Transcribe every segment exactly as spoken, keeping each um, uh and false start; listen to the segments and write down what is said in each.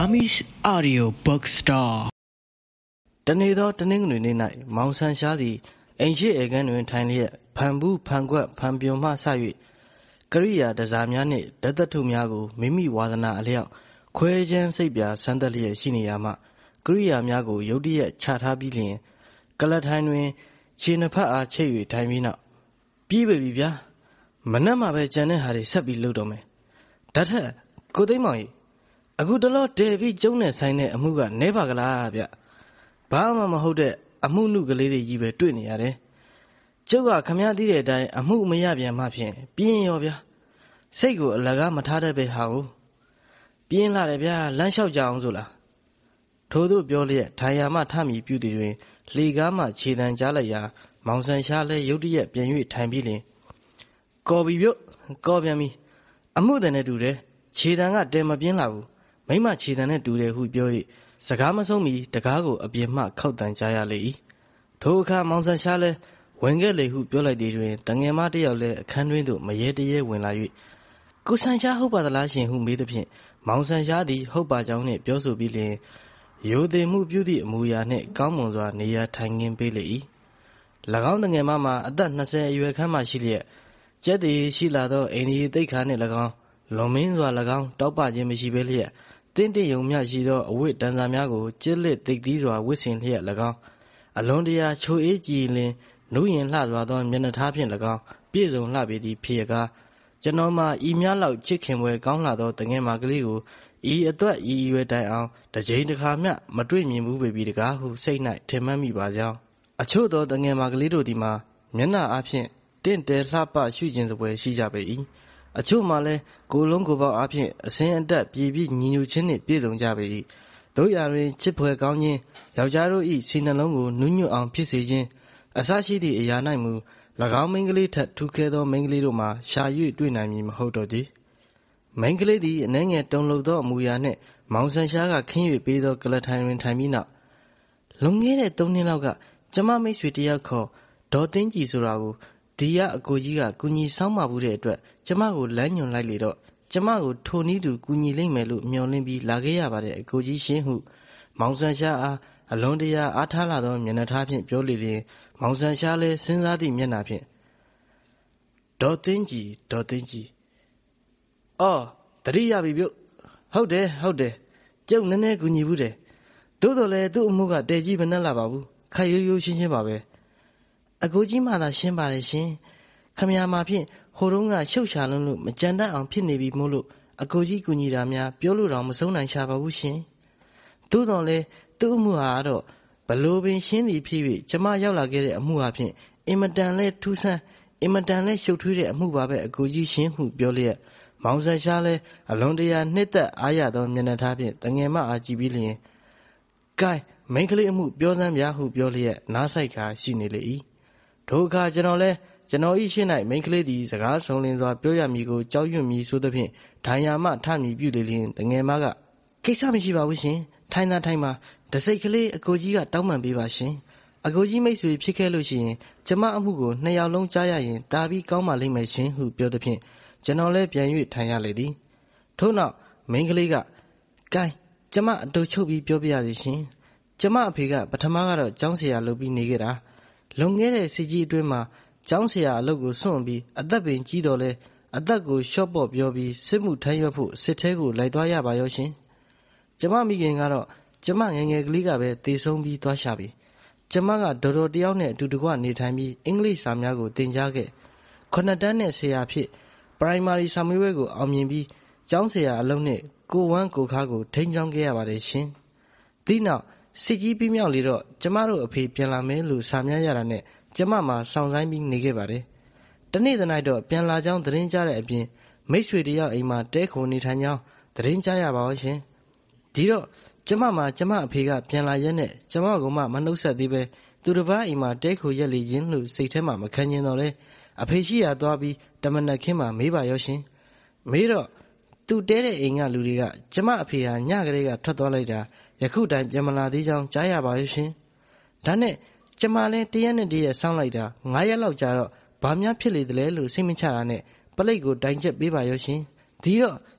Burmese Audio Bookstore တနေ့သောတနင်္ဂနွေနေ့၌မောင်ဆန်ရှားသည်အိမ်ရှိဧကန်တွင်ထိုင်လျက်ဖန်ဘူးဖန်ကွက်ဖန်ပြုံမှဆ၍ကရိယာတစားများနှင့်ဓာတ်သတ္ထုများကိုမိမိဝါဒနာအလျောက်ခွဲချမ်းစိတ်ပြဆန်းသက်လျက်ရှိနေရမှကရိယာများကိုရုတ်တရက်ချထားပြီးလျှင်ကလတ်ထိုင်တွင်ခြေနှစ်ဖက်အားချိတ်၍ထိုင်ပြီးနောက်ပြေးပြီဗျာမနှက်မှပဲကြံတဲ့ဟာတွေဆက်ပြီးလုပ်တော့မယ်ဓာတ်ထက်ကိုသိမ်းမောင်ကြီးအခုတလောတဲပြီးကျုံနဲ့ဆိုင်တဲ့အမှုကနေပါကလားဗျဘာမှမဟုတ်တဲ့အမှုနုကလေးတွေကြီးပဲတွေ့နေရတယ်ကျုပ်ကခမည်းသိတဲ့အတိုင်းအမှုမရပြန်မှဖြင့်ပြင်းရောဗျာစိတ်ကိုအလကားမထားတတ်ပဲဟာကိုပြင်းလာတယ်ဗျာလမ်းလျှောက်ကြအောင်ဆိုလားထို့သို့ပြောလျက်ထိုင်ရာမှထမိပြုသည်တွင်လေကားမှခြေတံကြားလိုက်ရာမောင်ဆန်ရှားလဲရုတ်တရက်ပြန်၍ထိုင်ပြီးလင်ကော်ပြီပြုတ်ကော်ပြန်ပြီအမှုတန်နဲ့တူတယ်ခြေတံကတဲမပြင်းလာဘူးမိမခြေတံနဲ့တူတယ်ဟုပြော၍စကားမဆုံးမီတကားကိုအပြင်မှခောက်တန်ကြားရလေ၏ထိုအခါမောင်ဆန်ရှားလဲဝင်ခဲ့လေဟုပြောလိုက်သည်တွင်တငယ်မတစ်ယောက်လဲအခန်းတွင်သို့မရေတရေဝင်လာ၍ကိုဆန်ရှားဟုတ်ပါသလားရှင်ဟုမေးသည်ဖြင့်မောင်ဆန်ရှားသည်ဟုတ်ပါကြောင်းနှင့်ပြောဆိုပြီးလျှင်ရိုသေမှုပြုသည့်အမူအရာနှင့်ကောင်းမွန်စွာနေရာထိုင်ခင်းပေးလေ၏၎င်းတငယ်မမှာအသက်နှစ်ဆယ်အရွယ်ခန့်မှရှိလျက်ကျက်သည်ရှိလာသောအိန္ဒိယသိက္ခာနှင့်၎င်းလွန်မင်းစွာ၎င်းတောက်ပခြင်းမရှိဘဲလျက်တင်းတင်းယုံမြရှိသောအဝတ်တန်စာများကိုကျစ်လစ်သိပ်သီးစွာဝတ်ဆင်လျက်၎င်းအလွန်တရာချိုအေးကြည်လင်နုရင်လှစွာသောမျက်နှာထားဖြင့်၎င်းပြည့်စုံလှပေသည်ဖြစ်ရကားကျွန်တော်မှဤများလောက်ချစ်ခင်ပွဲကောင်းလာသောတငယ်မကလေးကိုဤအသက်ဤရွယ်တိုင်အောင်တစ်ကြိမ်တစ်ခါမျှမတွေ့မြင်ဘူးပေပြီတကားဟုစိတ်၌ထင်မှတ်မိပါကြောင်းအချို့သောတငယ်မကလေးတို့ဒီမှာမျက်နှာအားဖြင့်တင့်တယ်လှပရှုခြင်းစပွဲရှိကြပေ၏အချို့မှလည်းကိုယ်လုံးကိုယ်ပေါက်အားဖြင့်အစင်းအတက်ပြည်ပြီးညီညွတ်ခြင်းနှင့်ပြည့်စုံကြပေ၏တို့ရာတွင်ချစ်ဖွယ်ကောင်းခြင်းယောက်ျားတို့၏စိတ်နှလုံးကိုနူးညွတ်အောင်ဖြစ်စေခြင်းအစရှိသည့်အရာ၌မူ၎င်းမိန်းကလေးထက်ထူးခဲသောမိန်းကလေးတို့မှာရှာ၍တွေ့နိုင်မည်မဟုတ်တော့သည်မိန်းကလေးသည်အနှဲငယ်တုန်လှုပ်သောအမူအရာနှင့်မောင်ဆန်ရှားကခင်း၍ပေးသောကလထိုင်တွင်ထိုင်ပြီးနောက်လွန်ခဲ့တဲ့သုံးနှစ်လောက်ကကျမမိတ်ဆွေတယောက်ခေါ်ဒေါ်သိန်းကြည်ဆိုတာကိုဒီရအကိုကြီးကကူညီဆောင်မဘူးတဲ့အတွက်ကျမကိုလမ်းညွှန်လိုက်လေတော့ကျမကိုထိုနည်းတူကူညီလိမ့်မယ်လို့မျှော်လင့်ပြီးလာခဲ့ရပါတယ်အကိုကြီးရှင်ဟုမောင်ဆန်ရှားအားအလွန်တရာအားထားလာသောမျက်နှာထားဖြင့်ပြောလေလျင်မောင်ဆန်ရှားလည်းစဉ်းစားသည့်မျက်နှာဖြင့်ဒေါ်သိန်းကြည်ဒေါ်သိန်းကြည်အော်တတိယပြီပြုတ်ဟုတ်တယ်ဟုတ်တယ်ကျုပ်နည်းနည်းကူညီဘူးတယ်သို့တော်လည်းသူ့အမှုကတဲကြီးမနှက်လာပါဘူးခက်ရိုးရိုးရှင်းရှင်းပါပဲအကိုကြီးမှသာရှင်းပါတယ်ရှင်ခမရမှာဖြင့်ဟိုတုန်းကရှုပ်ရှာလုံးလို့မကြံတတ်အောင်ဖြစ်နေပြီမို့လို့အကိုကြီးကူညီတာများပြောလို့တော့မဆုံးနိုင်ရှာပါဘူးရှင်သို့တော်လည်းသူ့အမှုဟာတော့ဘလို့ပင်ရှင်းသည်ဖြစ်၍ကျမရောက်လာခဲ့တဲ့အမှုဟာဖြင့်အင်မတန်လဲထူးဆန်းအင်မတန်လဲရှုပ်ထွေးတဲ့အမှုပါပဲအကိုကြီးရှင်ဟုပြောလျက်မောင်ဆန်ရှားလဲအလွန်တရာနှစ်သက်အားရသောမျက်နှာထားဖြင့်တငယ်မအားကြည့်ပြီးလျင်ကဲမိန်းကလေးအမှုပြောစမ်းပြဟုပြောလျက်နားဆိုင်ခါရှိနေလေ၏ထိုအခါကျွန်တော်လဲကျွန်တော်ဤရှင်း၌မိန်းကလေးသည်စကားဆုံးလင်းစွာပြောရမည်ကိုကြောက်ရွံ့မည်ဆိုသဖြင့်ဒိုင်ယာမှထမည်ပြုလေလျင်တငယ်မကကိစ္စမရှိပါဘူးရှင်ထိုင်သာထိုင်ပါတစိတ်ကလေးအကိုကြီးကတောင်းပန်ပေးပါရှင်အကိုကြီးမိတ်ဆွေဖြစ်ခဲ့လို့ရှိရင်ကျမအမှုကိုနှစ်ယောက်လုံးကြားရရင်တာပြီးကောင်းပါလိမ့်မယ်ရှင်ဟုပြောသဖြင့်ကျွန်တော်လဲပြန်၍ထိုင်ရလေသည်ထို့နောက်မိန်းကလေးကကဲကျမအတူချုပ်ပြီးပြောပြရစီရှင်ကျမအဖေကပထမကတော့ကျောင်းဆရာလုပ်ပြီးနေခဲ့တာလွန်ခဲ့တဲ့စီကြီးအတွင်းမှာကျောင်းဆရာအလုပ်ကိုစွန့်ပြီးအသက်ပင်ကြီးတော်လဲအသက်ကိုရှော့ပေါ့ပြောပြီးစစ်မှုထမ်းရွက်ဖို့စစ်ထဲကိုလိုက်သွားရပါရောရှင်ကျမမိခင်ကတော့ကျမငယ်ငယ်ကလေးကပဲတေဆုံးပြီးသွားရှာပြီကျမကဒေါ်တော်တယောက်နဲ့အတူတကွနေထိုင်ပြီးအင်္ဂလိပ်စာများကိုသင်ကြားခဲ့ခုနှစ်တန်းနဲ့ဆရာဖြစ် primary စာမေးပွဲကိုအောင်မြင်ပြီးကျောင်းဆရာအလုပ်နဲ့ကိုဝမ်းကိုခါကိုထိန်းချောင်းခဲ့ရပါတယ်ရှင်ဒီနောက်စစ်ကြီးပြီးမြောက်လေတော့ကျမတို့အဖေပြန်လာမယ်လို့စာများရတာနဲ့ကျမမှာစောင့်ဆိုင်ပြီးနေခဲ့ပါတယ်တနေ့တနိုင်တော့ပြန်လာကြောင်းသတင်းကြားတဲ့အပြင်မိတ်ဆွေတယောက်အိမ်မှာတဲခိုနေထိုင်ကြောင်းသတင်းကြားရပါဦးရှင်ဒီတော့ကျမမှာကျမအဖေကပြန်လာရက်နဲ့ကျမကမှမနှုတ်ဆက်သေးပဲသူတစ်ပါးအိမ်မှာတဲခိုရက်လေခြင်းလို့စိတ်ထဲမှာမခံကျင်တော့လဲအဖေရှိရသွားပြီးတမနက်ခင်းမှာမေးပါရောရှင်မေးတော့သူတဲတဲ့အိမ်ကလူတွေကကျမအဖေဟာညကလေးကထွက်သွားလိုက်တာယခုတိုင်ပြန်မလာသေးကြောင်းကြားရပါရဲ့ရှင်ဒါနဲ့ကျမလည်းတရက်နဲ့တရက်ဆောင်းလိုက်တာငါးရက်လောက်ကြာတော့ဘာများဖြစ်လေသလဲလို့စိတ်မချတာနဲ့ပလိတ်ကိုတိုင်ချက်ပေးပါရောရှင်ဒီတော့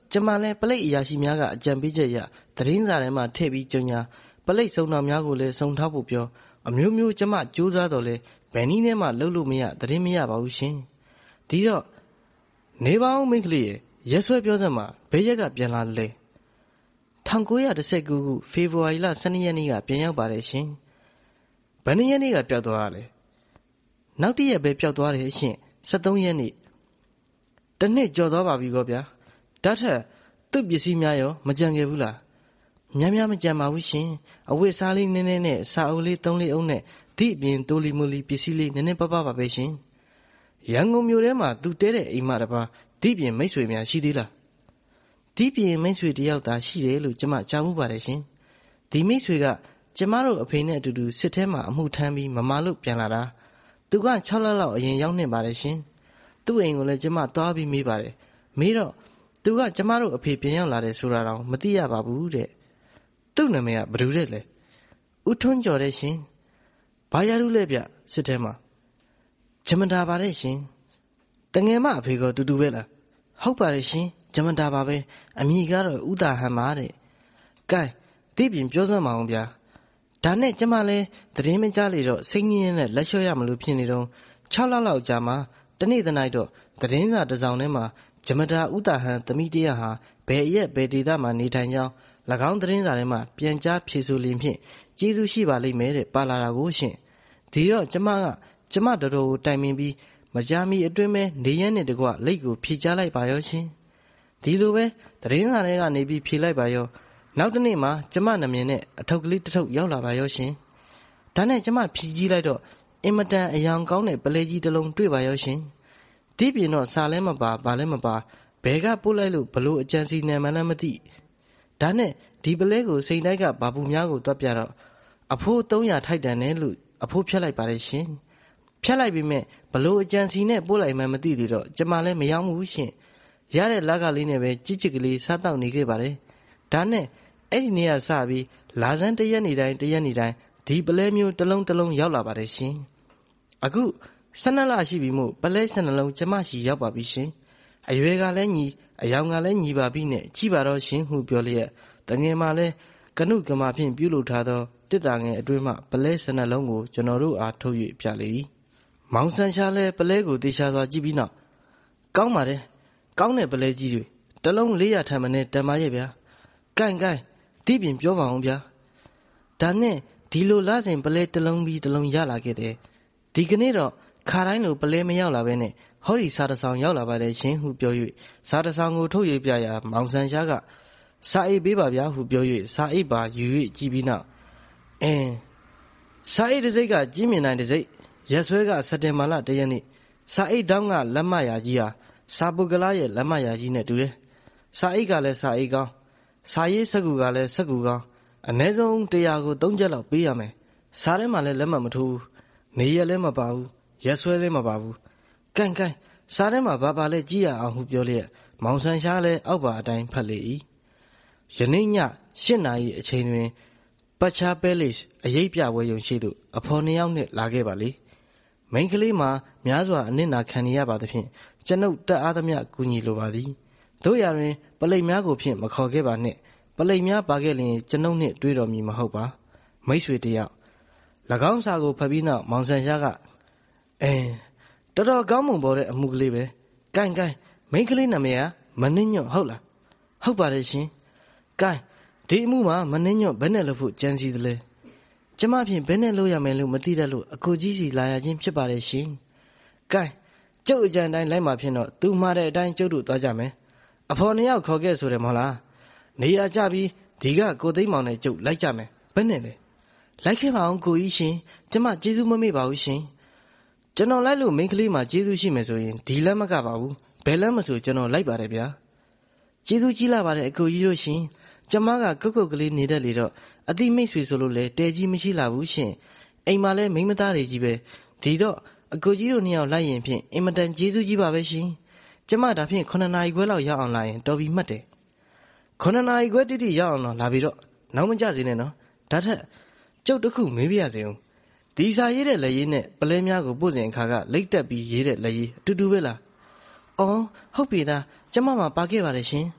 ကျမလည်းပလိတ်အရာရှိများကအကြံပေးချက်ရသတင်းစာထဲမှာထည့်ပြီးကြညာပလိတ်စုံတော်များကိုလည်းစုံထားဖို့ပြောအမျိုးမျိုးကျမကြိုးစားတော့လဲဘယ်နည်းနဲ့မှလှုပ်လို့မရသတင်းမရပါဘူးရှင်ဒီတော့နေပါဦးမိန်းကလေးရဲ့ရက်ဆွဲပြောစမ်းမှာဘယ်ရက်ကပြန်လာလဲ၁၉၁၉ခုဖေဖော်ဝါရီလ၁၂ရက်နေ့ကပြန်ရောက်ပါတယ်ရှင်ဘယ်နှစ်ရက်နေ့ကပျောက်သွားလဲနောက်တစ်ရက်ပဲပျောက်သွားတယ်ရှင်၁၃ရက်နေ့တစ်နှစ်ကျော်သွားပါပြီကောဗျာဒါထက်သူ့ပစ္စည်းများရောမကြံခဲ့ဘူးလားများများမကြံပါဘူးရှင်အဝတ်စားလေးနည်းနည်းနဲ့စာအုပ်လေးသုံးလေးအုပ်နဲ့ဒီအပြင်တိုလီမိုလီပစ္စည်းလေးနည်းနည်းပပပါပဲရှင်ရန်ကုန်မြို့ထဲမှာသူတဲတဲ့အိမ်မတစ်ပါးဒီပြင်မိတ်ဆွေများရှိသေးလားဒီပြင်မိတ်ဆွေတယောက်သာရှိတယ်လို့ကျမကြားမှုပါတယ်ရှင်ဒီမိတ်ဆွေကကျမတို့အဖေနဲ့အတူတူစစ်ထဲမှာအမှုထမ်းပြီးမမလို့ပြန်လာတာသူက၆လလောက်အရင်ရောက်နေပါတယ်ရှင်သူ့အိမ်ကိုလည်းကျမသွားပြီးမေးပါတယ်မေးတော့သူကကျမတို့အဖေပြန်ရောက်လာတယ်ဆိုတာတော့မသိရပါဘူးတဲ့သူ့နာမည်ကဘယ်သူတဲ့လဲဦးထွန်းကျော်တဲ့ရှင်ဘာရရုလဲဗျစစ်ထဲမှာဂျမန်တာပါတဲ့ရှင်တငယ်မအဖေကတူတူပဲလားဟုတ်ပါတယ်ရှင်ဂျမန်တာပါပဲအမည်ကတော့ဦးတာဟန်ပါတဲ့ကဲဒီပြင်ပြောစမ်းမအောင်ဗျာဒါနဲ့ကျမလည်းသတင်းမကြားလေတော့စိတ်ငြင်းနဲ့လက်လျှော့ရမလို့ဖြစ်နေတော့၆လလောက်ကြာမှတနေ့တနိုင်တော့သတင်းစာတစ်စောင်ထဲမှာဂျမတာဦးတာဟန်သမီးတရဟာဘယ်ရက်ဘယ်ဒေသမှာနေထိုင်ကြောင်း၎င်းသတင်းစာထဲမှာပြန်ကြားဖြေဆိုလင်းဖြင့်ကျေးဇူးရှိပါလိမ့်မယ်တဲ့ပါလာတာကိုရှင်ဒီတော့ကျမကကျမတော်တော်ကိုတိုင်ပင်ပြီးမကြာမီအတွင်းမဲ့နေရက်နဲ့တကွလိတ်ကိုဖြေချလိုက်ပါရောရှင်ဒီလိုပဲသတင်းစာထဲကနေပြီးဖြေလိုက်ပါရောနောက်တစ်နေ့မှာကျမနာမည်နဲ့အထုပ်ကလေးတစ်ထုပ်ရောက်လာပါရောရှင်ဒါနဲ့ကျမဖြီးကြည့်လိုက်တော့အင်မတန်အယောင်ကောင်းတဲ့ပလဲကြီးတစ်လုံးတွေ့ပါရောရှင်ဒီပြင်တော့စာလဲမပါဘာလဲမပါဘဲကပို့လိုက်လို့ဘလို့အကြံစီနယ်မှန်းလည်းမသိဒါနဲ့ဒီပလဲကိုစိန်တိုက်ကဘာပူများကိုတွက်ပြတော့အဖိုး၃၀၀ထိုက်တန်တယ်လို့အဖိုးဖြတ်လိုက်ပါတယ်ရှင်ဖြတ်လိုက်ပြီးမဲ့ဘလို့အကြံစီနဲ့ပို့လိုက်မှမသိသေးတော့ကျမလည်းမရောက်ဘူးရှင်ရတဲ့လက်ကလေးနဲ့ပဲကြစ်ကြစ်ကလေးစားတောက်နေခဲ့ပါတယ်ဒါနဲ့အဲ့ဒီနေ့ကစပြီးလာစမ်းတရက်နေတိုင်းတရက်နေတိုင်းဒီပလဲမျိုးတစ်လုံးတစ်လုံးရောက်လာပါတယ်ရှင်အခု၁၂လရှိပြီမို့ပလဲ၁၂လုံးကျမရှိရောက်ပါပြီရှင်အရွယ်ကလည်းညီအယောင်ကလည်းညီပါပြီနဲ့ကြည်ပါတော့ရှင်ဟုပြောလျက်တငယ်မှလည်းကနုကမာဖြင့်ပြုလုပ်ထားသောတစ်တာငယ်အတွင်းမှပလဲ၁၂လုံးကိုကျွန်တော်တို့အားထုတ်၍ပြလေ၏မောင်ဆန်ရှားလည်းပလဲကိုတေချာစွာကြည့်ပြီးနောက်ကောင်းပါတယ်ကောင်းတဲ့ပလဲကြီးတွေတစ်လုံး၄၀၀ထပ်မနဲ့တန်ပါရဲ့ဗျာကိုင်ကိုင်ဒီပြင်ပြောပါအောင်ဗျာဒါနဲ့ဒီလိုလစဉ်ပလဲတစ်လုံးပြီးတစ်လုံးရလာခဲ့တယ်ဒီကနေ့တော့ခါတိုင်းလိုပလဲမရောက်လာပဲနဲ့ဟောဒီစားတဆောင်ရောက်လာပါတယ်ရှင်ဟုပြော၍စားတဆောင်ကိုထုတ်၍ပြရာမောင်ဆန်ရှားကစားအိတ်ပေးပါဗျာဟုပြော၍စားအိတ်ပါယူ၍ကြည့်ပြီးနောက်အင်းစားအိတ်တစ်စိတ်ကကြီးမြင်နိုင်တစ်စိတ်ရက်ဆွဲကစက်တင်ဘာလတရက်နေ့စားအိတ်တောင်းကလက်မရာကြီးဟာစာပုဂ္ဂလရဲ့လက်မရာကြီးနဲ့တူတယ်စားအိတ်ကလည်းစားအိတ်ကောင်းစားရေးစက်ကူကလည်းစက်ကူကောင်းအနည်းဆုံးတရားကို၃ချက်လောက်ပေးရမယ်စားထဲမှာလည်းလက်မှတ်မထိုးဘူးနေရက်လည်းမပါဘူးရက်ဆွဲလည်းမပါဘူးကန်ကန်စားထဲမှာဘာပါလဲကြည့်ရအောင်ဟုပြောလျက်မောင်ဆန်ရှားလည်းအောက်ပါအတိုင်းဖတ်လေ၏ယနေ့ည၈နာရီအချိန်တွင်ပတ်ချာပဲလိစ်အရေးပြပွဲရုံရှိသို့အဖော်နှစ်ယောက်နှင့်လာခဲ့ပါလေမိန်းကလေးမှာများစွာအနစ်နာခံရပါသဖြင့်ကျွန်ုပ်တက်အားသမျှကူညီလိုပါသည်တို့ရတွင်ပလိတ်များကိုဖြင့်မခေါ်ခဲ့ပါနှင့်ပလိတ်များပါခဲ့လျင်ကျွန်ုပ်နှင့်တွေ့တော်မူမဟုတ်ပါမိတ်ဆွေတယောက်၎င်းစာကိုဖတ်ပြီးနောက်မောင်ဆန်ရှားကအဲတော်တော်ကောင်းမွန်ပေါ်တဲ့အမှုကလေးပဲကိုင်ကိုင်မိန်းကလေးနာမည်ကမနှင်းညွန့်ဟုတ်လားဟုတ်ပါတယ်ရှင်ကိုင်ဒီအမှုမှာမနှင်းညွန့်ဘယ်နဲ့လို့ဖို့ကြံစီသလဲကျမဖြင့်ဘယ်နဲ့လို့ရမယ်လို့မသိတတ်လို့အကိုကြီးစီလာရခြင်းဖြစ်ပါတယ်ရှင်ကိုင်ကျုပ်အကြံတိုင်းလိုက်မှဖြင့်တော့သူမှားတဲ့အတိုင်းကျုပ်တို့သွားကြမယ်အဖော်နှစ်ယောက်ခေါ်ခဲ့ဆိုတယ်မဟုတ်လားနေရာကြပြီးဒီကကိုသိမ်းမောင်နဲ့ကျုပ်လိုက်ကြမယ်ဘယ်နဲ့လဲလိုက်ခဲ့ပါအောင်ကိုကြီးရှင်ကျမကျေးဇူးမမေ့ပါဘူးရှင်ကျွန်တော်လိုက်လို့မိန်းကလေးမှာကျေးဇူးရှိမယ်ဆိုရင်ဒီလက်မကပါဘူးဘယ်လက်မဆိုကျွန်တော်လိုက်ပါတယ်ဗျာကျေးဇူးကြီးလာပါတယ်အကိုကြီးတို့ရှင်ကျမကကုတ်ကုတ်ကလေးနေတတ်လေတော့အတိမိတ်ဆွေဆိုလို့လေတဲကြီးမရှိလာဘူးရှင်အိမ်မှာလဲမိန်းမသားတွေကြီးပဲဒီတော့အကိုကြီးတို့နှစ်ယောက်လိုက်ရင်ဖြင့်အင်မတန်ကျေးဇူးကြီးပါပဲရှင်ကျမဒါဖြင့်ခုနှစ်နာရီခွဲလောက်ရောက်အောင်လာရင်တော်ပြီမှတ်တယ်ခုနှစ်နာရီခွဲတိတိရောက်အောင်တော့လာပြီတော့နောက်မကြစေနဲ့နော်ဒါထက်ကျုပ်တခုမေးပြရစေဦးဒီစာရေးတဲ့လက်ရေးနဲ့ပလဲများကိုပို့စဉ်အခါကလိတ်တက်ပြီးရေးတဲ့လက်ရေးအတူတူပဲလားအော်ဟုတ်ပြီသားကျမမှပါခဲ့ပါတယ်ရှင်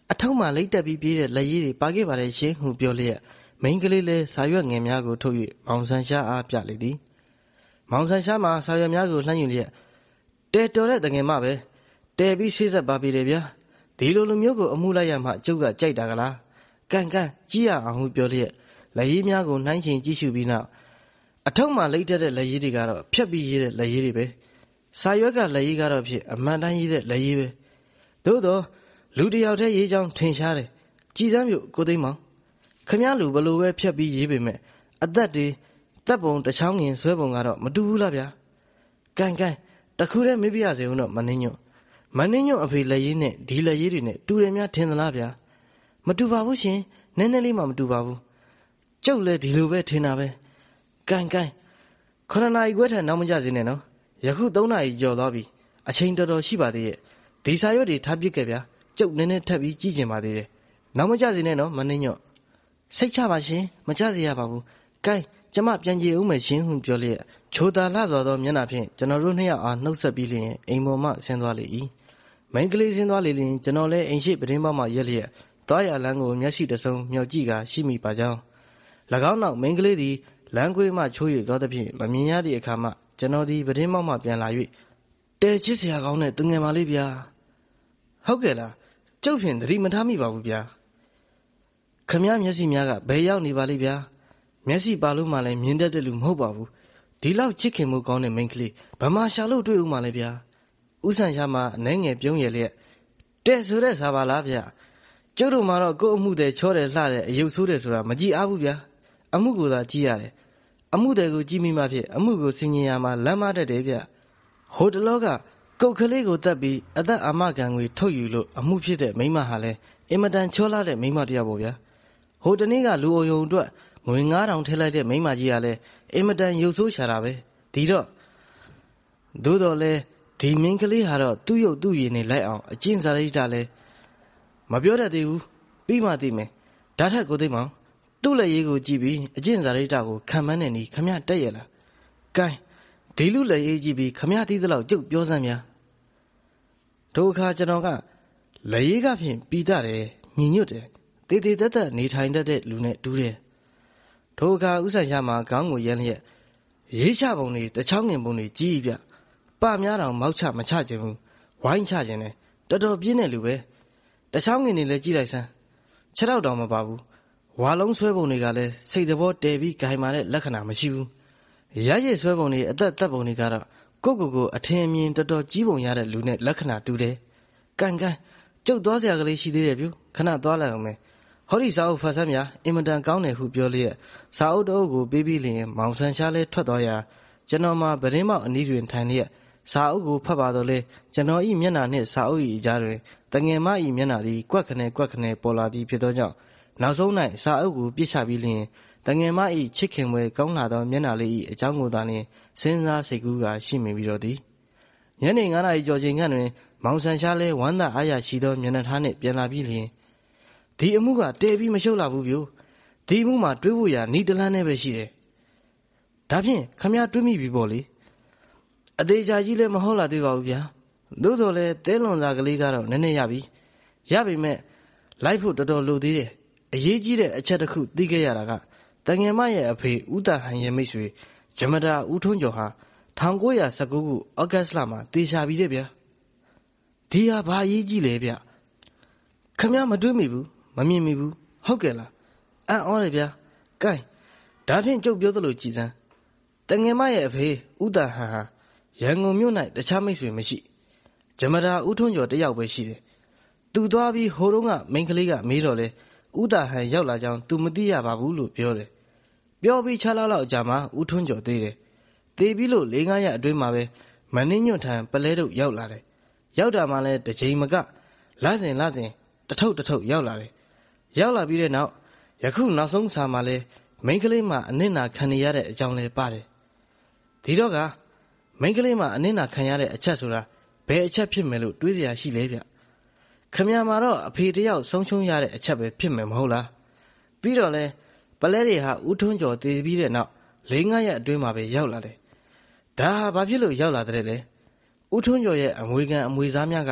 အထုံးမှလိမ့်တက်ပြီးပြေးတဲ့လက်ရည်တွေပါခဲ့ပါတယ်ရှင်ဟုပြောလျက်မိန်းကလေးလည်းစာရွက်ငယ်များကိုထုတ်၍မောင်ဆန်းရှားအားပြလေသည်မောင်ဆန်းရှားမှစာရွက်များကိုလှမ်းယူလျက်တဲတော်တဲ့တငယ်မပဲတဲပြီးဆေးဆက်ပါပြီလေဗျာဒီလိုလူမျိုးကိုအမှုလိုက်ရမှကျုပ်ကကြိုက်တာကလားကန်ကန်ကြည့်ရအောင်ဟုပြောလျက်လက်ရည်များကိုနှိုင်းချင်ကြည့်ရှုပြီးနောက်အထုံးမှလိမ့်တက်တဲ့လက်ရည်တွေကတော့ဖြတ်ပြီးရေးတဲ့လက်ရည်တွေပဲစာရွက်ကလက်ရည်ကတော့ဖြစ်အမှန်တမ်းရေးတဲ့လက်ရည်ပဲသို့တော့လူတယောက်တည်းရေးကြောင်းထင်ရှားတယ်ကြည်စမ်းပြုကိုသိမ်းမောင်ခမရလူဘလို့ပဲဖြတ်ပြီးရေးပေမဲ့အသက်တွေတပ်ပုံတချောင်းငင်ဆွဲပုံကတော့မတူဘူးလားဗျာကန်ကန်တခုတည်းမေးပြရစေဦးတော့မနှင်းညွန့်မနှင်းညွန့်အဖေလက်ရည်နဲ့ဒီလက်ရည်တွေနဲ့တူတယ်များထင်သလားဗျာမတူပါဘူးရှင်နည်းနည်းလေးမှမတူပါဘူးကျုပ်လည်းဒီလိုပဲထင်တာပဲကန်ကန်ခဏနာရီခွဲထက်နောက်မကြစေနဲ့နော်ယခုသုံးနာရီကျော်သွားပြီအချိန်တော်တော်ရှိပါသေးရဲ့ဒီစာရွက်တွေထားပစ်ခဲ့ဗျာကျုပ်နည်းနည်းထပ်ပြီးကြည့်ကျင်ပါသေးတယ်နောက်မကြစေနဲ့နော်မနှင်းညွန့်စိတ်ချပါရှင်မကြစေရပါဘူးကိုင်းကျမပြန်ကြည့်ဦးမယ်ရှင်ဟုပြောလျက်ချိုတာလှစွာသောမျက်နှာဖြင့်ကျွန်တော်တို့နှစ်ယောက်အားနှုတ်ဆက်ပြီးလျင်အိမ်ပေါ်မှဆင်းသွားလေ၏မိန်းကလေးဆင်းသွားလေလျင်ကျွန်တော်လည်းအိမ်ရှိပတင်းပေါက်မှရက်လျက်သွားရလမ်းကိုမျက်စိတစုံမျှော်ကြည့်ကာရှိမိပါကြောင်း၎င်းနောက်မိန်းကလေးသည်လမ်းကွေးမှချိုး၍သွားသဖြင့်မမြင်ရသည့်အခါမှကျွန်တော်သည်ပတင်းပေါက်မှပြန်လာ၍တဲချစ်စရာကောင်းတဲ့သူငယ်မလေးဗျာဟုတ်ကဲ့လားကျုပ်ဖြင့်သတိမထားမိပါဘူးဗျာခမည်းမျက်စိများကဘယ်ရောက်နေပါလိမ့်ဗျာမျက်စိပါလို့မှလည်းမြင်တတ်တဲ့လူမဟုတ်ပါဘူးဒီလောက်ချစ်ခင်မှုကောင်းတဲ့မိန်းကလေးဗမာရှာလို့တွေ့ဦးမှလည်းဗျာဥဆန်ရှာမှအနှဲငယ်ပြုံးရလျက်တဲ့ဆိုတဲ့စားပါလားဗျာကျုပ်တို့မှတော့ကို့အမှုတွေချောတယ်လှတယ်အယုတ်ဆိုးတယ်ဆိုတာမကြည့်အားဘူးဗျာအမှုကိုသာကြည့်ရတယ်အမှုတွေကိုကြည့်မိမှဖြစ်အမှုကိုဆင်ញင်ရမှာလမ်းမတတ်တယ်ဗျဟိုတလောကကုတ်ကလေးကိုတက်ပြီးအသက်အာမခံငွေထုတ်ယူလို့အမှုဖြစ်တဲ့မိန်းမဟာလဲအင်မတန်ချောလာတဲ့မိန်းမတစ်ယောက်ပေါ့ဗျာဟိုတနေ့ကလူအုံယုံအတွက်ငွေငါးထောင်ထည့်လိုက်တဲ့မိန်းမကြီးကလည်းအင်မတန်ရုပ်ဆိုးရှာတာပဲဒီတော့သို့တော်လဲဒီမင်းကလေးဟာတော့သူ့ရုပ်သူ့ရည်နဲ့လိုက်အောင်အကျင့်စာရိတ္တလဲမပြောတတ်သေးဘူးပြီးမှသိမယ်ဒါထက်ကိုသိမောင်သူ့လက်ရည်ကိုကြည့်ပြီးအကျင့်စာရိတ္တကိုခံမှန်းတဲ့နီးခမရတက်ရလားကဲဒီလူလက်ရည်ကြည့်ပြီးခမရသီးသလောက်ကြုတ်ပြောစမ်းများဒုက္ခကျွန်တော်ကလက်ရည်ကဖြင့်ပြီးတတ်တယ်ညီညွတ်တယ်တေးသေးသက်သက်နေထိုင်တတ်တဲ့လူနဲ့တူးတယ်ဒုက္ခဥစ္စာရမှာခေါင်းကိုရမ်းလျက်ရေးချပုံတွေတချောင်းငင်ပုံတွေကြီးပြပများတောင်မောက်ချမချခြင်းဘူးဝိုင်းချခြင်းနဲ့တော်တော်ပြင်းတဲ့လူပဲတချောင်းငင်တွေလည်းကြီးလိုက်စမ်းခြေထောက်တောင်မပါဘူးဝါလုံးဆွဲပုံတွေကလည်းစိတ်တဘောတဲပြီးဂိုင်မာတဲ့လက္ခဏာမရှိဘူးရရည်ဆွဲပုံတွေအသက်သက်ပုံတွေကတော့ကိုကိုကိုအထင်အမြင်တော်တော်ကြီးပုံရတဲ့လူနဲ့လက္ခဏာတူတယ်ကန်ကန်ကျုပ်သွားစရာကလေးရှိသေးတယ်ဗျခဏသွားလိုက်အောင်မယ်ဟောဒီစာအုပ်ဖတ်စမ်းများအင်မတန်ကောင်းတယ်ဟုပြောလျက်စာအုပ်တအုပ်ကိုပေးပြီးလျင်မောင်ဆန်းရှားလဲထွက်သွားရာကျွန်တော်မှဗရင်းမောက်အနီးတွင်ထိုင်လျက်စာအုပ်ကိုဖတ်ပါတော့လဲကျွန်တော်ဤမျက်နှာနှင့်စာအုပ်၏အကြားတွင်တငယ်မ၏မျက်နှာသည်ကွက်ခနဲကွက်ခနဲပေါ်လာသည်ဖြစ်သောကြောင့်နောက်ဆုံး၌စာအုပ်ကိုပြစ်ချပြီးလျင်တငယ်မ၏ချစ်ခင်ပွဲကောင်းလာသောမျက်နှာလေး၏အကြောင်းကိုသာလျှင်စဉ်းစားစိတ်ကူးကရှိမိပြီးတော့သည်ညနေငါးနာရီကျော်ချိန်ခန့်တွင်မောင်ဆန်းရှားလဲဝမ်းသာအားရရှိသောမျက်နှာထားနှင့်ပြန်လာပြီးလျင်ဒီအမှုကတဲပြီးမရှုပ်လာဘူးဗျို့ဒီအမှုမှာတွေးဖို့ရနီးတလန်းနဲ့ပဲရှိတယ်ဒါဖြင့်ခမရတွေးမိပြီပေါ့လေအသေးချာကြီးလည်းမဟုတ်လာသေးပါဘူးဗျာသို့တော်လည်းတဲလွန်စာကလေးကတော့နည်းနည်းရပြီရပြီမဲ့လိုက်ဖို့တော်တော်လိုသေးတယ်အရေးကြီးတဲ့အချက်တစ်ခုသိခဲ့ရတာကတငယ်မရဲ့အဖေဦးတာဟန်ရဲ့မိတ်ဆွေဂျမတာဦးထွန်းကျော်ဟာ၁၉၁၉ခုဩဂတ်စ်လမှာတေချာပြီတဲ့ဗျာဒီဟာဘာအရေးကြီးလဲဗျခမရမတွေးမိဘူးမမြင်မိဘူးဟုတ်ကဲ့လားအံ့ဩတယ်ဗျာကဲဒါဖြင့်ကျုပ်ပြောသလိုကြည်စမ်းတငယ်မရဲ့အဖေဦးတာဟန်ဟာရန်ကုန်မြို့၌တခြားမိတ်ဆွေမရှိဂျမတာဦးထွန်းကျော်တယောက်ပဲရှိတယ်သူသွားပြီးဟိုတုန်းကမိန်းကလေးကမေးတော့လဲဦးတာဟန်ရောက်လာကြောင်းသူမသိရပါဘူးလို့ပြောတယ်ပြောပြီးခြားလောက်လောက်အကြာမှာဦးထွန်းကျော်သေးတယ်သေပြီးလို့လေးငါးရက်အတွင်းမှာပဲမနှင်းညွန့်ထံပလဲတို့ရောက်လာတယ်ရောက်တာမှလဲတစ်ချိန်မကလစဉ်လစဉ်တထုပ်တထုပ်ရောက်လာတယ်ရောက်လာပြီးတဲ့နောက်ယခုနောက်ဆုံးစာမှာလဲမိန်းကလေးမှအနစ်နာခံရတဲ့အကြောင်းလဲပါတယ်ဒီတော့ကမိန်းကလေးမှအနစ်နာခံရတဲ့အချက်ဆိုတာဘယ်အချက်ဖြစ်မယ်လို့တွေးစရာရှိလဲဗျခမရမှာတော့အဖေတယောက်ဆုံးရှုံးရတဲ့အချက်ပဲဖြစ်မယ်မဟုတ်လားပြီးတော့လဲပလဲတွေဟာဦးထွန်းကျော်တည်ပြီးတဲ့နောက်လေးငါးရက်အတွင်းမှာပဲရောက်လာတယ်ဒါဟာဘာဖြစ်လို့ရောက်လာတဲ့လဲဦးထွန်းကျော်ရဲ့အမွေခံအမွေစားများကမ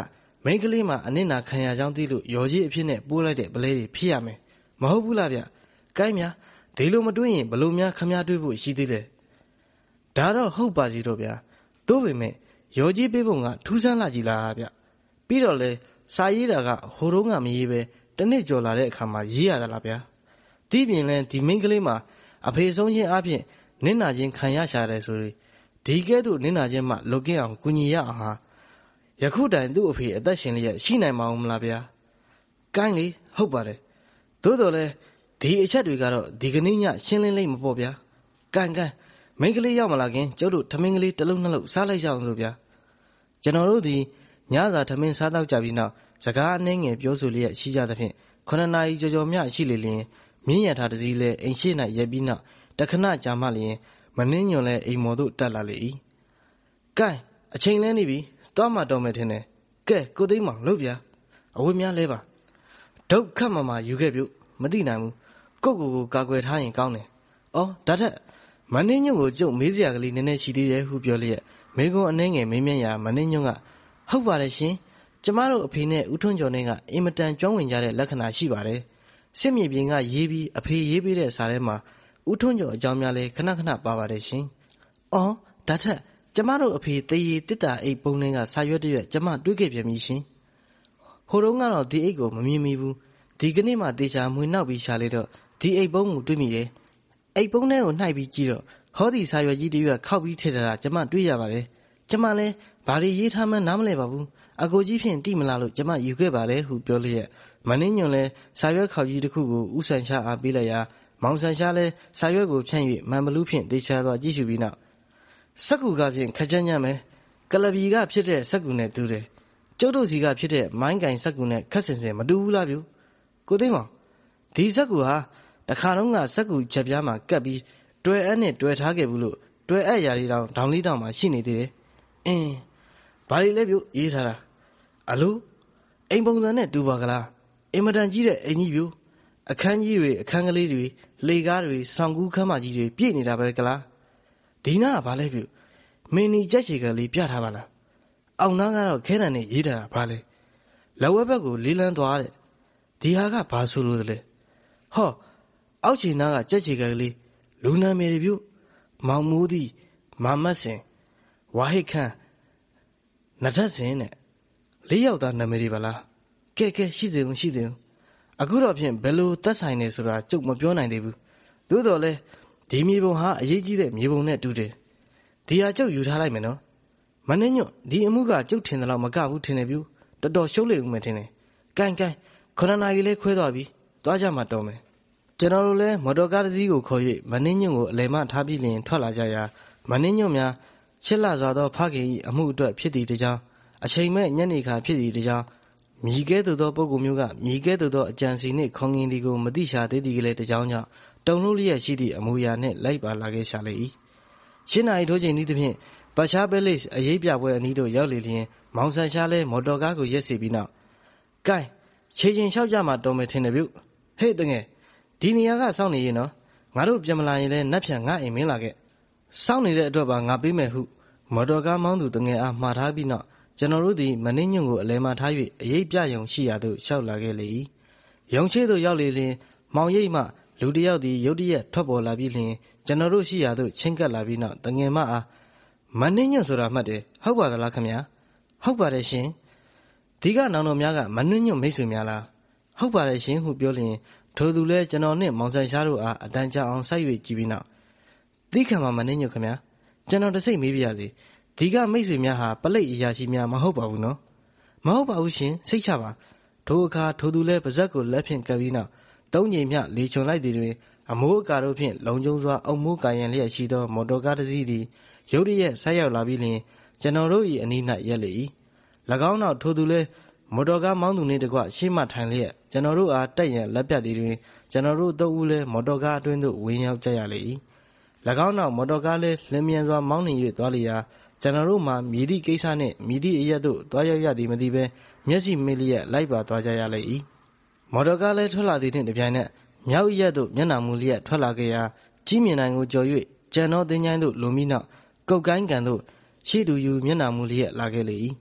မိန်းကလေးမှာအနစ်နာခံရကြောင်းသိလို့ရော်ကြီးအဖြစ်နဲ့ပိုးလိုက်တဲ့ပလဲတွေဖြစ်ရမယ်မဟုတ်ဘူးလားဗျကိုင်းများဒီလိုမတွေးရင်ဘလို့များခမည်းတွေးဖို့ရှိသေးတယ်ဒါတော့ဟုတ်ပါစီတော့ဗျာသို့ပေမဲ့ရော်ကြီးပေးပုံကထူးဆန်းလာကြည်လားဗျပြီးတော့လဲစာရေးတာကဟိုတုန်းကမရေးပဲတနစ်ကျော်လာတဲ့အခါမှာရေးရတာလားဗျာဒီပြင်လဲဒီမိန်းကလေးမှာအဖေဆုံးချင်းအပြင်နင့်နာချင်းခံရရှာတယ်ဆိုရင်ဒီကဲ့သို့နင့်နာချင်းမှလွတ်ကင်းအောင်ကူညီရအောင်ဟာယခုတိုင်သူ့အဖေအသက်ရှင်လျက်ရှိနိုင်မအောင်မလားဗျာကိုင်းလေဟုတ်ပါတယ်သို့တော်လဲဒီအချက်တွေကတော့ဒီကနေ့ညရှင်းလင်းလိမ့်မပေါ့ဗျာကိုင်းကိုင်းမိန်းကလေးရောက်မလာခင်ကျုပ်တို့ထမင်းကလေးတစ်လုံးနှစ်လုံးစားလိုက်ကြအောင်လို့ဗျာကျွန်တော်တို့ဒီညစာထမင်းစားတော့ကြပြီးနောက်စကားအနှဲငယ်ပြောဆိုလျက်ရှိကြသဖြင့်ခုနှစ်နာရီကြော်ကြော်မျှရှိလေလျင်မြင်းရထားတစည်းလဲအိမ်ရှိ၌ရက်ပြီးနောက်တခဏကြာမှလျင်မနှင်းညွန်လဲအိမ်မော်တို့တက်လာလေ၏ကဲအချိန်လဲနေပြီသွားမှတော်မယ်ထင်တယ်ကဲကိုသိမ်းမောင်လုပ်ဗျာအဝတ်များလဲပါဒုက္ခမမယူခဲ့ပြုမသိနိုင်ဘူးကိုကိုကိုကာကွယ်ထားရင်ကောင်းတယ်အော်ဒါထက်မနှင်းညွန်ကိုကျုပ်မေးစရာကလေးနည်းနည်းရှိသေးတယ်ဟုပြောလျက်မိကုံအနှဲငယ်မင်းမြန်းရာမနှင်းညွန်ကဟုတ်ပါတယ်ရှင်ကျမတို့အဖေနဲ့ဦးထွန်းကျော်နဲ့ကအင်မတန်ကျွမ်းဝင်ကြတဲ့လက္ခဏာရှိပါတယ်စစ်မြေပြင်ကရေးပြီးအဖေရေးပေးတဲ့စာထဲမှာဦးထွန်းကျော်အကြောင်းများလဲခဏခဏပါပါတယ်ရှင်အော်ဒါထက်ကျမတို့အဖေတရေတစ်တာအိတ်ပုံနှင်းကစာရွက်တရွက်ကျမတွေးခဲ့ပြန်ပြီရှင်ဟိုတုန်းကတော့ဒီအိတ်ကိုမမြင်မိဘူးဒီကနေ့မှတေချာမွေနောက်ပြီးရှာလေတော့ဒီအိတ်ပုံကိုတွေးမိတယ်အိတ်ပုံထဲကိုနှိုက်ပြီးကြည့်တော့ဟောဒီစာရွက်ကြီးတရွက်ခောက်ပြီးထည့်ထားတာကျမတွေးရပါတယ်ကျမလဲဘာတွေရေးထားမှန်းနားမလဲပါဘူးအကိုကြီးဖြင့်တိမလားလို့ကျမယူခဲ့ပါတယ်ဟုပြောလျက်မနှင်းညွန်လဲစာရွက်ခောက်ကြီးတစ်ခုကိုဥဆန်ရှာအားပေးလိုက်ရာမောင်ဆန်ရှာလဲစာရွက်ကိုဖြန့်၍မန်ဘလူးဖြင့်တေချာစွာကြည့်ရှုပြီးနောက်စက်ကူကဖြင့်ခက်ကြမ်းကြမ်းပဲကလဘီကဖြစ်တဲ့စက်ကူနဲ့တူတယ်ကျုပ်တို့စီကဖြစ်တဲ့မိုင်းကင်စက်ကူနဲ့ခက်ဆင်ဆင်မတူဘူးလားဗျကိုသိမ်းမောင်ဒီစက်ကူဟာတခါတော့ကစက်ကူချက်ပြားမှာကပ်ပြီးတွဲအပ်နဲ့တွဲထားခဲ့ဘူးလို့တွဲအပ်ရာလေးတောင်ဒေါင်းလေးတောင်မှရှိနေသေးတယ်အင်းဘာလို့လဲဗျရေးထားတာအလိုအိမ်ပုံစံနဲ့တူပါကလားအင်မတန်ကြီးတဲ့အိမ်ကြီးဗျအခန်းကြီးတွေအခန်းကလေးတွေလှေကားတွေဆောင်ကူးခန်းမကြီးတွေပြည့်နေတာပဲကလားဒီနာကဘာလဲဗျမင်းနီကြက်ချေကလေးပြထားပါလားအောင်နာကတော့ခဲတံနဲ့ရေးထားတာဘာလဲလက်ဝဲဘက်ကိုလေးလန်းသွားတဲ့ဒီဟာကဘာဆိုလို့လဲဟောအောက်ချီနာကကြက်ချေကလေးလူနာမယ်တွေဗျမောင်မိုးသည်မာမတ်စင်ဝါဟိတ်ခန့်နထက်စင်နဲ့လေးယောက်သားနာမည်တွေပါလားကဲကဲရှိသေးဘူးရှိသေးဘူးအခုတော့ဖြင့်ဘယ်လိုသက်ဆိုင်နေဆိုတာကျုပ်မပြောနိုင်သေးဘူးသို့တော်လဲဒီမြေပုံဟာအရေးကြီးတဲ့မြေပုံနဲ့တူတယ်ဒီဟာကျုပ်ယူထားလိုက်မယ်နော်မနှင်းညွတ်ဒီအမှုကကျုပ်ထင်တယ်လို့မကဘူးထင်တယ်ဗျတော်တော်ရှုပ်လေဦးမယ်ထင်တယ်ကိုင်းကိုင်းခဏနာကြီးလေးခွဲသွားပြီသွားကြမှာတော်မယ်ကျွန်တော်တို့လဲမော်တော်ကားတစ်စီးကိုခေါ်၍မနှင်းညွတ်ကိုအလဲမထားပြီးလျင်ထွက်လာကြရာမနှင်းညွတ်များချစ်လာစွာသောဖခင်၏အမှုအတွက်ဖြစ်သည့်တကြောင်အချိန်မဲ့ညနေခါဖြစ်သည့်တကြောင်မြည်ကဲ့သို့သောပုဂ္ဂိုလ်မျိုးကမြည်ကဲ့သို့သောအကြံစီနှင့်ခေါငင်သည်ကိုမသိရှာသေးသည်ကလေးတကြောင်ကြောင့်တုံလို့လျက်ရှိသည့်အမူအရာနှင့်လိုက်ပါလာခဲ့ရှာလေ၏ရှင်းနာရီထိုးချိန်ဤသဖြင့်ပါရှားပဲလိစ်အရေးပြပွဲအနီးသို့ရောက်လေလျင်မောင်ဆန်ရှားလဲမော်တော်ကားကိုရက်စီပြီးနောက်ကဲခြေချင်းလျှောက်ကြမှာတော်မယ်ထင်တယ်ဗျဟေ့တငယ်ဒီနေရာကစောင့်နေရင်နော်ငါတို့ပြန်မလာရင်လဲနတ်ဖြန်ငါအိမ်မင်းလာခဲ့စောင့်နေတဲ့အတွက်ပါငါပေးမယ်ဟုမော်တော်ကားမောင်းသူတငယ်အားမှားထားပြီးနောက်ကျွန်တော်တို့သည်မနှင်းညွန့်ကိုအလဲမထား၍အရေးပြယုံရှိရာသို့လျှောက်လာခဲ့လေ၏ရုံချေသို့ရောက်လေလျင်မောင်ရိပ်မှလူတစ်ယောက်သည်ရုတ်တရက်ထွက်ပေါ်လာပြီးလျင်ကျွန်တော်တို့ရှိရာသို့ချင်းကပ်လာပြီးနောက်တငယ်မအားမနှင်းညွန့်ဆိုတာမှတ်တယ်ဟုတ်ပါသလားခင်ဗျာဟုတ်ပါတယ်ရှင်ဒီကနောင်တော်များကမနှင်းညွန့်မိတ်ဆွေများလားဟုတ်ပါတယ်ရှင်ဟုပြောလျင်ထိုသူလဲကျွန်တော်နှင့်မောင်ဆန်ရှားတို့အားအတန်ကြာအောင်ဆိုက်၍ကြည့်ပြီးနောက်သိခံပါမနှင်းညွန့်ခင်ဗျာကျွန်တော်တစိမ့်မေးပြရစီဒီကမိတ်ဆွေများဟာပလိတ်အရာရှိများမဟုတ်ပါဘူးနော်မဟုတ်ပါဘူးရှင်စိတ်ချပါထိုအခါထိုသူလဲပါဇက်ကိုလက်ဖြင့်ကပ်ပြီးနောက်သုံးချိန်မျှလေချွန်လိုက်သည်တွင်အမိုးအကာတို့ဖြင့်လုံကျုံစွာအုံမိုးကာရန်လျက်ရှိသောမော်တော်ကားတစ်စီးသည်ရုတ်တရက်ဆိုက်ရောက်လာပြီးလျှင်ကျွန်တော်တို့၏အနီး၌ရက်လေ၏၎င်းနောက်ထိုသူလဲမော်တော်ကားမောင်းသူနှင့်တကွရှေ့မှထိုင်လျက်ကျွန်တော်တို့အားတက်ရန်လက်ပြသည်တွင်ကျွန်တော်တို့သုံးဦးလဲမော်တော်ကားအတွင်းသို့ဝင်ရောက်ကြရလေ၏၎င်းနောက်မော်တော်ကားလဲလင်းမြန်စွာမောင်းနှင်၍သွားလျာကျွန်တော်တို့မှာမြည်သည့်ကိစ္စနှင့်မြည်သည့်အရက်တို့သွားရောက်ရသည်မသိဘဲမျက်စိမေ့လျက်လိုက်ပါသွားကြရလေ၏မော်တော်ကားလဲထွက်လာသည်နှင့်တပြိုင်နက်မြောက်ရက်သို့မျက်နှာမူလျက်ထွက်လာခဲ့ရာကြီးမြင်နိုင်ကိုကြော်၍ကျန်သောသင်္ချိုင်းသို့လွန်ပြီးနောက်ကုတ်ကိုင်းကန်သို့ရှေ့တူယူမျက်နှာမူလျက်လာခဲ့လေ၏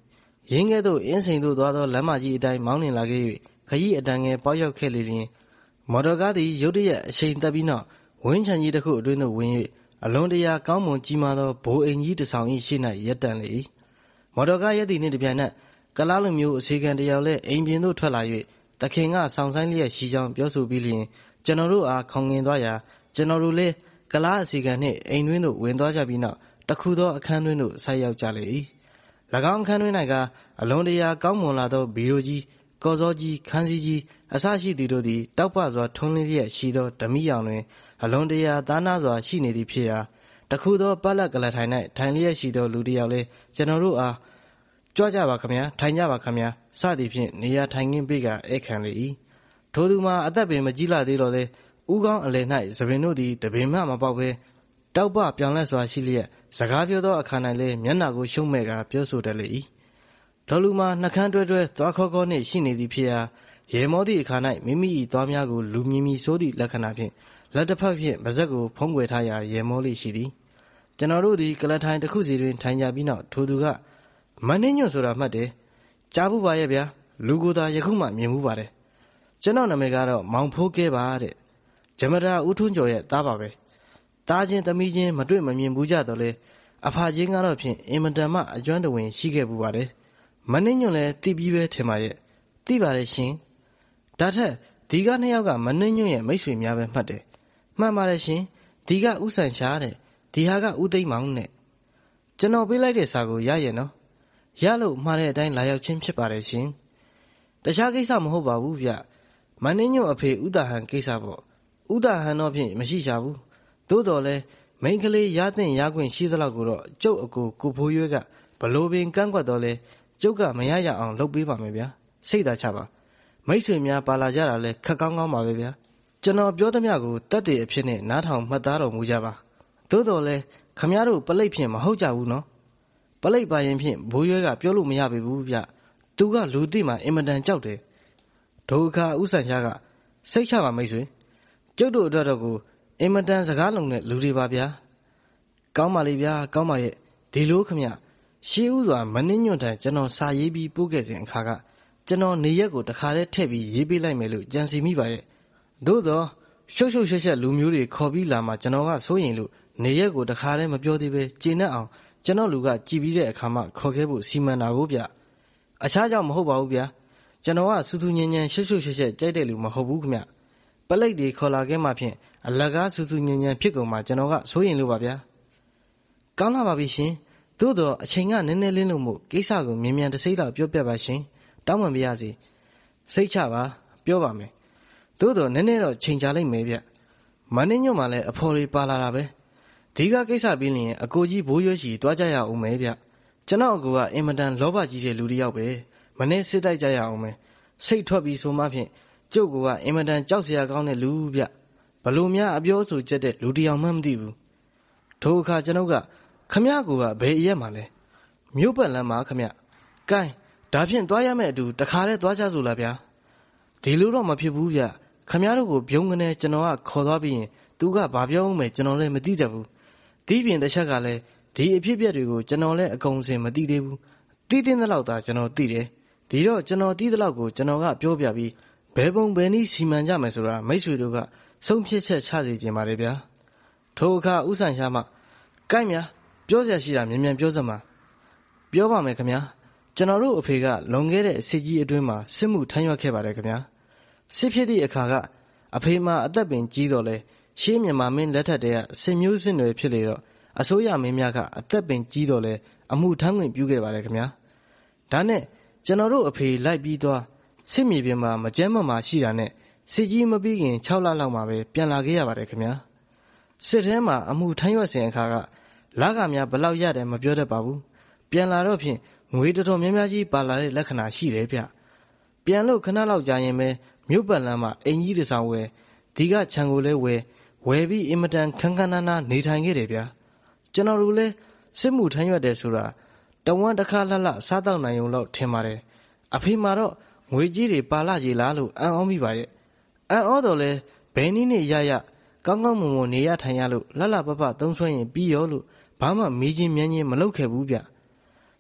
ရင်းကဲ့သို့အင်းစိန်သို့သွားသောလမ်းမကြီးအတိုင်းမောင်းနှင်လာခဲ့၍ခရီးအတန်ငယ်ပေါက်ရောက်ခဲ့လေလျင်မော်တော်ကားသည်ရုတ်တရက်အချိန်တက်ပြီးနောက်ဝင်းချန်ကြီးတစ်ခုအတွင်းသို့ဝင်၍အလွန်တရာကောင်းမွန်ကြီးမားသောဘိုးအိမ်ကြီးတစ်ဆောင်၏ရှေ့၌ရပ်တန့်လေ၏မော်တော်ကားရပ်သည့်နှင့်တပြိုင်နက်ကုလားလူမျိုးအစီခံတယောက်လည်းအိမ်ပြင်သို့ထွက်လာ၍သခင်ကဆောင်ဆိုင်လျက်ရှိကြောင်းပြောဆိုပြီးလျင်ကျွန်တော်တို့အားခေါင်ငင်သွားရာကျွန်တော်တို့လည်းကုလားအစီခံနှင့်အိမ်တွင်းသို့ဝင်သွားကြပြီးနောက်တခုသောအခန်းတွင်းသို့ဆိုက်ရောက်ကြလေ၏၎င်းအခန်းတွင်း၌ကအလွန်တရာကောင်းမွန်လာသောဘီရိုကြီးကော်စောကြီးခန်းစည်းကြီးအစရှိသည်တို့သည်တောက်ပစွာထွန်းလင်းလျက်ရှိသောဓမိရောင်တွင်အလွန်တရာသားနာစွာရှိနေသည်ဖြစ်ရာတခုသောပတ်လက်ကလထိုင်၌ထိုင်လျက်ရှိသောလူတစ်ယောက်လည်းကျွန်တော်တို့အားကြွကြပါခမများထိုင်ကြပါခမများစသည်ဖြင့်နေရာထိုင်ခင်းပေးကဧည့်ခံလေ၏ထိုသူမှာအသက်ပင်မကြီးလာသေးတော့လေဥကောင်းအလယ်၌သပင်တို့သည်တပင်မှမပေါက်ဘဲတောက်ပပြောင်လဲစွာရှိလျက်စကားပြောသောအခါ၌လည်းမျက်နှာကိုရှုံ့မဲ့ကပြောဆိုတတ်လေ၏ဒေါ်လူမှာနှကန်းတွဲတွဲသွားခေါခေါနှင့်ရှိနေသည်ဖြစ်ရာရေမောသည့်အခါ၌မိမိ၏သွားများကိုလူမြင်မီဆိုးသည့်လက္ခဏာဖြင့်လက်တစ်ဖက်ဖြင့်ပါးစပ်ကိုဖုံးကွယ်ထားရာရေမောလေးရှိသည်ကျွန်တော်တို့သည်ကလထိုင်တစ်ခုစီတွင်ထိုင်ကြပြီးနောက်ထိုသူကမနှင်းညွန့်ဆိုတာမှတ်တယ်ကြားဘူးပါရဲ့ဗျာလူကိုယ်သာယခုမှမြင်မှုပါတယ်ကျွန်တော်နာမည်ကတော့မောင်ဖိုးကဲပါတဲ့ဂျမတာဦးထွန်းကျော်ရဲ့သားပါပဲသားချင်းသမီးချင်းမတွေ့မမြင်ဘူးကြတော့လေအဖချင်းကတော့ဖြင့်အင်မတန်မှအကျွမ်းတဝင်ရှိခဲ့ပူပါတယ်မနှင်းညွန့်လည်းတိပြီးပဲထင်ပါရဲ့သိပါတယ်ရှင်ဒါထက်ဒီကနှစ်ယောက်ကမနှင်းညွန့်ရဲ့မိတ်ဆွေများပဲမှတ်တယ်မှန်ပါတယ်ရှင်ဒီကဥဆန်ရှားတဲ့ဒီဟာကဥသိမ်းမောင်နဲ့ကျွန်တော်ပေးလိုက်တဲ့စာကိုရရဲ့နော်ရလို့မှားတဲ့အတိုင်းလာရောက်ချင်းဖြစ်ပါတယ်ရှင်တခြားကိစ္စမဟုတ်ပါဘူးဗျမနှင်းညွန့်အဖေဥဒဟန်ကိစ္စပေါ့ဥဒဟန်တော့ဖြင့်မရှိရှာဘူးသို့တော်လဲမိန်းကလေးရသင့်ရခွင့်ရှိသလောက်ကိုတော့ကျုပ်အကိုကိုဖိုးရွဲကဘလို့ပင်ကန့်ကွက်တော့လဲကျုပ်ကမရရအောင်လုပ်ပေးပါမယ်ဗျာစိတ်သာချပါမိတ်ဆွေများပါလာကြတာလဲခက်ကောင်းကောင်းပါပဲဗျာကျွန်တော်ပြောသမျှကိုတက်တဲ့အဖြစ်နဲ့နားထောင်မှတ်သားတော်မူကြပါသို့တော်လဲခမည်းတော်ပလိတ်ဖြင့်မဟုတ်ကြဘူးနော်ပလိတ်ပါရင်ဖြင့်ဘိုးရွဲကပြောလို့မရပေဘူးဗျသူကလူသိမှအင်မတန်ကြောက်တယ်ဒုက္ခဥဆန်ရှားကစိတ်ချပါမိတ်ဆွေကျုပ်တို့အတွက်တော့ကိုအင်မတန်စကားလုံးတဲ့လူတွေပါဗျာကောင်းပါလေဗျာကောင်းပါရဲ့ဒီလိုခမရှေးဥစွာမနှင်းညွန့်တန်ကျွန်တော်စာရေးပြီးပို့ခဲ့စဉ်အခါကကျွန်တော်နေရက်ကိုတခါတည်းထည့်ပြီးရေးပေးလိုက်မယ်လို့ကြံစီမိပါရဲ့သို့တော့ရှုပ်ရှုပ်ရှက်ရှက်လူမျိုးတွေခေါ်ပြီးလာမှကျွန်တော်ကစိုးရင်လို့နေရက်ကိုတခါတည်းမပြောသေးပဲကျေနပ်အောင်ကျွန်တော်လူကကြည်ပြီးတဲ့အခါမှခေါ်ခဲ့ဖို့စီမံတာကိုဗျအခြားကြောင့်မဟုတ်ပါဘူးဗျာကျွန်တော်ကစူးစူးညံ့ညံ့ရှုပ်ရှုပ်ရှက်ရှက်ကြိုက်တဲ့လူမဟုတ်ဘူးခမပလိတ်တွေခေါ်လာခဲ့မှဖြင့်အလကားစူးစူးညံ့ညံ့ဖြစ်ကုန်မှကျွန်တော်ကစိုးရင်လို့ပါဗျာကောင်းလာပါပြီရှင်သို့တော့အချိန်ကနည်းနည်းလင်းလို့မို့ကိစ္စကိုမြင်မြန်တစိမ့်လောက်ပြောပြပါရှင်တောင်းပန်ပါရစေစိတ်ချပါပြောပါမယ်သို့တော့နည်းနည်းတော့ချိန်ကြလိုက်မယ်ဗျမနှင်းညွန့်မှလည်းအဖော်တွေပါလာတာပဲဒီကကိစ္စပြီးရင်အကိုကြီးဘိုးရွှေရှိသွားကြရအောင်မယ်ဗျကျွန်တော်အကိုကအင်မတန်လောဘကြီးတဲ့လူတစ်ယောက်ပဲမနေ့စစ်တိုက်ကြရအောင်မယ်စိတ်ထွက်ပြီးဆိုမှဖြင့်ကျုပ်ကအင်မတန်ကြောက်စရာကောင်းတဲ့လူဗျဘလို့များအပြောဆိုချက်တဲ့လူတစ်ယောက်မှမသိဘူးထိုအခါကျွန်ုပ်ကခမရကိုကဘယ်အရက်မှလဲမြို့ပတ်လမ်းမှာခမရကဲဒါဖြင့်သွားရမယ့်အတူတခါတည်းသွားကြစို့လားဗျာဒီလိုတော့မဖြစ်ဘူးဗျခမရတို့ကိုပြုံးကနေကျွန်တော်ကခေါ်သွားပြီးရင်သူကဘာပြောဦးမယ်ကျွန်တော်လည်းမသိတတ်ဘူးဒီပြင်တစ်ချက်ကလည်းဒီအဖြစ်အပျက်တွေကိုကျွန်တော်လည်းအကုန်စင်မသိသေးဘူးသိတဲ့လောက်သာကျွန်တော်သိတယ်ဒီတော့ကျွန်တော်သိတဲ့လောက်ကိုကျွန်တော်ကပြောပြပြီးဘယ်ပုံဘယ်နည်းစီမံကြမယ်ဆိုတာမိတ်ဆွေတို့ကဆုံးဖြတ်ချက်ချစေချင်ပါတယ်ဗျာထိုအခါဥဆန်ရှားမှကိုက်များပြောစရာရှိတာမြန်မြန်ပြောစမ်းပါပြောပါမယ်ခင်ဗျာကျွန်တော်တို့အဖေကလွန်ခဲ့တဲ့စစ်ကြီးအတွင်းမှာစစ်မှုထမ်းရွက်ခဲ့ပါတယ်ခင်ဗျာစစ်ဖြစ်သည့်အခါကအဖေမှာအသက်ပင်ကြီးတော်လဲရှေးမြန်မာမင်းလက်ထက်တည်းကစစ်မျိုးစစ်တွေဖြစ်လေတော့အစိုးရမင်းများကအသက်ပင်ကြီးတော်လဲအမှုထမ်းခွင့်ပြုခဲ့ပါတယ်ခင်ဗျာဒါနဲ့ကျွန်တော်တို့အဖေလိုက်ပြီးသွားစစ်မြေပြင်မှာမကြမ်းမမာရှိတာနဲ့စစ်ကြီးမပြီးခင်၆လလောက်မှပဲပြန်လာခဲ့ရပါတယ်ခင်ဗျာစစ်ထဲမှာအမှုထမ်းရွက်စဉ်အခါကလာကများဘလောက်ရတယ်မပြောတတ်ပါဘူးပြန်လာတော့ဖြင့်ငွေတော်တော်များများကြီးပါလာတဲ့လက္ခဏာရှိတယ်ဗျပြန်လို့ခဏလောက်ကြာရင်ပဲမြို့ပတ်လမ်းမှာအင်ကြီးတစ်ဆောင်ဝယ်ဒီကခြံကိုလဲဝယ်ဝယ်ပြီးအင်မတန်ခန်းခန်းနားနားနေထိုင်ခဲ့တယ်ဗျကျွန်တော်တို့လဲစစ်မှုထမ်းရွက်တယ်ဆိုတာတဝမ်းတစ်ခါလှလှစားတော့နိုင်ုံလောက်ထင်ပါတယ်အဖေမှာတော့ငွေကြီးတွေပါလာကြီးလားလို့အံ့ဩမိပါရဲ့အံ့ဩတော့လဲဘယ်နည်းနဲ့ရရကောင်းကောင်းမွန်မွန်နေရထိုင်ရလို့လှလှပပသုံးဆွဲရင်ပြီးရောလို့ဘာမှမေးချင်းမြန်းချင်းမလုပ်ခဲ့ဘူးဗျ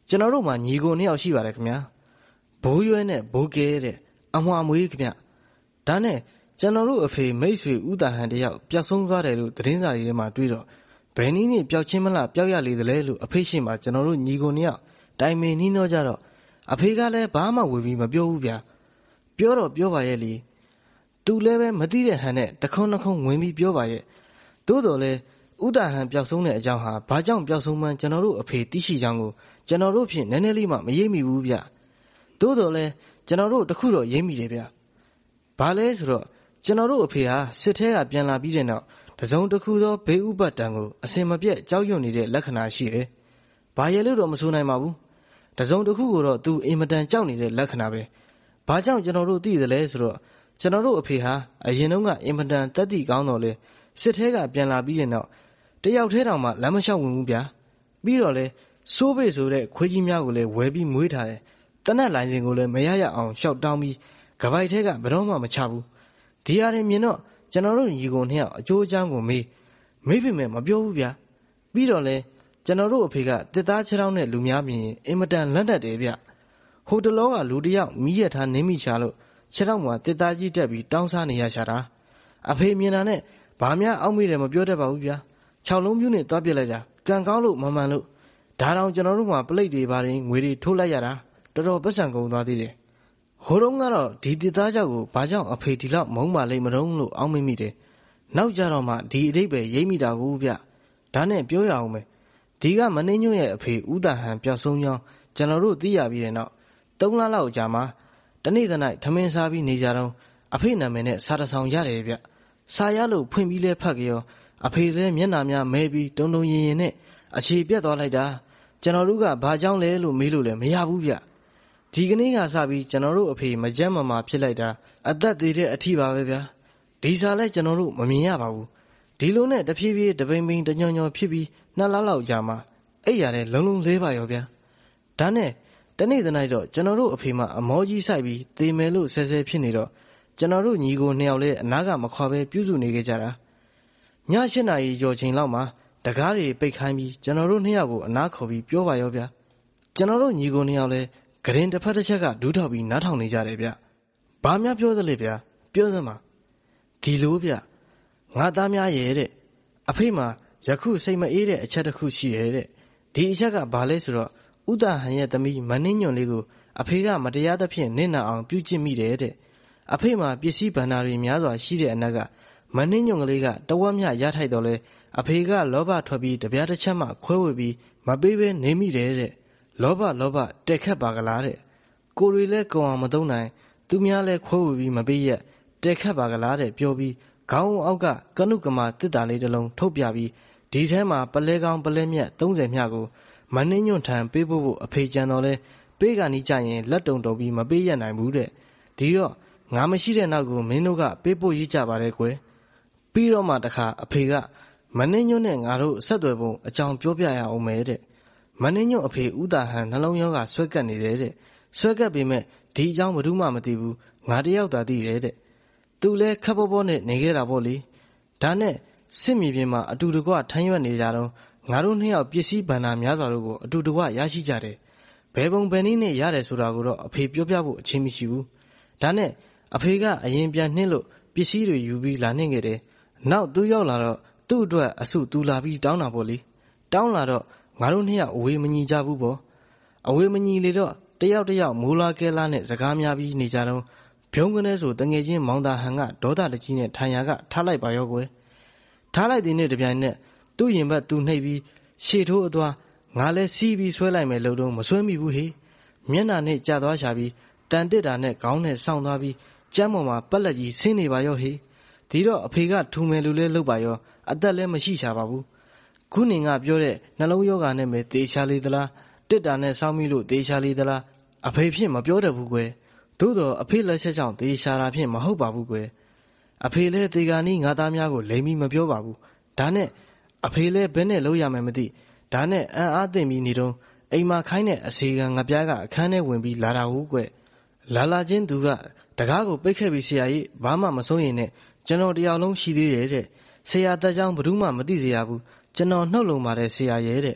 ကျွန်တော်တို့မှာညီကိုနှစ်ယောက်ရှိပါတယ်ခင်ဗျာဘိုးရွဲနဲ့ဘိုးကဲတဲ့အမွှာမွေးခင်ဗျဒါနဲ့ကျွန်တော်တို့အဖေမိတ်ဆွေဦးတာဟန်တယောက်ပျောက်ဆုံးသွားတယ်လို့သတင်းစာကြီးထဲမှာတွေ့တော့ဘယ်နည်းနဲ့ပျောက်ချင်းမလားပျောက်ရလေသလဲလို့အဖေရှိမှကျွန်တော်တို့ညီကိုနှစ်ယောက်တိုင်မင်နှီးနှောကြတော့အဖေကလည်းဘာမှဝေပြီးမပြောဘူးဗျာပြောတော့ပြောပါရဲ့လေသူလည်းပဲမသိတဲ့ဟန်နဲ့တခုံးနှခုံးဝင်ပြီးပြောပါရဲ့သို့တော်လဲဦးတာဟန်ပျောက်ဆုံးတဲ့အကြောင်းဟာဘာကြောင့်ပျောက်ဆုံးမှန်းကျွန်တော်တို့အဖေသိရှိကြောင်းကိုကျွန်တော်တို့ဖြင့်နည်းနည်းလေးမှမရိပ်မိဘူးဗျသို့တော်လဲကျွန်တော်တို့တခုတော့ရိပ်မိတယ်ဗျဘာလဲဆိုတော့ကျွန်တော်တို့အဖေဟာစစ်ထဲကပြန်လာပြီးတဲ့နောက်တစုံတစ်ခုသောဘေးဥပတ်တံကိုအစင်မပြတ်ကြောက်ရွံ့နေတဲ့လက္ခဏာရှိတယ်ဘာရဲလို့တော့မဆိုနိုင်ပါဘူးတစုံတစ်ခုကိုတော့သူအင်မတန်ကြောက်နေတဲ့လက္ခဏာပဲဘာကြောင့်ကျွန်တော်တို့သိသလဲဆိုတော့ကျွန်တော်တို့အဖေဟာအရင်တုန်းကအင်မတန်တက်တိကောင်းတော်လဲစစ်ထဲကပြန်လာပြီးတဲ့နောက်တယောက်ထဲတောင်မှလမ်းမလျှောက်ဝင်ဘူးဗျာပြီးတော့လဲစိုးပေဆိုတဲ့ခွေးကြီးများကိုလည်းဝယ်ပြီးမွေးထားတယ်တနက်လိုင်းစင်ကိုလည်းမရရအောင်ရှောက်တောင်းပြီးကပိုက်ထဲကဘယ်တော့မှမချဘူးဒီဟာတွေမြင်တော့ကျွန်တော်တို့ညီကိုနှစ်ယောက်အကျိုးအကြောင်းကိုမေးမေးပေမဲ့မပြောဘူးဗျာပြီးတော့လဲကျွန်တော်တို့အဖေကတစ်သားချောင်းနဲ့လူများမြင်ရင်အင်မတန်လက်တက်တယ်ဗျဟိုတလောကလူတယောက်မိရထားနင်းမိချလို့ခြေထောက်မှာတစ်သားကြီးတက်ပြီးတောင်းစားနေရရှာတာအဖေမြင်တာနဲ့ဘာများအောက်မေ့တယ်မပြောတတ်ပါဘူးဗျာခြောက်လုံးပြူးနဲ့သွားပြစ်လိုက်တာကံကောင်းလို့မမှန်လို့ဒါတောင်ကျွန်တော်တို့မှာပလိတ်တွေဘာတွေငွေတွေထိုးလိုက်ရတာတော်တော်ပတ်စံကုန်သွားသေးတယ်ဟိုတုန်းကတော့ဒီတစ်သားကြောက်ကိုဘာကြောင့်အဖေဒီလောက်မုန်းပါလိမ့်မတော့လို့အောက်မေ့မိတယ်နောက်ကြတော့မှဒီအတိတ်ပဲရိပ်မိတာကိုဗျဒါနဲ့ပြောရအောင်မယ်ဒီကမနှင်းညွန့်ရဲ့အဖေဦးတာဟန်ပျောက်ဆုံးကြောင်းကျွန်တော်တို့သိရပြီးတဲ့နောက်သုံးလလောက်ကြာမှတနေ့တနေ့ထမင်းစားပြီးနေကြတော့အဖေနာမည်နဲ့စာတဆောင်ရတယ်ဗျစာရလို့ဖွင့်ပြီးလဲဖတ်ကြရောအဖေလည်းမျက်နှာများမဲပြီးတုံတုံရင်ရင်နဲ့အခြေပြတ်သွားလိုက်တာကျွန်တော်တို့ကဘာကြောင့်လဲလို့မေးလို့လည်းမရဘူးဗျဒီကနေ့ကစပြီးကျွန်တော်တို့အဖေမကြမ်းမမာဖြစ်လိုက်တာအသက်သေးတဲ့အထီးပါပဲဗျာဒီစာလဲကျွန်တော်တို့မမြင်ရပါဘူးဒီလိုနဲ့တဖြည်းဖြည်းတပိန်ပိန်တညွန်ညွန်ဖြစ်ပြီးနှစ်လလောက်ကြာမှအဲ့ရတဲ့လုံးလုံးလေးပါရောဗျာဒါနဲ့တနေ့တနေ့တော့ကျွန်တော်တို့အဖေမှအမောကြီးဆိုင်ပြီးသေမယ်လို့ဆဲဆဲဖြစ်နေတော့ကျွန်တော်တို့ညီကိုနှစ်ယောက်လည်းအနားကမခွာပဲပြုစုနေကြတာည၈နာရီကျော်ချိန်လောက်မှာတကားတွေပိတ်ခိုင်းပြီးကျွန်တော်တို့နှစ်ယောက်ကိုအနားခေါ်ပြီးပြောပါရောဗျာကျွန်တော်တို့ညီကိုနှစ်ယောက်လည်းဂရင်တစ်ဖက်တစ်ချက်ကဒူးထောက်ပြီးနားထောင်နေကြတယ်ဗျဘာများပြောသလဲဗျာပြောစမ်းပါဒီလိုဗျငါသားများရဲ့တဲ့အဖေမှာယခုစိတ်မအေးတဲ့အချက်တစ်ခုရှိရဲ့တဲ့ဒီအချက်ကဘာလဲဆိုတော့ဥဒဟန်ရဲ့သမီးမနှင်းညွန့်လေးကိုအဖေကမတရားသဖြင့်နစ်နာအောင်ပြုကျင့်မိတယ်တဲ့အဖေမှာပစ္စည်းဗန္ဓာတွေများစွာရှိတဲ့အနက်ကမနှင်းညွန့်ကလေးကတဝက်မြရထိုက်တော့လဲအဖေကလောဘထွက်ပြီးတပြားတစ်ချက်မှခွဲဝေပြီးမပေးဘဲနေမိတယ်တဲ့လောဘလောဘတက်ခတ်ပါကလားတဲ့ကိုတွေလဲကုံအောင်မသုံးနိုင်သူများလဲခွဲဝေပြီးမပေးရက်တက်ခတ်ပါကလားတဲ့ပြောပြီးခေါင်းအောက်ကကနုကမာတစ်တာလေးတစ်လုံးထုတ်ပြပြီးဒီထဲမှာပလဲကောင်းပလဲမြတ်သုံးဆယ်မြကိုမနှင်းညွန့်ထံပေးဖို့ဖို့အဖေကြံတော်လဲပေးကနီးကြရင်လက်တုံတုံပြီးမပေးရနိုင်ဘူးတဲ့ဒီတော့ငါမရှိတဲ့နောက်ကိုမင်းတို့ကပေးဖို့ရေးကြပါလေကွယ်ပြီးတော့မှတခါအဖေကမနှင်းညွန့်နဲ့ငါတို့ဆက်သွယ်ပုံအကြောင်းပြောပြရအောင်မယ်တဲ့မနှင်းညွန့်အဖေဦးတာဟန်နှလုံးရောဂါဆွဲကပ်နေတယ်တဲ့ဆွဲကပ်ပေမဲ့ဒီအကြောင်းဘယ်သူမှမသိဘူးငါတယောက်သာသိတယ်တဲ့သူလဲခပ်ပေါ်ပေါ်နဲ့နေခဲ့တာပေါ့လေဒါနဲ့စစ်မြေပြင်မှာအတူတကွထမ်းရွက်နေကြတော့ငါတို့နှစ်ယောက်ပစ္စည်းဗန္ဓာများစွာတို့ကိုအတူတကွရရှိကြတယ်ဘယ်ပုံဘယ်နည်းနဲ့ရတယ်ဆိုတာကိုတော့အဖေပြောပြဖို့အချင်းမရှိဘူးဒါနဲ့အဖေကအရင်ပြန်နှင်းလို့ပစ္စည်းတွေယူပြီးလာနှင်းခဲ့တယ်နောက်သူရောက်လာတော့သူ့အတွက်အဆုတူလာပြီးတောင်းတာပေါ့လေတောင်းလာတော့ငါတို့နှစ်ယောက်အဝေးမညီကြဘူးပေါ့အဝေးမညီလေတော့တယောက်တယောက်မိုးလာကဲလာနဲ့စကားများပြီးနေကြတော့ဖြုံးကနေဆိုတငယ်ချင်းမောင်သာဟန်ကဒေါသတကြီးနဲ့ထိုင်ရာကထားလိုက်ပါရောကွယ်ထားလိုက်တဲ့နေ့တပြိုင်နက်သူ့ရင်ဘတ်သူနှိပ်ပြီးရှေ့ထိုးအသွားငါလဲစီးပြီးဆွဲလိုက်မယ်လို့တော့မဆွဲမိဘူးဟေမျက်နှာနဲ့ကြာသွားရှာပြီးတန်တစ်တာနဲ့ခေါင်းနဲ့ဆောင်းသွားပြီးကျမ်းပေါ်မှာပက်လက်ကြီးဆင်းနေပါရောဟေဒီတော့အဖေကထူမယ်လို့လဲလုပ်ပါရောအသက်လည်းမရှိရှာပါဘူးခုနေကပြောတဲ့နှလုံးယောဂါနဲ့ပဲတေချာလေးသလားတစ်တာနဲ့ဆောင်းမိလို့တေချာလေးသလားအဖေဖြစ်မပြောတတ်ဘူးကွယ်သို့တော့အဖေလက်ချက်ကြောင့်တေချာတာဖြစ်မဟုတ်ပါဘူးကွယ်အဖေလည်းတေကာနီးငါသားများကိုလိမ်ပြီးမပြောပါဘူးဒါနဲ့အဖေလည်းဘယ်နဲ့လုပ်ရမယ်မသိဒါနဲ့အံ့အားသင့်ပြီးနေတော့အိမ်မှာခိုင်းတဲ့အစီကံငပြားကအခန်းထဲဝင်ပြီးလာတာဟုတ်ကွလာလာချင်းသူကတကားကိုပိတ်ခဲ့ပြီးဆရာကြီးဘာမှမစိုးရင်နဲ့ကျွန်တော်တယောက်လုံးရှိသေးတယ်တဲ့ဆရာတက်ကြောင်းဘယ်သူမှမသိစေရဘူးကျွန်တော်နှုတ်လုံပါတယ်ဆရာရဲ့တဲ့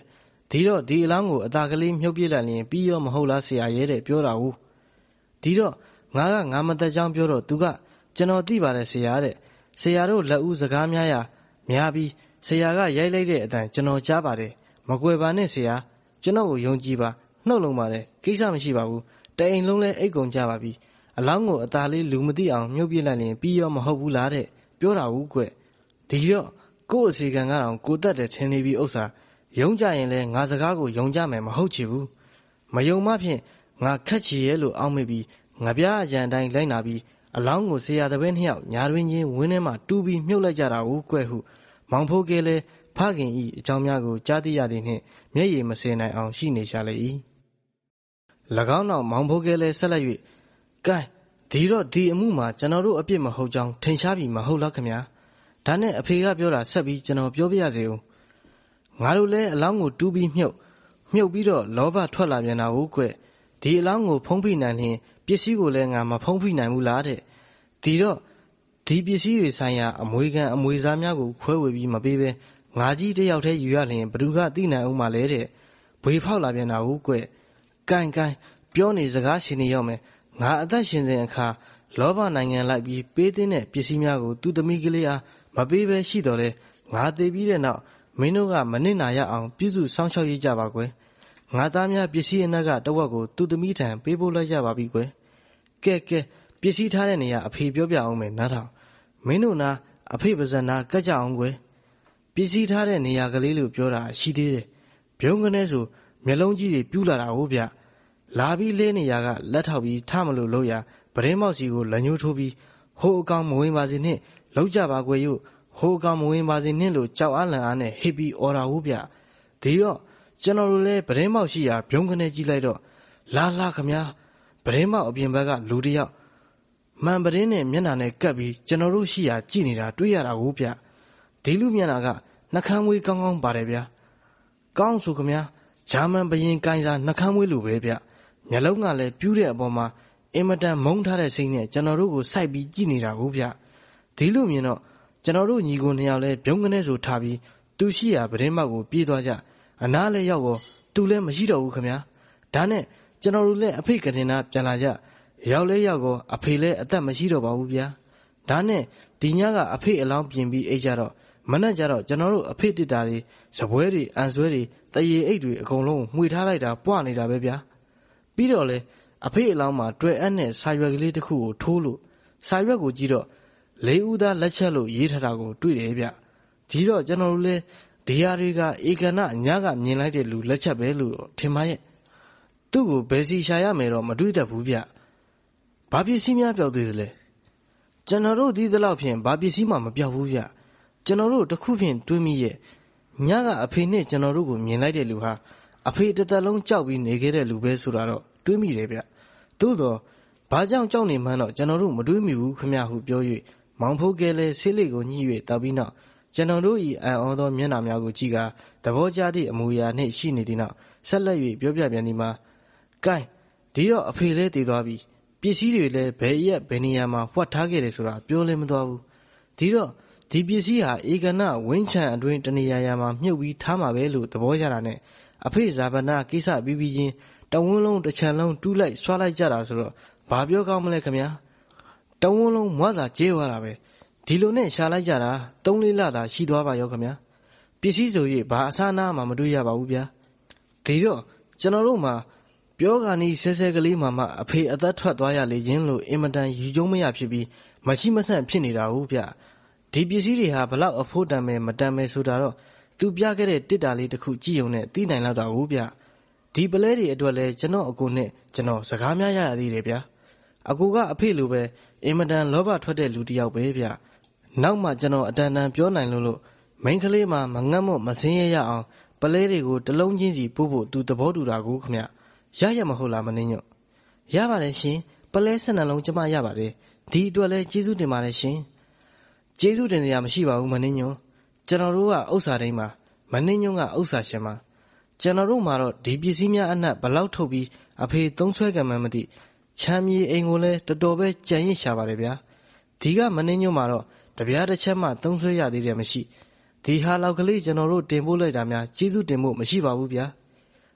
ဒီတော့ဒီအလောင်းကိုအသာကလေးမြုပ်ပြလိုက်ရင်ပြီးရောမဟုတ်လားဆရာရဲ့တဲ့ပြောတာဟုတ်ဒီတော့ငါကငါမသက်ကြောင်းပြောတော့သူကကျွန်တော်သိပါတယ်ဆရာတဲ့ဆရာတို့လက်ဦးစကားများရများပြီးဆရာကရိုက်လိုက်တဲ့အတန်ကျွန်တော်ကြားပါတယ်မကွယ်ပါနဲ့ဆရာကျွန်တော်ကိုယုံကြည်ပါနှုတ်လုံးပါတယ်ကိစ္စမရှိပါဘူးတအိမ်လုံးလဲအိတ်ကုန်ကြပါပြီအလောင်းကိုအသာလေးလူမသိအောင်မြုပ်ပြလိုက်ရင်ပြီးရောမဟုတ်ဘူးလားတဲ့ပြောတာဟုတ်ကွဒီတော့ကို့အစီကံကတော့ကိုတက်တယ်ထင်နေပြီဥစ္စာယုံကြရင်လဲငါစကားကိုယုံကြမယ်မဟုတ်ချေဘူးမယုံမှဖြင့်ငါခက်ချီရဲ့လို့အောက်မေ့ပြီးငါပြားအကြံတိုင်းလိုက်နာပြီးအလောင်းကိုဆရာတပည့်နှစ်ယောက်ညာတွင်ချင်းဝင်းထဲမှာတူးပြီးမြုပ်လိုက်ကြတာဟုတ်ကွဟုမောင်ဖိုးကဲလဲဖခင်ဤအကြောင်းများကိုကြားသိရသည်နှင့်မျက်ရည်မစင်နိုင်အောင်ရှိနေရှာလေ၏၎င်းနောက်မောင်ဖိုးကဲလဲဆက်လက်၍ကဲဒီတော့ဒီအမှုမှာကျွန်တော်တို့အပြစ်မဟုတ်ကြောင်းထင်ရှားပြီမဟုတ်လားခင်ဗျာဒါနဲ့အဖေကပြောတာဆက်ပြီးကျွန်တော်ပြောပြရစေဦးငါတို့လဲအလောင်းကိုတူးပြီးမြုပ်မြုပ်ပြီးတော့လောဘထွက်လာပြန်တာဟုတ်ကွဒီအလောင်းကိုဖုံးဖိနိုင်ရင်ပစ္စည်းကိုလည်းငါမဖုံးဖိနိုင်ဘူးလားတဲ့ဒီတော့ဒီပစ္စည်းတွေဆိုင်ရာအမွေခံအမွေစားများကိုခွဲဝေပြီးမပေးဘဲငါကြီးတယောက်တည်းယူရလျင်ဘသူကသိနိုင်အောင်မလဲတဲ့ဘွေဖောက်လာပြန်တာဟုတ်ကွကိုင်ကိုင်ပြောနေစကားရှင်နေရောက်မယ်ငါအသက်ရှင်စဉ်အခါလောဘနိုင်ငံလိုက်ပြီးပေးတဲ့ပစ္စည်းများကိုသူ့သမီးကလေးအားမပေးဘဲရှိတော်လဲငါသေးပြီးတဲ့နောက်မင်းတို့ကမနစ်နာရအောင်ပြုစုစောင့်ရှောက်ရကြပါကွယ်ငါသားများပစ္စည်းအနက်ကတဝက်ကိုသူ့သမီးထံပေးဖို့လိုက်ကြပါပြီကွယ်ကဲကဲပစ္စည်းထားတဲ့နေရာအဖေပြောပြအောင်မယ်နားထောင်မင်းတို့နာအဖေပါဇက်နာကတ်ကြအောင်ကွယ်ပစ္စည်းထားတဲ့နေရာကလေးလို့ပြောတာရှိသေးတယ်ဘုံကနေဆိုမျက်လုံးကြီးတွေပြူးလာတာဟုတ်ဗျလာပြီးလဲနေရာကလက်ထောက်ပြီးထမလို့လို့ရပရင်းမောက်စီကိုလက်ညှိုးထိုးပြီးဟိုအကောင်မဝင်ပါစေနဲ့လောက်ကြပါကွယ်ယို့ဟိုအကောင်မဝင်ပါစေနဲ့လို့ကြောက်အားလန့်အားနဲ့ဟစ်ပြီးအော်တာဟုတ်ဗျဒီတော့ကျွန်တော်တို့လဲပရင်းမောက်ရှိရာဘုံကနေကြီးလိုက်တော့လာလာခမညာပရင်းမောက်အပြင်ဘက်ကလူတယောက်မှန်ပရင်းနဲ့မျက်နှာနဲ့ကပ်ပြီးကျွန်တော်တို့ရှိရာကြည့်နေတာတွေ့ရတာဟုတ်ဗျဒီလူမျက်နှာကနှကမ်းမွေးကောင်းကောင်းပါတယ်ဗျာကောင်းဆိုခမညာဂျာမန်ဘရင်ကိုင်းစားနှကမ်းမွေးလိုပဲဗျမျက်လုံးကလည်းပြူးတဲ့အပေါ်မှာအင်မတန်မုန်းထားတဲ့စိတ်နဲ့ကျွန်တော်တို့ကိုစိုက်ပြီးကြည့်နေတာဟုတ်ဗျဒီလိုမြင်တော့ကျွန်တော်တို့ညီကိုနှစ်ယောက်လဲဘုံကနေဆိုထားပြီးသူရှိရာပရင်းမောက်ကိုပြေးသွားကြအနားလဲရောက်တော့သူလဲမရှိတော့ဘူးခမညာဒါနဲ့ကျွန်တော်တို့လဲအဖေကတင်နာပြန်လာကြရောက်လဲရောက်တော့အဖေလဲအသက်မရှိတော့ပါဘူးဗျာဒါနဲ့ဒီညကအဖေအလောင်းပြင်ပြီးအိတ်ကြတော့မနဲ့ကြတော့ကျွန်တော်တို့အဖေတစ်တာတွေစပွဲတွေအန်ဆွဲတွေတရေအိတ်တွေအကုန်လုံးမှွေထားလိုက်တာပွားနေတာပဲဗျာပြီးတော့လဲအဖေအလောင်းမှာတွေ့အပ်နဲ့စာရွက်ကလေးတစ်ခုကိုထိုးလို့စာရွက်ကိုကြည့်တော့လေးဦးသားလက်ချက်လို့ရေးထားတာကိုတွေ့တယ်ဗျဒီတော့ကျွန်တော်တို့လဲဒီဟာတွေကဧကနာညကမြင်လိုက်တဲ့လူလက်ချက်ပဲလို့ထင်ပါရဲ့သူ့ကိုဘယ်စီရှာရမယ်တော့မတွေးတတ်ဘူးဗျဘာပစ္စည်းများပျောက်သေးသလဲကျွန်တော်တို့ဒီသလောက်ဖြင့်ဘာပစ္စည်းမှမပျောက်ဘူးဗျကျွန်တော်တို့တခုဖြင့်တွေးမိရဲ့ညကအဖေနဲ့ကျွန်တော်တို့ကိုမြင်လိုက်တဲ့လူဟာအဖေတစ်သက်လုံးကြောက်ပြီးနေခဲ့တဲ့လူပဲဆိုတာတော့တွေးမိတယ်ဗျသို့တော့ဘာကြောင့်ကြောက်နေမှန်းတော့ကျွန်တော်တို့မတွေးမိဘူးခမဟုပြော၍မောင်ဖိုးကဲလဲဆေးလိတ်ကိုညှိ၍တောက်ပြီးနောက်ကျွန်တော်တို့၏အံ့ဩသောမျက်နှာများကိုကြည့်ကာသဘောကျသည့်အမူအရာနှင့်ရှိနေသည့်နောက်ဆက်လက်၍ပြောပြပြန်သည်မှာကဲဒီတော့အဖေလဲတည်သွားပြီပစ္စည်းတွေလဲဘယ်ရက်ဘယ်နေရာမှာဖွက်ထားခဲ့တယ်ဆိုတာပြောလဲမသွားဘူးဒီတော့ဒီပစ္စည်းဟာဧကနာဝင်းချံအတွင်းတနေရာရာမှာမြုပ်ပြီးထားမှာပဲလို့သဘောရတာနဲ့အဖေဇာပနာကိစ္စပြီးပြီးချင်းတဝန်းလုံးတစ်ချံလုံးတူးလိုက်ဆွားလိုက်ကြတာဆိုတော့ဘာပြောကောင်းမလဲခင်ဗျာတဝန်းလုံးမွားစာကျေးသွားတာပဲဒီလိုနဲ့ရှာလိုက်ကြတာသုံးလေးလသာရှိသွားပါရောခင်ဗျာပစ္စည်းဆို၍ဘာအစားအနာမှမတွေ့ရပါဘူးဗျာဒီတော့ကျွန်တော်တို့မှာပြောကနီးဆဲဆဲကလေးမှမှအဖေအသက်ထွက်သွားရလေခြင်းလို့အင်မတန်ယူကျုံမရဖြစ်ပြီးမရှိမဆန့်ဖြစ်နေတာဟုတ်ဗျဒီပစ္စည်းတွေဟာဘလောက်အဖို့တန်မယ်မတန်မယ်ဆိုတာတော့သူပြခဲ့တဲ့တစ်တာလေးတစ်ခုကြည့်ုံနဲ့သိနိုင်လောက်တာဟုတ်ဗျဒီပလဲတွေအတွက်လဲကျွန်တော်အကိုနဲ့ကျွန်တော်စကားများရရသေးတယ်ဗျအကိုကအဖေလိုပဲအင်မတန်လောဘထွက်တဲ့လူတစ်ယောက်ပဲဗျနောက်မှကျွန်တော်အတန်တန်ပြောနိုင်လို့လို့မိန်းကလေးမှမငတ်မို့မစင်းရရအောင်ပလဲတွေကိုတလုံးချင်းစီပို့ဖို့သူသဘောတူတာကိုခမရရမဟုတ်လားမနှင်းညွတ်ရပါတယ်ရှင်ပလဲဆက်နှလုံးကျမရပါတယ်ဒီအတွက်လဲကျေးဇူးတင်ပါတယ်ရှင်ကျေးဇူးတင်စရာမရှိပါဘူးမနှင်းညွတ်ကျွန်တော်တို့ကဥစ္စာတိုင်းမှာမနှင်းညွတ်ကဥစ္စာရှင်မှာကျွန်တော်တို့မှာတော့ဒီပစ္စည်းများအနက်ဘလောက်ထုတ်ပြီးအဖေသုံးဆွဲကံမှန်းမသိချမ်းမြေအိမ်ကိုလဲတော်တော်ပဲကြံရစ်ရှာပါတယ်ဗျာဒီကမနှင်းညွတ်မှာတော့တပြားတစ်ချက်မှသုံးဆွဲရသေးတယ်မရှိဒီဟာလောက်ကလေးကျွန်တော်တို့တင်ပို့လိုက်တာများကျေးဇူးတင်ဖို့မရှိပါဘူးဗျာ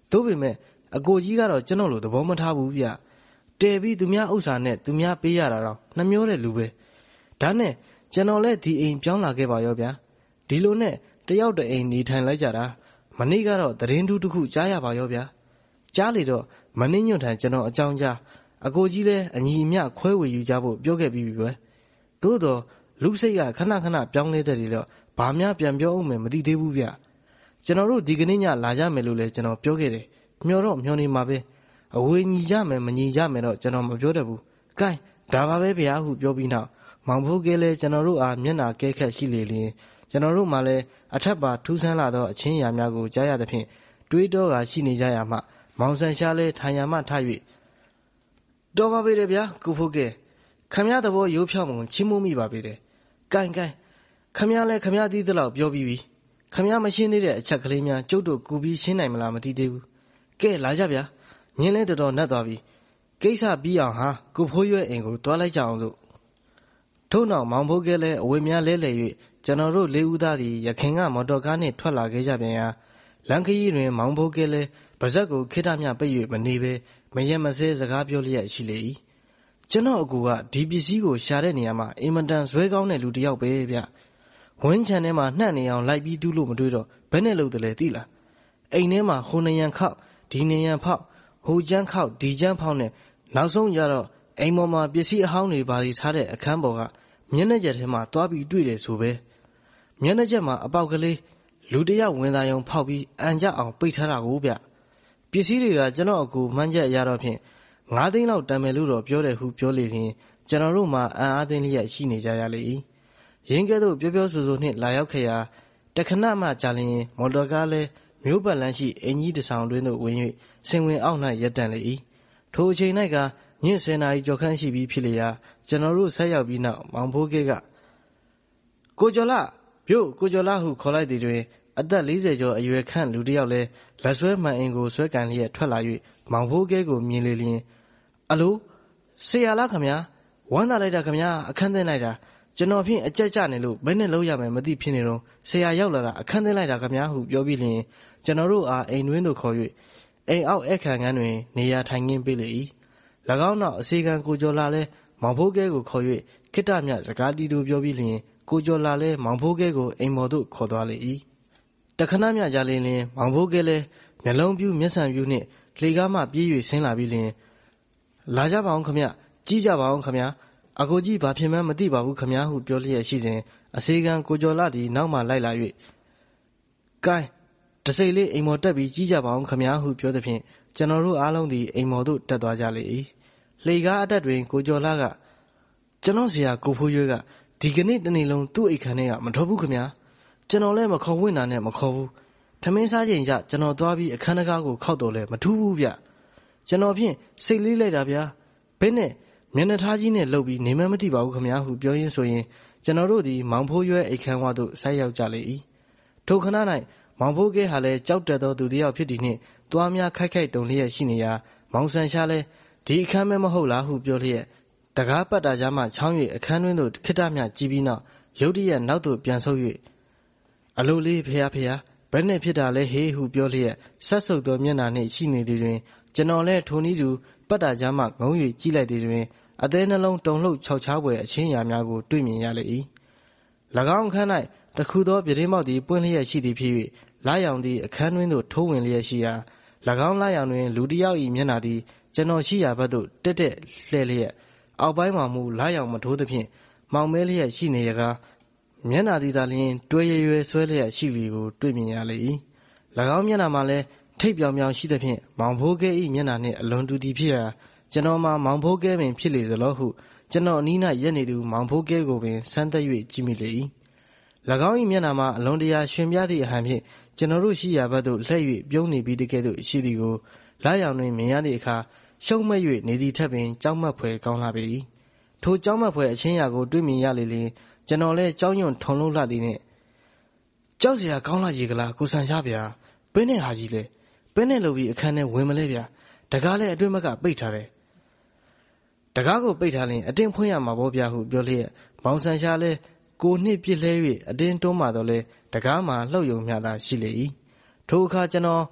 သို့ပေမဲ့အကိုကြီးကတော့ကျွန်တော်လိုသဘောမထားဘူးဗျတဲပြီးသူများဥစ္စာနဲ့သူများပေးရတာတော့နှမျောတဲ့လူပဲဒါနဲ့ကျွန်တော်လည်းဒီအိမ်ပြောင်းလာခဲ့ပါရောဗျာဒီလိုနဲ့တယောက်တအိမ်နေထိုင်လိုက်ကြတာမနေ့ကတော့သတင်းထူးတစ်ခုကြားရပါရောဗျာကြားလေတော့မနှင်းညွန့်ထန်ကျွန်တော်အကြောင်းကြားအကိုကြီးလည်းအညီအမျှခွဲဝေယူကြဖို့ပြောခဲ့ပြီးပြီပဲသို့တော့လူစိတ်ကခဏခဏပြောင်းလဲတဲ့တွေတော့ဘာများပြန်ပြောအောင်မယ်မသိသေးဘူးဗျကျွန်တော်တို့ဒီကနေ့ညလာကြမယ်လို့လည်းကျွန်တော်ပြောခဲ့တယ်မျောတော့မျောနေမှာပဲအဝေးညီကြမယ်မညီကြမယ်တော့ကျွန်တော်မပြောတတ်ဘူးကဲဒါပါပဲဗျာဟုပြောပြီးနောက်မောင်ဖိုးကဲလည်းကျွန်တော်တို့အားမျက်နာကဲခက်ရှိလေလျင်ကျွန်တော်တို့မှလည်းအထက်ပါထူးဆန်းလာသောအချင်းရာများကိုကြားရသဖြင့်တွေးတောကရှိနေကြရမှမောင်ဆန်ရှားလည်းထိုင်ရမှထ၍တော်ပါပေတယ်ဗျာကိုဖိုးကဲခမရသဘောရိုးဖြောင်းမှုချင်းမိုးမိပါပေတယ်ကဲကဲခမရလည်းခမရသီးသလောက်ပြောပြီးပြီခမရမရှင်းသေးတဲ့အချက်ကလေးများကျုပ်တို့ကူပြီးရှင်းနိုင်မလားမသိသေးဘူးကဲလာကြဗျာညင်းလဲတော်တော်နှက်သွားပြီကိစ္စပြီးအောင်ဟာကိုဖိုးရွဲအိမ်ကိုတွားလိုက်ကြအောင်လို့ထို့နောက်မောင်ဖိုးကဲလည်းအဝေများလဲလှယ်၍ကျွန်တော်တို့လေးဦးသားသည်ရခင်ကမော်တော်ကားနှင့်ထွက်လာခဲ့ကြပြန်ရာလမ်းခရီးတွင်မောင်ဖိုးကဲလည်းပါဇက်ကိုခိတ္တမြပိတ်၍မနေပဲမရက်မစဲစကားပြောလျက်ရှိလေ၏ကျွန်တော်အကူကဒီပစ္စည်းကိုရှာတဲ့နေရာမှာအင်မတန်ဇွဲကောင်းတဲ့လူတစ်ယောက်ပဲဗျဝင်းချန်ထဲမှာနှံ့နေအောင်လိုက်ပြီးတူးလို့မတွေးတော့ဘယ်နဲ့လုပ်တယ်လဲသိလားအိမ်ထဲမှာဟိုနေရန်ခောက်ဒီနေရန်ဖောက်ဟိုကျန်းခောက်ဒီကျန်းဖောက်နဲ့နောက်ဆုံးရတော့အိမ်ပေါ်မှာပစ္စည်းအဟောင်းတွေပါထားတဲ့အခန်းပေါ်ကမျက်နှာကျက်ထဲမှာသွားပြီးတွေ့တယ်ဆိုပဲမျက်နှာကျက်မှာအပေါက်ကလေးလူတစ်ယောက်ဝင်သားရုံဖောက်ပြီးအန်ကြအောင်ပိတ်ထားတာကိုဗျပစ္စည်းတွေကကျွန်တော်အကူမှန်းချက်ရတော့ဖြင့်ငါးသိန်းလောက်တန်မယ်လို့တော့ပြောတယ်ဟုပြောလေရင်ကျွန်တော်တို့မှအံ့အားသင်းလျက်ရှိနေကြရလေ၏ရင်းကဲ့သို့ပြောပြောဆိုဆိုနှင့်လာရောက်ခဲ့ရာတခဏမှကြာလျင်မော်တော်ကားလည်းမြို့ပတ်လမ်းရှိအင်ကြီးတဆောင်တွင်သို့ဝင်၍စင်ဝင်အောက်၌ရပ်တန့်လေ၏ထိုအချိန်၌ကညစ်စင်နာရီကြော်ခန့်ရှိပြီးဖြစ်လျာကျွန်တော်တို့ဆက်ရောက်ပြီးနောက်မောင်ဖိုးကဲကကိုကျော်လာပြုတ်ကိုကျော်လာဟုခေါ်လိုက်သည်တွင်အသက်လေးဆယ်ကျော်အရွယ်ခန့်လူတစ်ယောက်လည်းလက်ဆွဲမှန်အင်ကိုဆွဲကန်လျက်ထွက်လာ၍မောင်ဖိုးကဲကိုမြင်လေလျင်အလိုဆရာလားခမညာဝမ်းသာလိုက်တာခမညာအခန်းသိမ်းလိုက်တာကျွန်တော်ဖြင့်အကြက်ကြနေလို့ဘယ်နဲ့လုံးရမယ်မသိဖြစ်နေတော့ဆရာရောက်လာတာအခန်းသိမ်းလိုက်တာခမညာဟုပြောပြီးလျင်ကျွန်တော်တို့အားအိမ်တွင်းသို့ခေါ်၍အိမ်အောက်အခန်းခန်းတွင်နေရာထိုင်ခင်းပေးလေ၏၎င်းနောက်အစီကံကိုကျော်လာလဲမောင်ဖိုးကဲကိုခေါ်၍ခိတ္တမြစကားတီတူပြောပြီးလျင်ကိုကျော်လာလဲမောင်ဖိုးကဲကိုအိမ်ပေါ်သို့ခေါ်သွားလေ၏တခဏမြကြာလျင်လျင်မောင်ဖိုးကဲလဲမျက်လုံးပြူးမျက်စံပြူးနှင့်လေကားမှပြေး၍ဆင်းလာပြီးလျင်လာကြပါအောင်ခမကြီးကြပါအောင်ခမအကိုကြီးဘာဖြစ်မှန်းမသိပါဘူးခမဟုပြောလျက်ရှိစဉ်အစီကံကိုကျော်လာသည်နောက်မှလိုက်လာ၍ကဲတစိမ့်လေးအိမ်မော်တက်ပြီးကြီးကြပါအောင်ခမဟုပြောသည်ဖြင့်ကျွန်တော်တို့အားလုံးသည်အိမ်မော်သို့တက်သွားကြလေ၏လေကားအတက်တွင်ကိုကျော်လာကကျွန်တော်ဆရာကိုဖိုးရွဲကဒီကနေ့တနေ့လုံးသူ့အိတ်ခမ်းထဲကမထွက်ဘူးခမကျွန်တော်လည်းမခေါ်ဝင်တာနဲ့မခေါ်ဘူးထမင်းစားချိန်ကျကျွန်တော်သွားပြီးအခန်းတကားကိုခောက်တော့လဲမထူးဘူးဗျကျွန်တော်ဖြင့်စိတ်လေးလိုက်တာဗျာဘယ်နဲ့မျက်နှာထားကြီးနဲ့လှုပ်ပြီးနေမှမသိပါဘူးခမဟုပြောရင်းဆိုရင်ကျွန်တော်တို့သည်မောင်ဖိုးရွဲအိတ်ခမ်းဝါသို့ဆိုက်ရောက်ကြလေ၏ထိုခဏ၌မောင်ဖိုးကဲဟာလည်းကြောက်တက်သောသူတစ်ယောက်ဖြစ်သည်နှင့်တွားများခိုက်ခိုက်တုန်လျက်ရှိနေရာမောင်ဆန်ရှားလည်းဒီအခန်းမဲမဟုတ်လားဟုပြောလျက်တကားပတ်တာကြားမှချောင်း၍အခန်းတွင်းသို့ခိတ္တမြကြည့်ပြီးနောက်ရုတ်တရက်နောက်သို့ပြန်ဆုပ်၍အလိုလေးဖေဟာဖေဟာဘယ်နဲ့ဖြစ်တာလဲဟေးဟုပြောလျက်ဆက်ဆုပ်သောမျက်နှာနှင့်ရှိနေသည်တွင်ကျွန်တော်လည်းထိုနည်းတူပတ်တာကြားမှငုံ၍ကြည့်လိုက်သည်တွင်အသေးနှလုံးတုန်လှုပ်ခြောက်ခြားပွေအချင်းရာများကိုတွေ့မြင်ရလေ၏၎င်းအခန်း၌တခုသောပြတင်းပေါက်သည်ပွင့်လျက်ရှိသည်ဖြစ်၍လာရောင်သည်အခန်းတွင်းသို့ထိုးဝင်လျက်ရှိရာ၎င်းလာရောင်တွင်လူတစ်ယောက်၏မျက်နှာသည်ကျွန်တော်ရှိရာဘက်သို့တက်တက်လှဲ့လျက်အောက်ပိုင်းမှာမူလာရောင်မထိုးသဖြင့်မောင်မဲလျက်ရှိနေရကားမျက်နှာသည်သာလျှင်တွဲရွယ်ရွယ်ဆွဲလျက်ရှိသည်ကိုတွေ့မြင်ရလေ၏၎င်းမျက်နှာမှာလည်းထိပ်ပြောင်ပြောင်ရှိသဖြင့်မောင်ဖိုးကဲ၏မျက်နှာနှင့်အလွန်တူသည်ဖြစ်ရာကျွန်တော်မှာမောင်ဖိုးကဲပင်ဖြစ်လေသလိုဟုကျွန်တော်အနီး၌ရက်နေသူမောင်ဖိုးကဲကိုပင်ဆန်းသက်၍ကြည့်မိလေ၏၎င်း၏မျက်နှာမှာအလွန်တရာရှင်ပြသည့်အဟန်ဖြင့်ကျွန်တော်တို့ရှိရာဘက်သို့လှည့်၍ပြုံးနေပြီးတကယ်သို့ရှိသည်ကိုလာရောင်တွင်မြင်ရသည့်အခါရှုံးမဲ့၍နေသည်ထက်ပင်ကြောက်မက်ဖွယ်ကောင်းလာပေ၏ထိုကြောက်မက်ဖွယ်အချင်းရာကိုတွေ့မြင်ရလေလျင်ကျွန်တော်လည်းကြောက်ရွံ့ထုံလုံးလှသည်နှင့်ကြောက်စရာကောင်းလာရေကလားကိုဆန်ရှားဗျာဘယ်နဲ့ဟာကြီးလဲဘယ်နဲ့လုပ်ပြီးအခန်းထဲဝင်မလဲဗျာတကားလည်းအတွင်းဘက်ကပိတ်ထားတယ်တကားကိုပိတ်ထားရင်အတင်းဖွင့်ရမှာပေါ့ဗျာဟုပြောလျက်မောင်ဆန်ရှားလည်းကိုနှစ်ပြစ်လဲ၍အတင်းတွန်းမှတော့လဲတကားမှာလှုပ်ယုံမျှသာရှိလေ၏ထိုအခါကျွန်တော်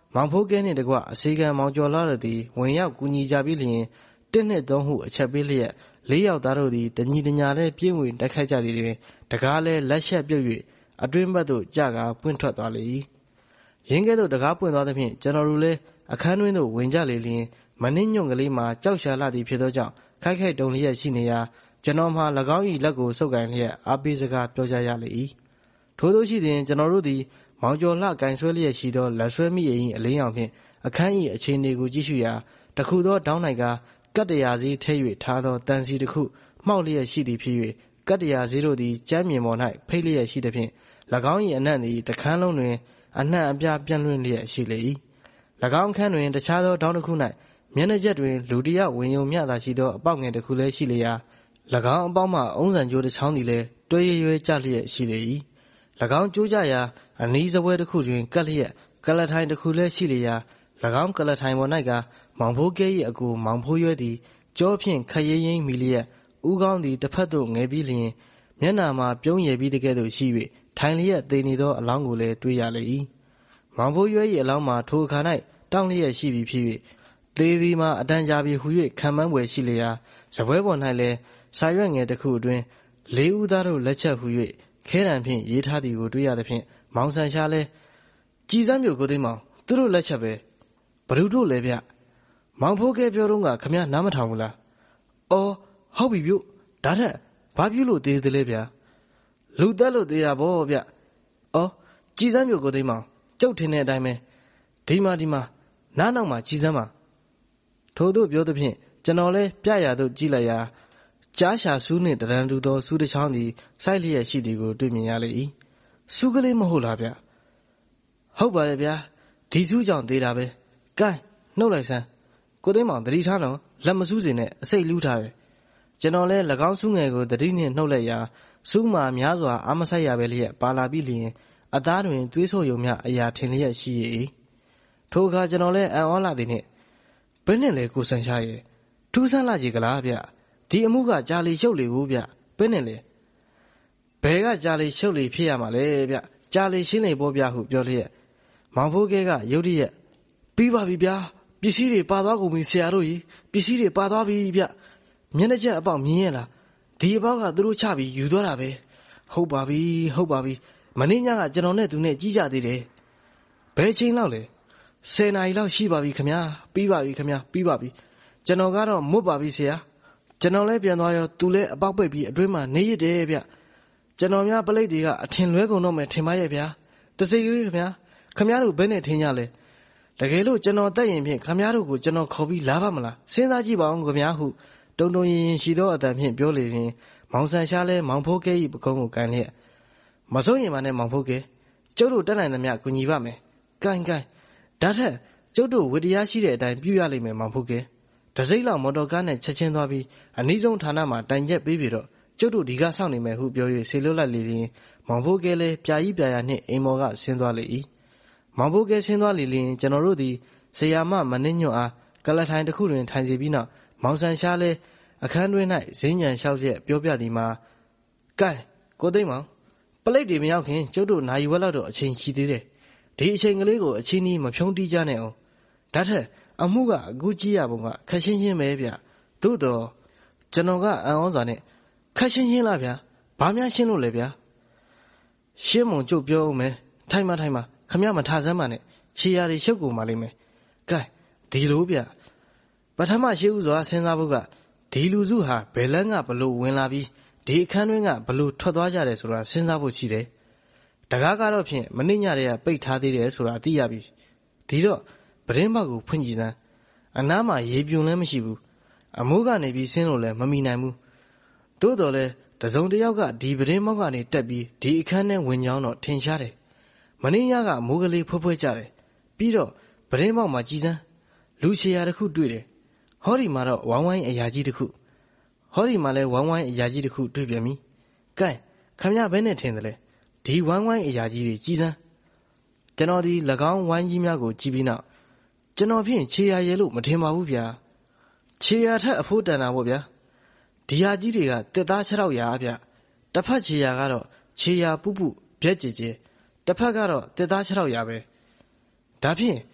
မောင်ဖိုးကဲနှင့်တကွအစီကံမောင်ကျော်လာတို့သည်ဝင်ရောက်ကူညီကြပြီးလျှင်တစ်နှစ်သုံးဟုအချက်ပေးလျက်လေးယောက်သားတို့သည်တညီတညာလည်းပြင်းဝင်တိုက်ခိုက်ကြသည်တွင်တကားလည်းလက်ချက်ပြုတ်၍အတွင်းဘက်သို့ကြကာပွင့်ထွက်သွားလေ၏ရင်းကဲ့သို့တကားပွင့်သွားသဖြင့်ကျွန်တော်တို့လည်းအခန်းတွင်းသို့ဝင်ကြလေလျင်မနှင်းညွန့်ကလေးမှာကြောက်ရှာလာသည်ဖြစ်သောကြောင့်ခိုက်ခိုက်တုန်လျက်ရှိနေရာကျွန်တော်မှ၎င်း၏လက်ကိုဆုပ်ကိုင်လျက်အားပေးစကားပြောကြရလေ၏ထို့သောရှိသည်ကျွန်တော်တို့သည်မောင်ကျော်လှကင်ဆွဲလျက်ရှိသောလက်ဆွဲမိအိမ်အလင်းရောင်ဖြင့်အခန်း၏အခြေအနေကိုကြည့်ရှုရာတခုသောတောင်းနိုင်ကကတ္တရာစည်းထဲ၍ထားသောတန်စီတစ်ခုမှောက်လျက်ရှိသည်ဖြစ်၍ကတ္တရာစည်းတို့သည်ကျမ်းမြေပေါ်၌ဖိတ်လျက်ရှိသည်ဖြင့်၎င်း၏အနံ့သည်တခန်းလုံးတွင်အနှံ့အပြားပြန့်လွင့်လျက်ရှိလေ၏၎င်းခန်းတွင်တခြားသောတောင်းတစ်ခု၌မျက်နှာချက်တွင်လူတစ်ယောက်ဝင်ယုံမျှသာရှိသောအပေါက်ငယ်တစ်ခုလည်းရှိလျာ၎င်းအပေါက်မှအုံးဆန်ကြိုးတစ်ချောင်းသည်လည်းတွဲရွရွကျလျက်ရှိလေ၏၎င်းကြိုးကြရာအနီးစပွဲတစ်ခုတွင်ကပ်လျက်ကလထိုင်တစ်ခုလည်းရှိလျာ၎င်းကလထိုင်ပေါ်၌ကမောင်ဖိုးကဲ၏အကူမောင်ဖိုးရွဲသည်ကြောဖြင့်ခက်ရင်းရင်းမိလျက်ဥကောင်းသည်တစ်ဖက်သို့ငယ်ပြီးလျင်မျက်နာမှာပြုံးရည်ပြီးတကဲ့သို့ရှိ၍ထိုင်လျက်သေနေသောအလောင်းကိုလည်းတွေ့ရလေ၏မောင်ဖိုးရွဲ၏အလောင်းမှာထိုအခါ၌တောင်းလျက်ရှိပြီးဖြစ်၍သေသည်မှာအတန်ကြာပြီးဟူ၍ခံမှန်းွယ်ရှိလျာစပွဲပေါ်၌လည်းစာရွက်ငယ်တစ်ခုအတွင်းလေးဦးသားတို့လက်ချက်ဟူ၍ခဲတံဖြင့်ရေးထားသည်ကိုတွေ့ရသဖြင့်မောင်ဆန်ရှားလဲကြည်စမ်းမျိုးကိုသိမ်းမောင်သူတို့လက်ချက်ပဲဘ누구တို့လဲဗျမောင်ဖိုးကဲပြောတော့ကခမနားမထောင်ဘူးလားအော်ဟုတ်ပြီပြုတ်ဒါထက်ဘာပြုလို့သေးသေးလဲဗျလူတက်လို့သေးတာဗောဗျအော်ကြည်စမ်းမျိုးကိုသိမ်းမောင်ကျုပ်ထင်တဲ့အတိုင်းပဲဒီမှာဒီမှာနားနောက်မှာကြည်စမ်းပါထို့သို့ပြောသဖြင့်ကျွန်တော်လဲပြရသို့ကြည့်လိုက်ရာကြားရှာဆူးနှင့်တရန်တူသောဆူးတစ်ချောင်းသည်စိုက်လျက်ရှိသည်ကိုတွေ့မြင်ရလေ၏ဆူးကလေးမဟုတ်လားဗျဟုတ်ပါရဲ့ဗျာဒီဆူးကြောင့်သေးတာပဲကဲနှုတ်လိုက်စမ်းကိုသိမ်းမောင်တတိထားတော့လက်မဆူးစင်နဲ့အစိတ်လူးထားတယ်ကျွန်တော်လဲ၎င်းဆူးငယ်ကိုတတိနှင့်နှုတ်လိုက်ရာဆူးမှာများစွာအာမဆိုင်ရပဲလျက်ပါလာပြီးလျင်အသားတွင်သွေးဆိုးယုံမြအရာထင်လျက်ရှိ၏ထိုအခါကျွန်တော်လဲအံ့ဩလာသည်နှင့်ဘယ်နဲ့လဲကိုဆန်ရှားရဲ့ထူးဆန်းလာကြီးကလားဗျဒီအမှုကကြာလီရှုပ်လေဘူးဗျဘယ်နဲ့လဲဘယ်ကကြာလီရှုပ်လေဖြစ်ရမှာလဲဗျကြာလီရှင်းလေပေါ်ဗျဟုပြောလျက်မောင်ဖိုးကဲကရုတ်တရက်ပြီးပါပြီဗျာပစ္စည်းတွေပါသွားကုန်ပြီဆရာတို့ကြီးပစ္စည်းတွေပါသွားပြီဗျမျက်နှာချက်အပေါက်မြင်ရလားဒီအပေါက်ကသူတို့ချပြီးယူသွားတာပဲဟုတ်ပါပြီဟုတ်ပါပြီမင်းညကကျွန်တော်နဲ့သူနဲ့ကြီးကြသေးတယ်ဘယ်ချိန်လောက်လဲဆယ်နာရီလောက်ရှိပါပြီခမညာပြီးပါပြီခမညာပြီးပါပြီကျွန်တော်ကတော့မွတ်ပါပြီဆရာကျွန်တော်လည်းပြန်သွားရောသူလည်းအပေါက်ပိတ်ပြီးအတွင်းမှာနေရတဲ့ဗျကျွန်တော်များပလိတ်တွေကအထင်လွဲကုန်တော့မယ်ထင်ပါရဲ့ဗျာတစိကလေးခမညာခမညာတို့ဘယ်နဲ့ထင်ကြလဲတကယ်လို့ကျွန်တော်တက်ရင်ဖြင့်ခမညာတို့ကိုကျွန်တော်ခေါ်ပြီးလာပါမလားစဉ်းစားကြည့်ပါဦးခမညာဟုတုံတုံရင်ရင်ရှိသောအတန်ဖြင့်ပြောလေရင်မောင်ဆန်ရှားလဲမောင်ဖိုးကဲ၏ပကုံးကိုကန်လျက်မစိုးရင်ပါနဲ့မောင်ဖိုးကဲကျုပ်တို့တက်နိုင်သမျှကူညီပါမယ်ကိုင်ကိုင်ဒါထက်ကျုပ်တို့ဝတ္တရားရှိတဲ့အတိုင်းပြုရလိမ့်မယ်မောင်ဖိုးကဲတစိမ့်လောက်မော်တော်ကားနဲ့ချက်ချင်းသွားပြီးအနည်းဆုံးဌာနမှာတိုင်ချက်ပေးပြီးတော့ကျုပ်တို့ဒီကစောင့်နေမယ်ဟုပြော၍ဆေလွတ်လိုက်လေရင်မောင်ဖိုးကဲလည်းပြာကြီးပြာရနှင့်အိမ်မော်ကဆင်းသွားလေ၏မောင်ဖိုးကဲဆင်းသွားလေလျင်ကျွန်တော်တို့သည်ဆရာမမနှင်းညွန့်အားကလထိုင်တစ်ခုတွင်ထိုင်စီပြီးနောက်မောင်ဆန်ရှားလည်းအခန်းတွင်း၌ဈဉ္ဉံလျှောက်ရက်ပြောပြသည်မှာကဲကိုသိမ်းမောင်ပလိတ်တွေမရောက်ခင်ကျုပ်တို့နာရီဝက်လောက်တော့အချိန်ရှိသေးတယ်ဒီအချိန်ကလေးကိုအချင်းကြီးမဖြုံးတီးကြနဲ့အောင်ဒါထက်အမှုကအခုကြည့်ရပုံကခက်ရှင်းရှင်းပဲဗျသို့တော့ကျွန်တော်ကအံ့ဩစွာနဲ့ခက်ရှင်းရှင်းလားဗျဘာများရှင်းလို့လဲဗျရှင်းမုံကျုပ်ပြောဦးမယ်ထိုင်မထိုင်မခမရမထားစမ်းပါနဲ့ခြေရာတွေရှုပ်ကုန်ပါလိမ့်မယ်ကဲဒီလိုဗျပထမရှိဥစွာစဉ်းစားဖို့ကဒီလူစုဟာဘယ်လန်းကဘလို့ဝင်လာပြီးဒီအခန်းတွင်းကဘလို့ထွက်သွားကြတယ်ဆိုတာစဉ်းစားဖို့ရှိတယ်တကားကတော့ဖြင့်မနှိမ့်ညတဲ့ကပိတ်ထားသေးတယ်ဆိုတာသိရပြီဒီတော့ပရင်းပေါက်ကိုဖွင့်ကြည့်စမ်းအနားမှာရေပြုံလည်းမရှိဘူးအမိုးကနေပြီးဆင်းလို့လည်းမမီနိုင်ဘူးသို့တော်လည်းတစုံတစ်ယောက်ကဒီပရင်းပေါက်ကနေတက်ပြီးဒီအခန်းထဲဝင်ကြောင်းတော့ထင်ရှားတယ်မနှိမ့်ညကမိုးကလေးဖွဲ့ဖွဲ့ကြတယ်ပြီးတော့ပရင်းပေါက်မှာကြည်စမ်းလူရှည်ရာတစ်ခုတွေ့တယ်ဟောဒီမှာတော့ဝိုင်းဝိုင်းအရာကြီးတစ်ခုဟောဒီမှာလည်းဝိုင်းဝိုင်းအရာကြီးတစ်ခုတွေ့ပြန်ပြီကဲခမရဘဲနဲ့ထင်တယ်လေဒီဝိုင်းဝိုင်းအရာကြီးတွေကြည်စမ်းကျွန်တော်ဒီ၎င်းဝိုင်းကြီးများကိုကြည့်ပြီးနောက်ကျွန်တော်ဖြင့်ခြေရာရဲလို့မထင်ပါဘူးဗျာခြေရာထက်အဖို့တန်တာပေါ့ဗျာဒီဟာကြီးတွေကတက်သားခြေထောက်ရာဗျတစ်ဖက်ခြေရာကတော့ခြေရာပုပုပြက်ကြည်ကြည်တစ်ဖက်ကတော့တက်သားခြေထောက်ရာပဲဒါဖြင့်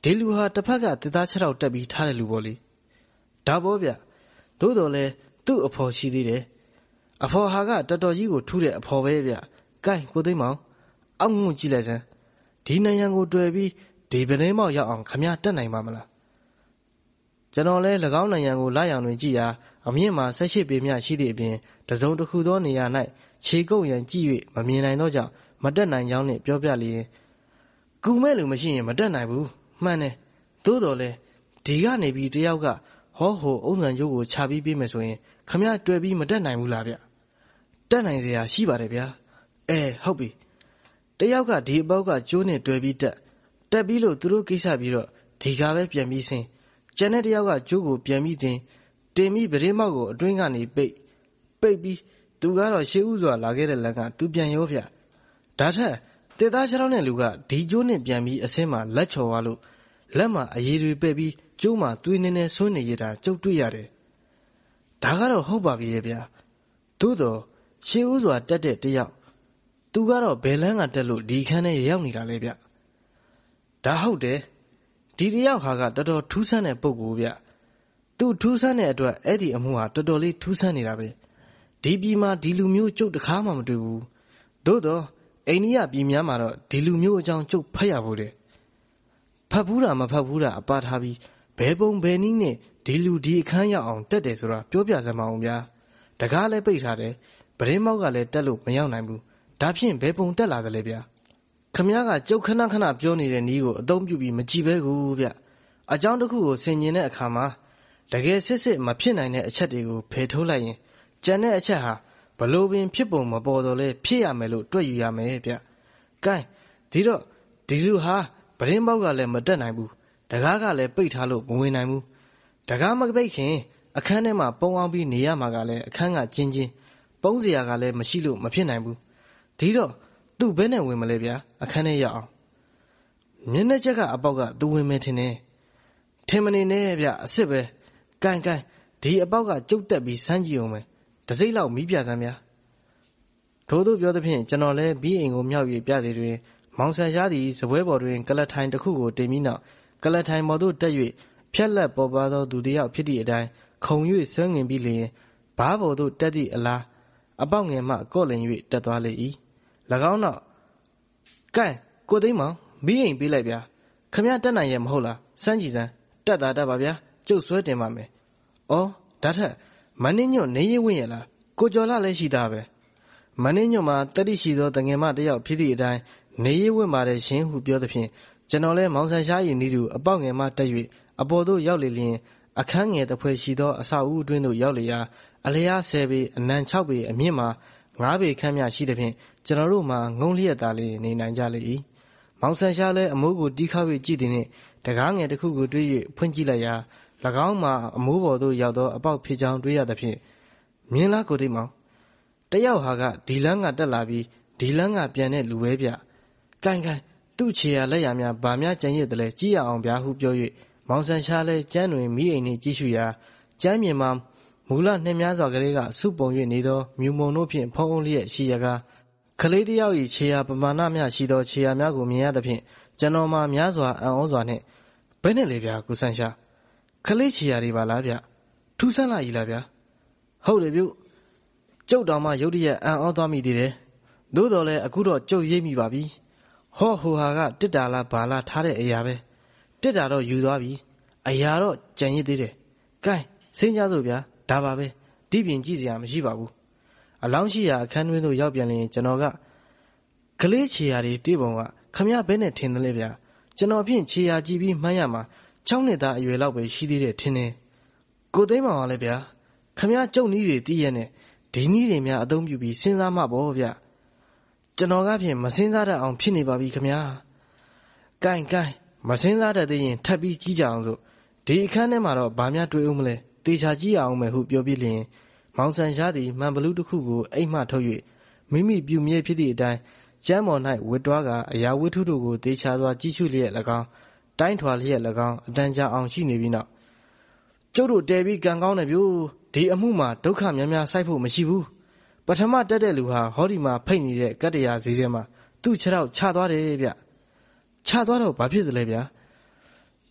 ဒီလူဟာတစ်ဖက်ကတစ်သားချက်တော့တက်ပြီးထားတဲ့လူပေါ့လေဒါပေါ့ဗျသို့တော်လဲသူ့အဖော်ရှိသေးတယ်အဖော်ဟာကတော်တော်ကြီးကိုထူးတဲ့အဖော်ပဲဗျကဲကိုသိမ်းမောင်အောက်ငုံကြည့်လိုက်စမ်းဒီနိုင်ရန်ကိုတွေ့ပြီးဒီပနေမောက်ရောက်အောင်ခမရတက်နိုင်ပါမလားကျွန်တော်လဲ၎င်းနိုင်ရန်ကိုလာရောင်တွင်ကြည့်ရာအမြင့်မှာ၁၈ပေမြရှိသည့်အပြင်တစုံတစ်ခုသောနေရာ၌ခြေကုပ်ရန်ကြည့်၍မမြင်နိုင်သောကြောင့်မတက်နိုင်ကြောင်းနှင့်ပြောပြလျင်ကူမဲ့လူမရှိရင်မတက်နိုင်ဘူးမှန်တယ်သို့တော်လဲဒီကနေပြီးတယောက်ကဟောဟိုအုံစံကျိုးကိုခြာပြီးပေးမယ်ဆိုရင်ခမရတွေ့ပြီးမတက်နိုင်ဘူးလားဗျတက်နိုင်စရာရှိပါတယ်ဗျာအဲဟုတ်ပြီတယောက်ကဒီအပေါက်ကကျိုးနဲ့တွေ့ပြီးတက်တက်ပြီးလို့သူတို့ကိစ္စပြီးတော့ဒီကပဲပြန်ပြီးဆင်းကျန်တဲ့တယောက်ကကျိုးကိုပြန်ပြီးတင်တင်ပြီးပရင်းမောက်ကိုအတွင်းကနေပိတ်ပိတ်ပြီးသူကတော့ရှေးဥစွာလာခဲ့တဲ့လက်ကသူပြန်ရောဗျဒါထက်တေသားခြေထောက်နဲ့လူကဒီကျိုးနဲ့ပြန်ပြီးအဆင်းမှာလက်ချော်သွားလို့လက်မှာအရည်တွေပဲ့ပြီးကျိုးမှာသွေးနေနေဆွနေရတာကြုတ်တွေ့ရတယ်ဒါကတော့ဟုတ်ပါပြီရဲ့ဗျာသို့တော့ရှေးဥစွာတက်တဲ့တယောက်သူကတော့ဘယ်လန်းကတက်လို့ဒီခန်းထဲရောက်နေတာလဲဗျဒါဟုတ်တယ်ဒီတယောက်ဟာကတော်တော်ထူးဆန်းတဲ့ပုဂ္ဂိုလ်ဗျသူထူးဆန်းတဲ့အတွက်အဲ့ဒီအမှုဟာတော်တော်လေးထူးဆန်းနေတာပဲဒီပြည်မှာဒီလူမျိုးကျုပ်တခါမှမတွေ့ဘူးသို့တော့အိန္ဒိယပြည်များမှာတော့ဒီလူမျိုးအကြောင်းကျုပ်ဖတ်ရဖို့တယ်ဖတ်ဘူးတာမဖတ်ဘူးတာအပါထားပြီးဘယ်ပုံဘယ်နည်းနဲ့ဒီလူဒီအခန်းရောက်အောင်တက်တယ်ဆိုတာပြောပြစမ်းပါဦးဗျာတကားလည်းပိတ်ထားတယ်ပရင်းမောက်ကလည်းတက်လို့မရောက်နိုင်ဘူးဒါဖြင့်ဘယ်ပုံတက်လာသလဲဗျာခမ ्या ကကျုပ်ခဏခဏပြောနေတဲ့နည်းကိုအသုံးပြုပြီးမကြည့်ပဲကူဗျအကြောင်းတစ်ခုကိုဆင်ញင်တဲ့အခါမှာတကယ်စစ်စစ်မဖြစ်နိုင်တဲ့အချက်တွေကိုဖယ်ထုတ်လိုက်ရင်ကြံတဲ့အချက်ဟာဘလို့ပင်ဖြစ်ပုံမပေါ်တော့လဲဖြစ်ရမယ်လို့တွက်ယူရမယ်ဗျကဲဒီတော့ဒီလူဟာပရင်းမောက်ကလည်းမတက်နိုင်ဘူးတကားကလည်းပိတ်ထားလို့မဝင်နိုင်ဘူးတကားမပိတ်ခင်အခန်းထဲမှာပုံအောင်ပြီးနေရမှာကလည်းအခန်းကကျင်းချင်းပုံးစရာကလည်းမရှိလို့မဖြစ်နိုင်ဘူးဒီတော့သူ့ဘဲနဲ့ဝင်မလဲဗျာအခန်းထဲရောက်အောင်မျက်နှာချက်ကအပေါက်ကသူဝင်မယ်ထင်တယ်ထင်မနေနဲ့ဗျအစ်စ်ပဲကိုင်ကိုင်ဒီအပေါက်ကကျုပ်တက်ပြီးစမ်းကြည့်အောင်မယ်တစိမ့်လောက်မီးပြစမ်းဗျာထို့သူပြောသဖြင့်ကျွန်တော်လည်းဘီးအိမ်ကိုမြောက်၍ပြသည်တွင်မောင်ဆန်ရှားသည်စပွဲပေါ်တွင်ကလထိုင်တစ်ခုကိုတင်ပြီးနောက်ကလထိုင်ပေါ်သို့တက်၍ဖြက်လက်ပေါ်ပါသောသူတစ်ယောက်ဖြစ်သည့်အတိုင်းခုံ၍ဆွဲငင်ပြီးလျင်ဘားပေါ်သို့တက်သည့်အလားအပေါက်ငယ်မှကော့လင်၍တက်သွားလေ၏၎င်းနောက်ကဲကိုသိမ်းမောင်ဘီးအိမ်ပေးလိုက်ဗျာခမရတက်နိုင်ရဲ့မဟုတ်လားစမ်းကြည့်စမ်းတက်တာတက်ပါဗျာကျုပ်ဆွဲတင်ပါမယ်ဩဒါထက်မင်းညွတ်နေရဝင့်ရလားကိုကျော်လာလည်းရှိသားပဲမင်းညွတ်မှာတတိရှိသောတငယ်မတယောက်ဖြစ်သည့်အတိုင်းနေရဝင့်ပါတယ်ရှင်ဟုပြောသဖြင့်ကျွန်တော်လည်းမောင်ဆန်ရှားရည်နီးသူအပေါက်ငယ်မှတက်၍အပေါ်သို့ရောက်လေလျင်အခန်းငယ်တစ်ဖွဲ့ရှိသောအဆောက်အဦအတွင်းသို့ရောက်လေရာအလျား၁၀ပေအနံ၆ပေအမြင့်မှာ၅ပေခန့်မြရှိသဖြင့်ကျွန်တော်တို့မှာငုံလျက်သားလေးနေနိုင်ကြလေ၏မောင်ဆန်ရှားလည်းအမိုးကိုတီးခါ၍ကြည့်သည်နှင့်တကားငယ်တစ်ခုကိုတွေး၍ဖွင့်ကြည့်လိုက်ရာ၎င်းမှာအမိုးပေါ်သို့ရောက်သောအပေါက်ဖြစ်ကြောင်းတွေးရသဖြင့်မြင်လားကိုသိမောင်တယောက်ဟာကဒီလန်းကတက်လာပြီးဒီလန်းကပြန်တဲ့လူပဲဗျကိုင်ကိုင်သူ့ခြေရလက်ရများဗာများကြံရစ်တယ်လဲကြည့်ရအောင်ဗျာဟုပြော၍မောင်ဆန်ရှားလဲကျန်းတွင်မိအိမ်နှင့်ကြည့်ရှုရာကျန်းမြင်မှာမူလနှင်းများစွာကလေးကစုပုံ၍နေသောမြူမုံတို့ဖြင့်ဖုံးအုံလျက်ရှိရကားကလေးတယောက်၏ခြေရပမာဏများရှိသောခြေရများကိုမြင်ရသဖြင့်ကျွန်တော်မှာများစွာအံ့ဩစွာနှင့်ဘယ်နဲ့လဲဗျာကိုဆန်ရှားကလေးခြေရတွေပါလားဗျထူးဆန်းလာကြီးလားဗျဟုတ်တယ်ပြုကျုပ်တော်မှရုတ်တရက်အံ့ဩသွားမိသေးတယ်သို့တော်လည်းအခုတော့ကျုပ်ရိပ်မိပါပြီဟောဟိုဟာကတစ်တာလားဘာလားထားတဲ့အရာပဲတစ်တာတော့ယူသွားပြီအရာတော့ကြံရစ်သေးတယ်ကဲစင်းကြစို့ဗျာဒါပါပဲဒီပြင်ကြည့်စရာမရှိပါဘူးအလောင်းရှိရာအခန်းတွင်းသို့ရောက်ပြန်ရင်ကျွန်တော်ကကလေးခြေရာတွေတေးပုံကခမရဘဲနဲ့ထင်တယ်လေဗျာကျွန်တော်ဖြင့်ခြေရာကြည့်ပြီးမှန်းရမှာ၆နှစ်သားအရွယ်လောက်ပဲရှိသေးတယ်ထင်တယ်ကိုသိမ်းမောင်ကလည်းဗျာခမရကျုပ်နီးတွေတီးရဲနဲ့ဒီနီးတွေများအသုံးပြုပြီးစဉ်းစားမှပေါ့ဗျာကျွန်တော်ကဖြင့်မစဉ်းစားတတ်အောင်ဖြစ်နေပါပြီခမရကိုင်ကိုင်မစဉ်းစားတတ်သေးရင်ထပ်ပြီးကြီးကြအောင်စို့ဒီအခန်းထဲမှာတော့ဘာများတွေးဦးမလဲတေချာကြည့်အောင်မယ်ဟုပြောပြီးလျင်မောင်ဆန်ရှားသည်မှန်ဘလူးတစ်ခုကိုအိတ်မှထုတ်၍မိမိပြုမြဲဖြစ်သည့်အတိုင်းကျမ်းပေါ်၌ဝတ်တွားကအရာဝတ္ထုတို့ကိုတေချာစွာကြည့်ရှုလျက်၎င်းတိုင်းထွာလျက်၎င်းအတန်ကြာအောင်ရှိနေပြီးနောက်ကျုပ်တို့တဲပြီးကံကောင်းတယ်ဗျို့ဒီအမှုမှာဒုက္ခများများစိုက်ဖို့မရှိဘူးပထမတက်တဲ့လူဟာဟောဒီမှာဖိတ်နေတဲ့ကတ္တရာဈေးထဲမှာသူ့ခြေထောက်ချသွားတယ်ဗျချသွားတော့ဘာဖြစ်သလဲဗျ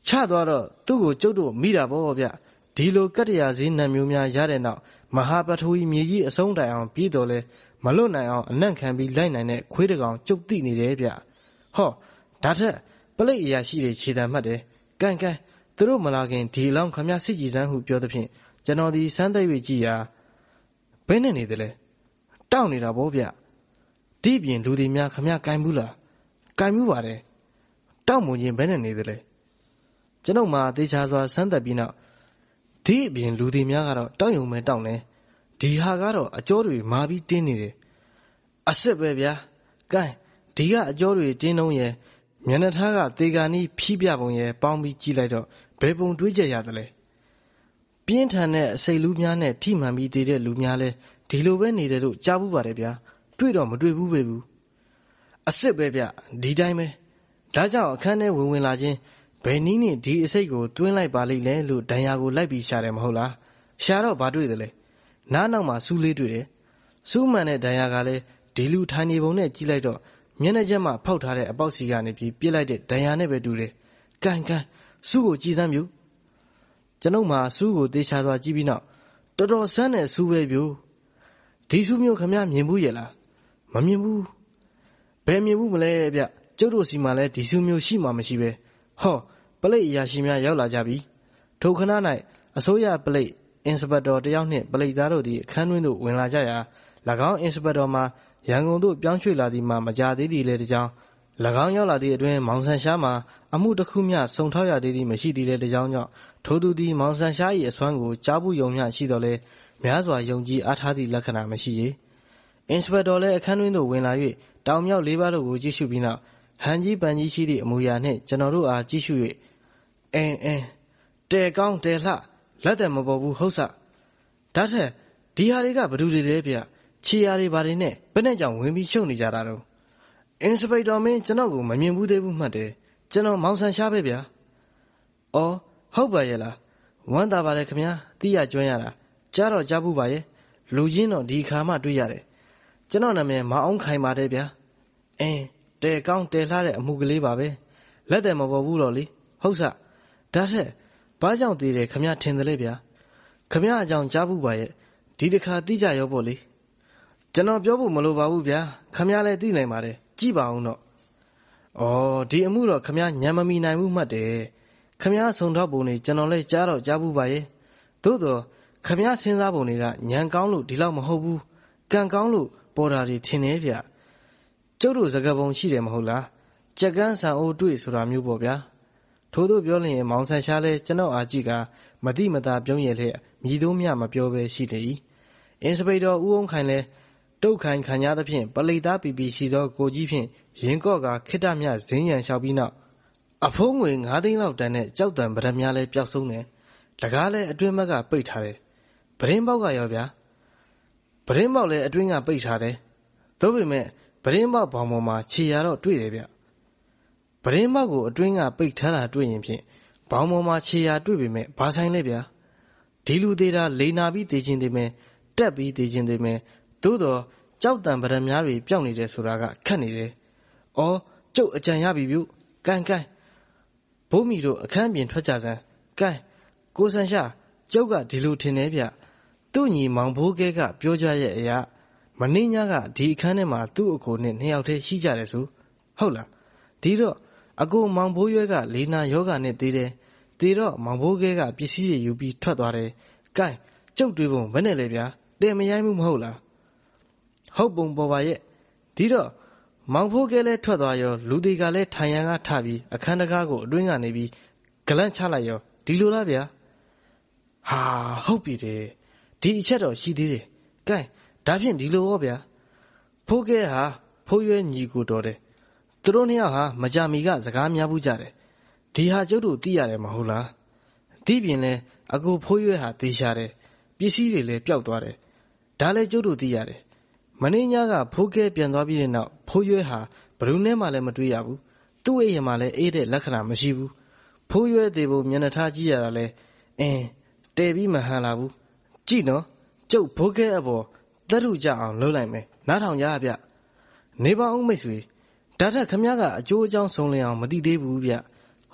ချသွားတော့သူ့ကိုကျုပ်တို့မိတာပေါ့ဗျဒီလိုကတ္တရာစည်းနံမျိုးများရတဲ့နောက်မဟာပထဝီမြေကြီးအဆုံးတိုင်အောင်ပြီးတော့လဲမလွတ်နိုင်အောင်အနံ့ခံပြီးလိုက်နိုင်တဲ့ခွေးတကောင်ကျုပ်သိနေတယ်ဗျဟောဒါထက်ပလိတ်အရာရှိတွေခြေတံမှတ်တယ်ကန်ကန်သူတို့မလာခင်ဒီအလောင်းခမစစ်ကြည်စမ်းဟုပြောသဖြင့်ကျွန်တော်ဒီစမ်းသက်၍ကြည်ရာဘယ်နဲ့နေသလဲတောက်နေတာပေါ့ဗျဒီပြင်လူတွေများခမကင်ဘူးလားကင်မှုပါတယ်တောက်မုံချင်းဘယ်နဲ့နေသလဲကျွန်ုပ်မှာသေချာစွာစမ်းသက်ပြီးနောက်ဒီအပြင်လူတွေများကတော့တောက်ယုံမဲတောက်နေဒီဟာကတော့အကျော်တွေမာပြီးတင်းနေတယ်အစ်စ်ပဲဗျာကဲဒီကအကျော်တွေတင်းနှုံးရဲ့မျက်နှာထားကသေကာနီးဖြီးပြပုံရဲ့ပေါင်းပြီးကြည့်လိုက်တော့ဘယ်ပုံတွေးကြရသလဲပြင်းထန်တဲ့အစိတ်လူးများနဲ့ထိမှန်ပြီးသေးတဲ့လူများလဲဒီလိုပဲနေတယ်လို့ကြားဘူးပါတယ်ဗျာတွေ့တော့မတွေ့ဘူးပဲဘူးအစ်စ်ပဲဗျဒီတိုင်းပဲဒါကြောင့်အခန်းထဲဝင်ဝင်လာချင်းဘယ်နည်းနဲ့ဒီအစိတ်ကိုတွင်းလိုက်ပါလိမ့်လဲလို့ဒဏ်ရာကိုလိုက်ပြီးရှာတယ်မဟုတ်လားရှာတော့ဘာတွေ့သလဲနားနောက်မှာစူးလေးတွေ့တယ်စူးမှန်တဲ့ဒဏ်ရာကလည်းဒီလူထိုင်နေပုံနဲ့ကြည့်လိုက်တော့မျက်နှာချက်မှဖောက်ထားတဲ့အပေါက်စီကနေပြီးပြစ်လိုက်တဲ့ဒဏ်ရာနဲ့ပဲတူတယ်ကန်ကန်စူးကိုကြည်စမ်းပြူကျွန်ုပ်မှာစူးကိုသေချာစွာကြည့်ပြီးနောက်တော်တော်ဆန်းတဲ့စူးပဲပြူဒီစူးမျိုးခမမြင်ဘူးရဲ့လားမမြင်ဘူးဘယ်မြင်ဘူးမလဲဗျကျုပ်တို့စီမှာလဲဒီစူးမျိုးရှိမှမရှိပဲဟောပလိတ်အရာရှိများရောက်လာကြပြီထိုခဏ၌အစိုးရပလိတ်အင်စပက်တော်တယောက်နှင့်ပလိတ်သားတို့သည်အခန်းတွင်းသို့ဝင်လာကြရာ၎င်းအင်စပက်တော်မှာရန်ကုန်သို့ပြောင်းရွှေ့လာသည်မှမကြာသေးသည်လေတကြောင်၎င်းရောက်လာသည့်အတွင်းမောင်ဆန်ရှားမှာအမှုတစ်ခုမျှစုံထောက်ရသေးသည်မရှိသေးတဲ့တကြောင်ကြောင့်ထိုသူသည်မောင်ဆန်ရှား၏အစွမ်းကိုကြားဘူးယုံမျှရှိတော်လဲများစွာယုံကြည်အားထားသည့်လက္ခဏာမရှိ၏အင်စပက်တော်လည်းအခန်းတွင်းသို့ဝင်လာ၍တောင်မြောက်လေးပါးတို့ကိုကြည့်ရှုပြီးနောက်ဟန်ကြီးပန်ကြီးရှိသည့်အမူအရာနှင့်ကျွန်တော်တို့အားကြည့်ရှု၍အင်းအင်းတဲကောင်းတဲလှလက်တယ်မပေါ်ဘူးဟုတ်စဒါထက်ဒီဟာတွေကဘယ်သူတွေလဲဗျခြေရာတွေဘာတွေနဲ့ဘယ်နဲ့ကြောင့်ဝင်ပြီးရှုပ်နေကြတာတော့အင်စပက်တော်မင်းကျွန်တော်ကိုမမြင်ဘူးသေးဘူးမှတ်တယ်ကျွန်တော်မောင်ဆန်ရှားပဲဗျာအော်ဟုတ်ပါရဲ့လားဝမ်းသာပါတယ်ခင်ဗျာသိရကျွမ်းရတာကြားတော့ကြားဘူးပါရဲ့လူချင်းတော့ဒီခါမှတွေ့ရတယ်ကျွန်တော်နာမည်မအောင်ခိုင်ပါတယ်ဗျာအင်းတဲကောင်းတဲလှတဲ့အမှုကလေးပါပဲလက်တယ်မပေါ်ဘူးတော့လေဟုတ်စဒါထက်ဘာကြောင့်သေးတယ်ခင်ဗျာထင်တယ်လေဗျာခင်ဗျာအကြောင်းကြားဘူးပါရဲ့ဒီတစ်ခါသိကြရောပေါ့လေကျွန်တော်ပြောဖို့မလိုပါဘူးဗျာခင်ဗျာလည်းသိနိုင်ပါတယ်ကြည့်ပါအောင်တော့ဩဒီအမှုတော့ခင်ဗျာညံမမီနိုင်ဘူးမှတ်တယ်ခင်ဗျာဆုံတော့ပုံနေကျွန်တော်လည်းကြားတော့ကြားဘူးပါရဲ့သို့တော့ခင်ဗျာစဉ်းစားပုံတွေကညံကောင်းလို့ဒီလောက်မဟုတ်ဘူးကံကောင်းလို့ပေါ်တာတွေထင်တယ်ဗျကျုပ်တို့စကားပုံရှိတယ်မဟုတ်လားကြက်ကန်းဆန်အိုးတွေ့ဆိုတာမျိုးပေါ့ဗျာထို့သို့ပြောလျင်မောင်ဆန်ရှားလဲကျွန်တော်အားကြည့်ကမတိမတာပြုံးရလျက်မြည်တို့မြမပြောပဲရှိလေ၏အင်စပက်တော်ဦးအောင်ခိုင်လဲတုတ်ခိုင်ခံရသဖြင့်ပလိတ်သားပီပီရှိသောကိုကြီးဖြင့်ရင်ကော့ကခိတ္တမြဇင်းရန်လျှောက်ပြီးနောက်အဖိုးငွေငါးသိန်းလောက်တန်တဲ့ကြောက်တံပဒများလဲပျောက်ဆုံးတယ်တကားလဲအတွင်းဘက်ကပိတ်ထားတယ်ပရင်းပေါက်ကရောဗျာပရင်းပေါက်လဲအတွင်းကပိတ်ထားတယ်သို့ပေမဲ့ပရင်းပေါက်ဘောင်ပေါ်မှာခြေရတော့တွေ့တယ်ဗျပရင်းပေါက်ကိုအတွင်းကပိတ်ထားတာတွေ့ရင်ဖြင့်ဘောင်ပေါ်မှာခြေရတွေ့ပေမဲ့ဘာဆိုင်လဲဗျာဒီလူသေးတာလိန်နာပြီးသေးချင်းသေးမယ်တက်ပြီးသေးချင်းသေးမယ်သို့တော့ကြောက်တံပဒများတွေပျောက်နေတယ်ဆိုတာကခက်နေတယ်။အော်ကျုပ်အကြံရပြီပြု။ကန်ကန်ဘိုးမီတို့အခန်းပြင်ထွက်ကြစမ်း။ကန်ကိုဆန်ရှာကျုပ်ကဒီလိုထင်နေဗျ။သူ့ညီမောင်ဘိုးကဲကပြောကြရဲ့အရာမင်းညကဒီအခန်းထဲမှာသူ့အကိုနဲ့နှစ်ယောက်တည်းရှိကြတယ်ဆိုဟုတ်လား။ဒီတော့အကိုမောင်ဘိုးရွဲကလေနာယောဂနဲ့သေးတယ်။သေးတော့မောင်ဘိုးကဲကပစ္စည်းတွေယူပြီးထွက်သွားတယ်။ကန်ကျုပ်တွေးပုံဘယ်နဲ့လဲဗျာ။တဲမရိုင်းမှုမဟုတ်လား။ဟုတ်ပုံပေါ်ပါရဲ့ဒီတော့မောင်ဖိုးကဲလဲထွက်သွားရောလူတွေကလည်းထိုင်ရန်ကထပြီးအခန်းတကားကိုအတွင်းကနေပြီးဂလန့်ချလိုက်ရောဒီလိုလားဗျာဟာဟုတ်ပြီတဲ့ဒီအချက်တော့ရှိသေးတယ်ကဲဒါဖြင့်ဒီလိုရောဗျာဖိုးကဲဟာဖိုးရွဲညီကိုတော်တယ်သူတို့နှစ်ယောက်ဟာမကြမီကစကားများဘူးကြတယ်ဒီဟာကျုပ်တို့သိရတယ်မဟုတ်လားဒီပြင်လဲအကူဖိုးရွဲဟာသေချာတယ်ပစ္စည်းတွေလည်းပျောက်သွားတယ်ဒါလည်းကျုပ်တို့သိရတယ်မင်းညကဖိုးကဲပြန်သွားပြီးတဲ့နောက်ဖိုးရွဲဟာဘယ်သူနဲ့မှလည်းမတွေ့ရဘူးသူ့အိမ်မှာလည်းအေးတဲ့လက္ခဏာမရှိဘူးဖိုးရွဲသေးဖို့မျက်နှာထားကြည့်ရတာလဲအင်းတဲပြီးမဟန်လာဘူးကြည့်နော်ကျုပ်ဖိုးကဲအပေါ်သက်ထုကြအောင်လှုပ်လိုက်မယ်နားထောင်ကြဗျနေပါအောင်မိတ်ဆွေဒါထက်ခမည်းကအကျိုးအကြောင်းဆုံးလင်းအောင်မသိသေးဘူးဗျဟ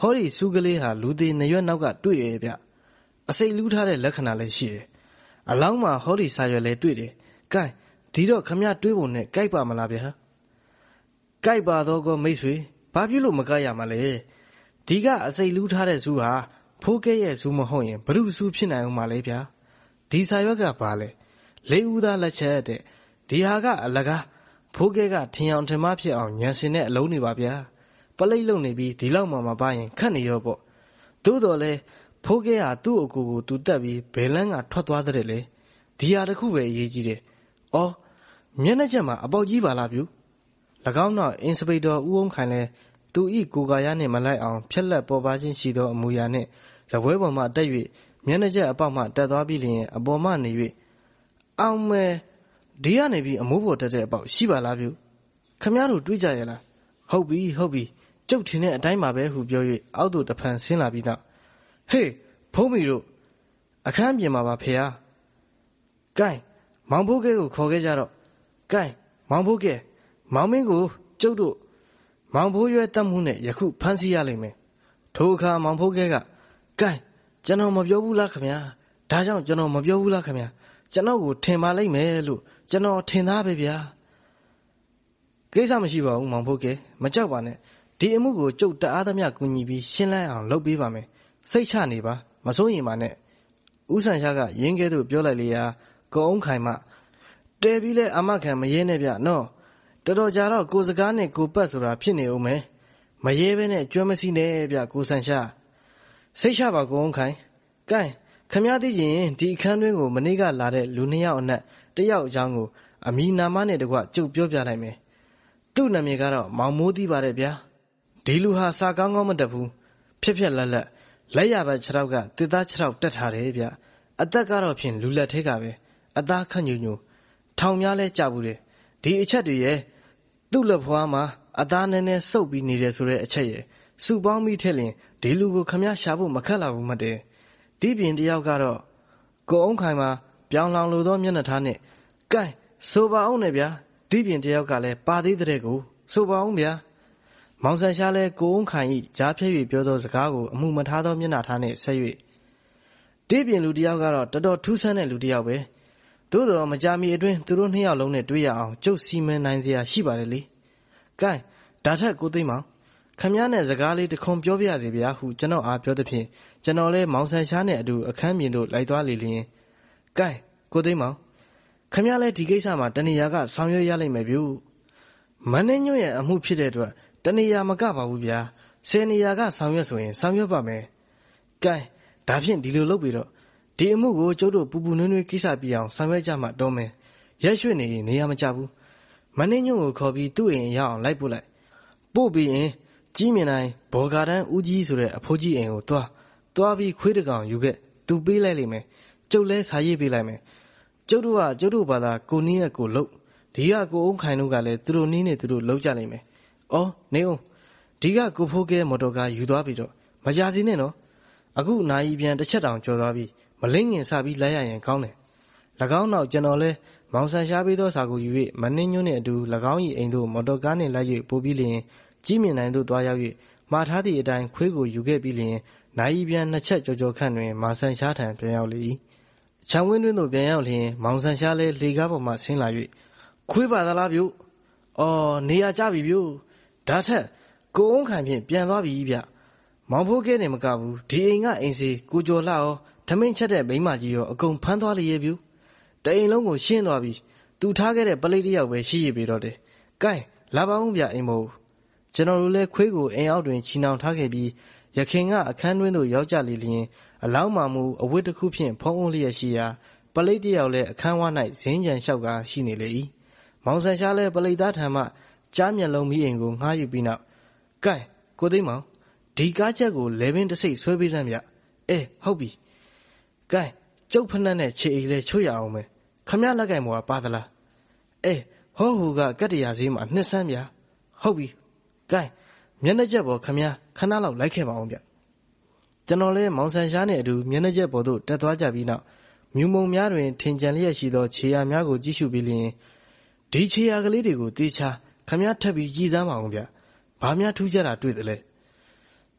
ဟောဒီစုကလေးဟာလူသေးနရွက်နောက်ကတွေ့တယ်ဗျအစိတ်လူးထားတဲ့လက္ခဏာလည်းရှိတယ်အလောင်းမှာဟောဒီစာရွက်လည်းတွေ့တယ်ကဲဒီတော့ခမရတွေးပုံနဲ့ကြိုက်ပါမလားဗျာကြိုက်ပါတော့ကောမိတ်ဆွေဘာဖြစ်လို့မကြိုက်ရမှာလဲဒီကအစိတ်လူးထားတဲ့ဇူဟာဖိုးကဲရဲ့ဇူမဟုတ်ရင်ဘ누구ဇူဖြစ်နိုင်အောင်မလဲဗျာဒီစာရွက်ကဘာလဲလေးဦးသားလက်ချက်တဲ့ဒီဟာကအလကားဖိုးကဲကထင်အောင်ထင်မဖြစ်အောင်ညံစင်တဲ့အလုံးတွေပါဗျာပလိတ်လုံနေပြီးဒီလောက်မှမပါရင်ခတ်နေရောပေါ့သို့တော်လဲဖိုးကဲဟာသူ့အကူကိုသူတက်ပြီးဘယ်လန်းကထွက်သွားတဲ့လေဒီဟာတခုပဲအရေးကြီးတယ်။အော်မျက်နှာချက်မှာအပေါက်ကြီးပါလားဗျ။၎င်းတော့အင်စပက်တာဦးအောင်ခိုင်လဲသူဤကိုကာရနှင့်မလိုက်အောင်ဖြက်လက်ပေါ်ပါခြင်းရှိသောအမူအရာနှင့်ဇပွဲပေါ်မှတက်၍မျက်နှာချက်အပေါက်မှတက်သွားပြီးလျင်အပေါ်မှနေ၍အောင်မဲဒီကနေပြီးအမိုးပေါ်တက်တဲ့အပေါက်ရှိပါလားဗျ။ခမရတို့တွေးကြရလား။ဟုတ်ပြီဟုတ်ပြီကျုပ်ထင်တဲ့အတိုင်းပါပဲဟုပြော၍အောက်သို့တဖန်ဆင်းလာပြီးနောက်ဟေးဖုံးမီတို့အခန်းပြင်မှာပါဖေဟာ။ကဲမောင်ဖိုးကဲကိုခေါ်ခဲ့ကြတော့ကဲမောင်ဖိုးကဲမောင်မင်းကိုကျုပ်တို့မောင်ဖိုးရွယ်တတ်မှုနဲ့ယခုဖမ်းဆီးရလိမ့်မယ်ထိုအခါမောင်ဖိုးကဲကကဲကျွန်တော်မပြောဘူးလားခင်ဗျာဒါကြောင့်ကျွန်တော်မပြောဘူးလားခင်ဗျာကျွန်တော်ကိုထင်ပါလိမ့်မယ်လို့ကျွန်တော်ထင်သားပဲဗျာကိစ္စမရှိပါဘူးမောင်ဖိုးကဲမကြောက်ပါနဲ့ဒီအမှုကိုကျုပ်တအားသမျှကူညီပြီးရှင်းလန်းအောင်လုပ်ပေးပါမယ်စိတ်ချနေပါမစိုးရင်ပါနဲ့ဦးဆန်ရှားကရင်းကဲသို့ပြောလိုက်လေရာကိုအောင်ခိုင်မှတဲပြီးလဲအမခံမရဲနဲ့ဗျနော်တော်တော်ကြာတော့ကိုစကားနဲ့ကိုပတ်ဆိုတာဖြစ်နေဦးမယ်မရဲဘဲနဲ့ကြွမ်းမစီနဲ့ဗျကိုဆန်ရှားစိတ်ချပါကိုအောင်ခိုင်ကဲခမရသိရင်ဒီအခန်းတွင်းကိုမနေ့ကလာတဲ့လူနှစ်ယောက်အနက်တယောက်အကြောင်းကိုအမီနာမနဲ့တကွကျုပ်ပြောပြလိုက်မယ်သူ့နာမည်ကတော့မောင်မိုးသီးပါတယ်ဗျာဒီလူဟာစာကောင်းကောင်းမတတ်ဘူးဖြစ်ဖြစ်လက်လက်လက်ရဘက်ခြေထောက်ကတစ်သားခြေထောက်တက်ထားတယ်ဗျအသက်ကတော့ဖြင့်လူလက်သေးကပဲအသားခန့်ညူညူထောင်များလဲကြဘူးတယ်ဒီအချက်တွေရဲ့သူ့လက်ဖွားမှာအသားနည်းနည်းစုပ်ပြီးနေတယ်ဆိုတဲ့အချက်ရဲ့စုပေါင်းပြီးထက်လင်ဒီလူကိုခမရရှာဖို့မခက်လာဘူးမတည်းဒီပြင်တယောက်ကတော့ကိုအောင်ခိုင်မှာပြောင်းလောင်လိုသောမျက်နှာထားနဲ့ကဲဆိုပါအောင်နဲ့ဗျာဒီပြင်တယောက်ကလည်းပါသေးတဲ့ကိုဆိုပါအောင်ဗျာမောင်ဆန်ရှားလဲကိုအောင်ခိုင်ဤကြားဖြဲ၍ပြောသောစကားကိုအမှုမထားသောမျက်နှာထားနဲ့ဆက်၍ဒီပြင်လူတယောက်ကတော့တော်တော်ထူးဆန်းတဲ့လူတယောက်ပဲသို့တော်မကြာမီအတွင်းသူတို့နှစ်ယောက်လုံးနဲ့တွေ့ရအောင်ကျုပ်စီမံနိုင်စရာရှိပါတယ်လေကဲဒါထက်ကိုသိမ်းမောင်ခမရနဲ့စကားလေးတခွန်ပြောပြရစီဗျာဟုကျွန်တော်အားပြောသဖြင့်ကျွန်တော်လဲမောင်ဆန်ရှားနဲ့အတူအခန်းပြင်သို့လိုက်သွားလေလျင်ကဲကိုသိမ်းမောင်ခမရလဲဒီကိစ္စမှာတဏှာကဆောင်ရွက်ရလိမ့်မယ်ဗျမင်းညွန့်ရဲ့အမှုဖြစ်တဲ့အတွက်တဏှာမကပါဘူးဗျာဆယ်နေရာကဆောင်ရွက်ဆိုရင်ဆောင်ရွက်ပါမယ်ကဲဒါဖြင့်ဒီလိုလုပ်ပြီးတော့ဒီအမှုကိုကျုပ်တို့ပူပူနွေးနွေးကိစ္စပြအောင်ဆောင်ရွက်ကြမှာတော့မယ်ရက်ရွှေ့နေနေရမကြဘူးမင်းညွန့်ကိုခေါ်ပြီးသူ့အိမ်ရောက်အောင်လိုက်ပို့လိုက်ပို့ပြီးရင်ကြီးမြင်တိုင်းဘော်ဂါတန်းဦးကြီးဆိုတဲ့အဖိုးကြီးအိမ်ကိုတွားတွားပြီးခွေးတကောင်ယူခဲ့သူပေးလိုက်လိမ့်မယ်ကျုပ်လဲစာရေးပေးလိုက်မယ်ကျုပ်တို့ကကျုပ်တို့ဘာသာကိုနည်းရဲ့ကိုလှုပ်ဒီကကိုအောင်ခိုင်တို့ကလည်းသူတို့နည်းနဲ့သူတို့လှုပ်ကြလိမ့်မယ်အော်နေအောင်ဒီကကိုဖိုးကဲမော်တော်ကားယူသွားပြီးတော့မကြစီနဲ့နော်အခုနိုင်ပြန်တစ်ချက်တောင်ကြော်သွားပြီးမလင်းငင်စပြီးလိုက်ရရင်ကောင်းတယ်၎င်းနောက်ကျွန်တော်လဲမောင်ဆန်ရှားပေးသောစာကိုယူ၍မနှင်းညွန့်နှင့်အတူ၎င်း၏အိမ်သို့မော်တော်ကားနှင့်လိုက်၍ပို့ပြီးလျင်ကြီးမြင်နိုင်သို့သွားရောက်၍မှားထားသည့်အတိုင်းခွေးကိုယူခဲ့ပြီးလျင်နိုင်ပြန်နှစ်ချက်ကြော်ကြော်ခန့်တွင်မောင်ဆန်ရှားထံပြန်ရောက်လေ၏ချောင်းဝင်းတွင်သို့ပြန်ရောက်လျင်မောင်ဆန်ရှားလဲလေကားပေါ်မှဆင်းလာ၍ခွေးပါသလားဗျအော်နေရာကြပြီဗျဒါထက်ကိုအောင်ခိုင်ဖြင့်ပြန်သွားပြီဗျမောင်ဖိုးကဲနေမကဘူးဒီအိမ်ကအိမ်စီကိုကျော်လှရောထမင်းချက်တဲ့မိန်းမကြီးရောအကုန်ဖမ်းသွားလေရဲ့ဗျတအိမ်လုံးကိုရှင်းသွားပြီသူထားခဲ့တဲ့ပလိတ်တယောက်ပဲရှိရပြီတော့တယ်ကဲလာပါဦးဗျအိမ်မို့ကျွန်တော်တို့လဲခွေးကိုအိမ်အောက်တွင်ချီနှောင်ထားခဲ့ပြီးရခင်ကအခန်းတွင်းသို့ရောက်ကြလေလျင်အလောင်းမှမူအဝတ်တစ်ခုဖြင့်ဖုံးအုပ်လျက်ရှိရာပလိတ်တယောက်လဲအခန်းဝ၌ဇင်းကြံလျှောက်ကာရှိနေလေ၏မောင်ဆန်ရှားလဲပလိတ်သားထံမှကြားမျက်လုံးမီးအိမ်ကိုငှားယူပြီးနောက်ကဲကိုသိမ်းမောင်ဒီကားချက်ကိုလဲပင်တစ်စိတ်ဆွဲပေးစမ်းဗျအဲဟုတ်ပြီကဲကျုပ်ဖက်နဲ့ခြေအိမ်လဲချွတ်ရအောင်မယ်ခမရလက်ကင်မောပါသလားအဲဟောဟူကကတ္တရာဈေးမှာနှစ်ဆန်းဗျဟုတ်ပြီကဲမျက်နှာချက်ပေါ်ခမရခဏလောက်လိုက်ခဲ့ပါအောင်ဗျကျွန်တော်လဲမောင်ဆန်ရှားနဲ့အတူမျက်နှာချက်ပေါ်သို့တက်သွားကြပြီးနောက်မြူမုံများတွင်ထင်ကြံလျက်ရှိသောခြေရာများကိုကြည့်ရှုပြီးလျင်ဒီခြေရာကလေးတွေကိုတေးချခမရထပ်ပြီးကြည်စမ်းပါအောင်ဗျဘာများထူးကြတာတွေ့တယ်လဲ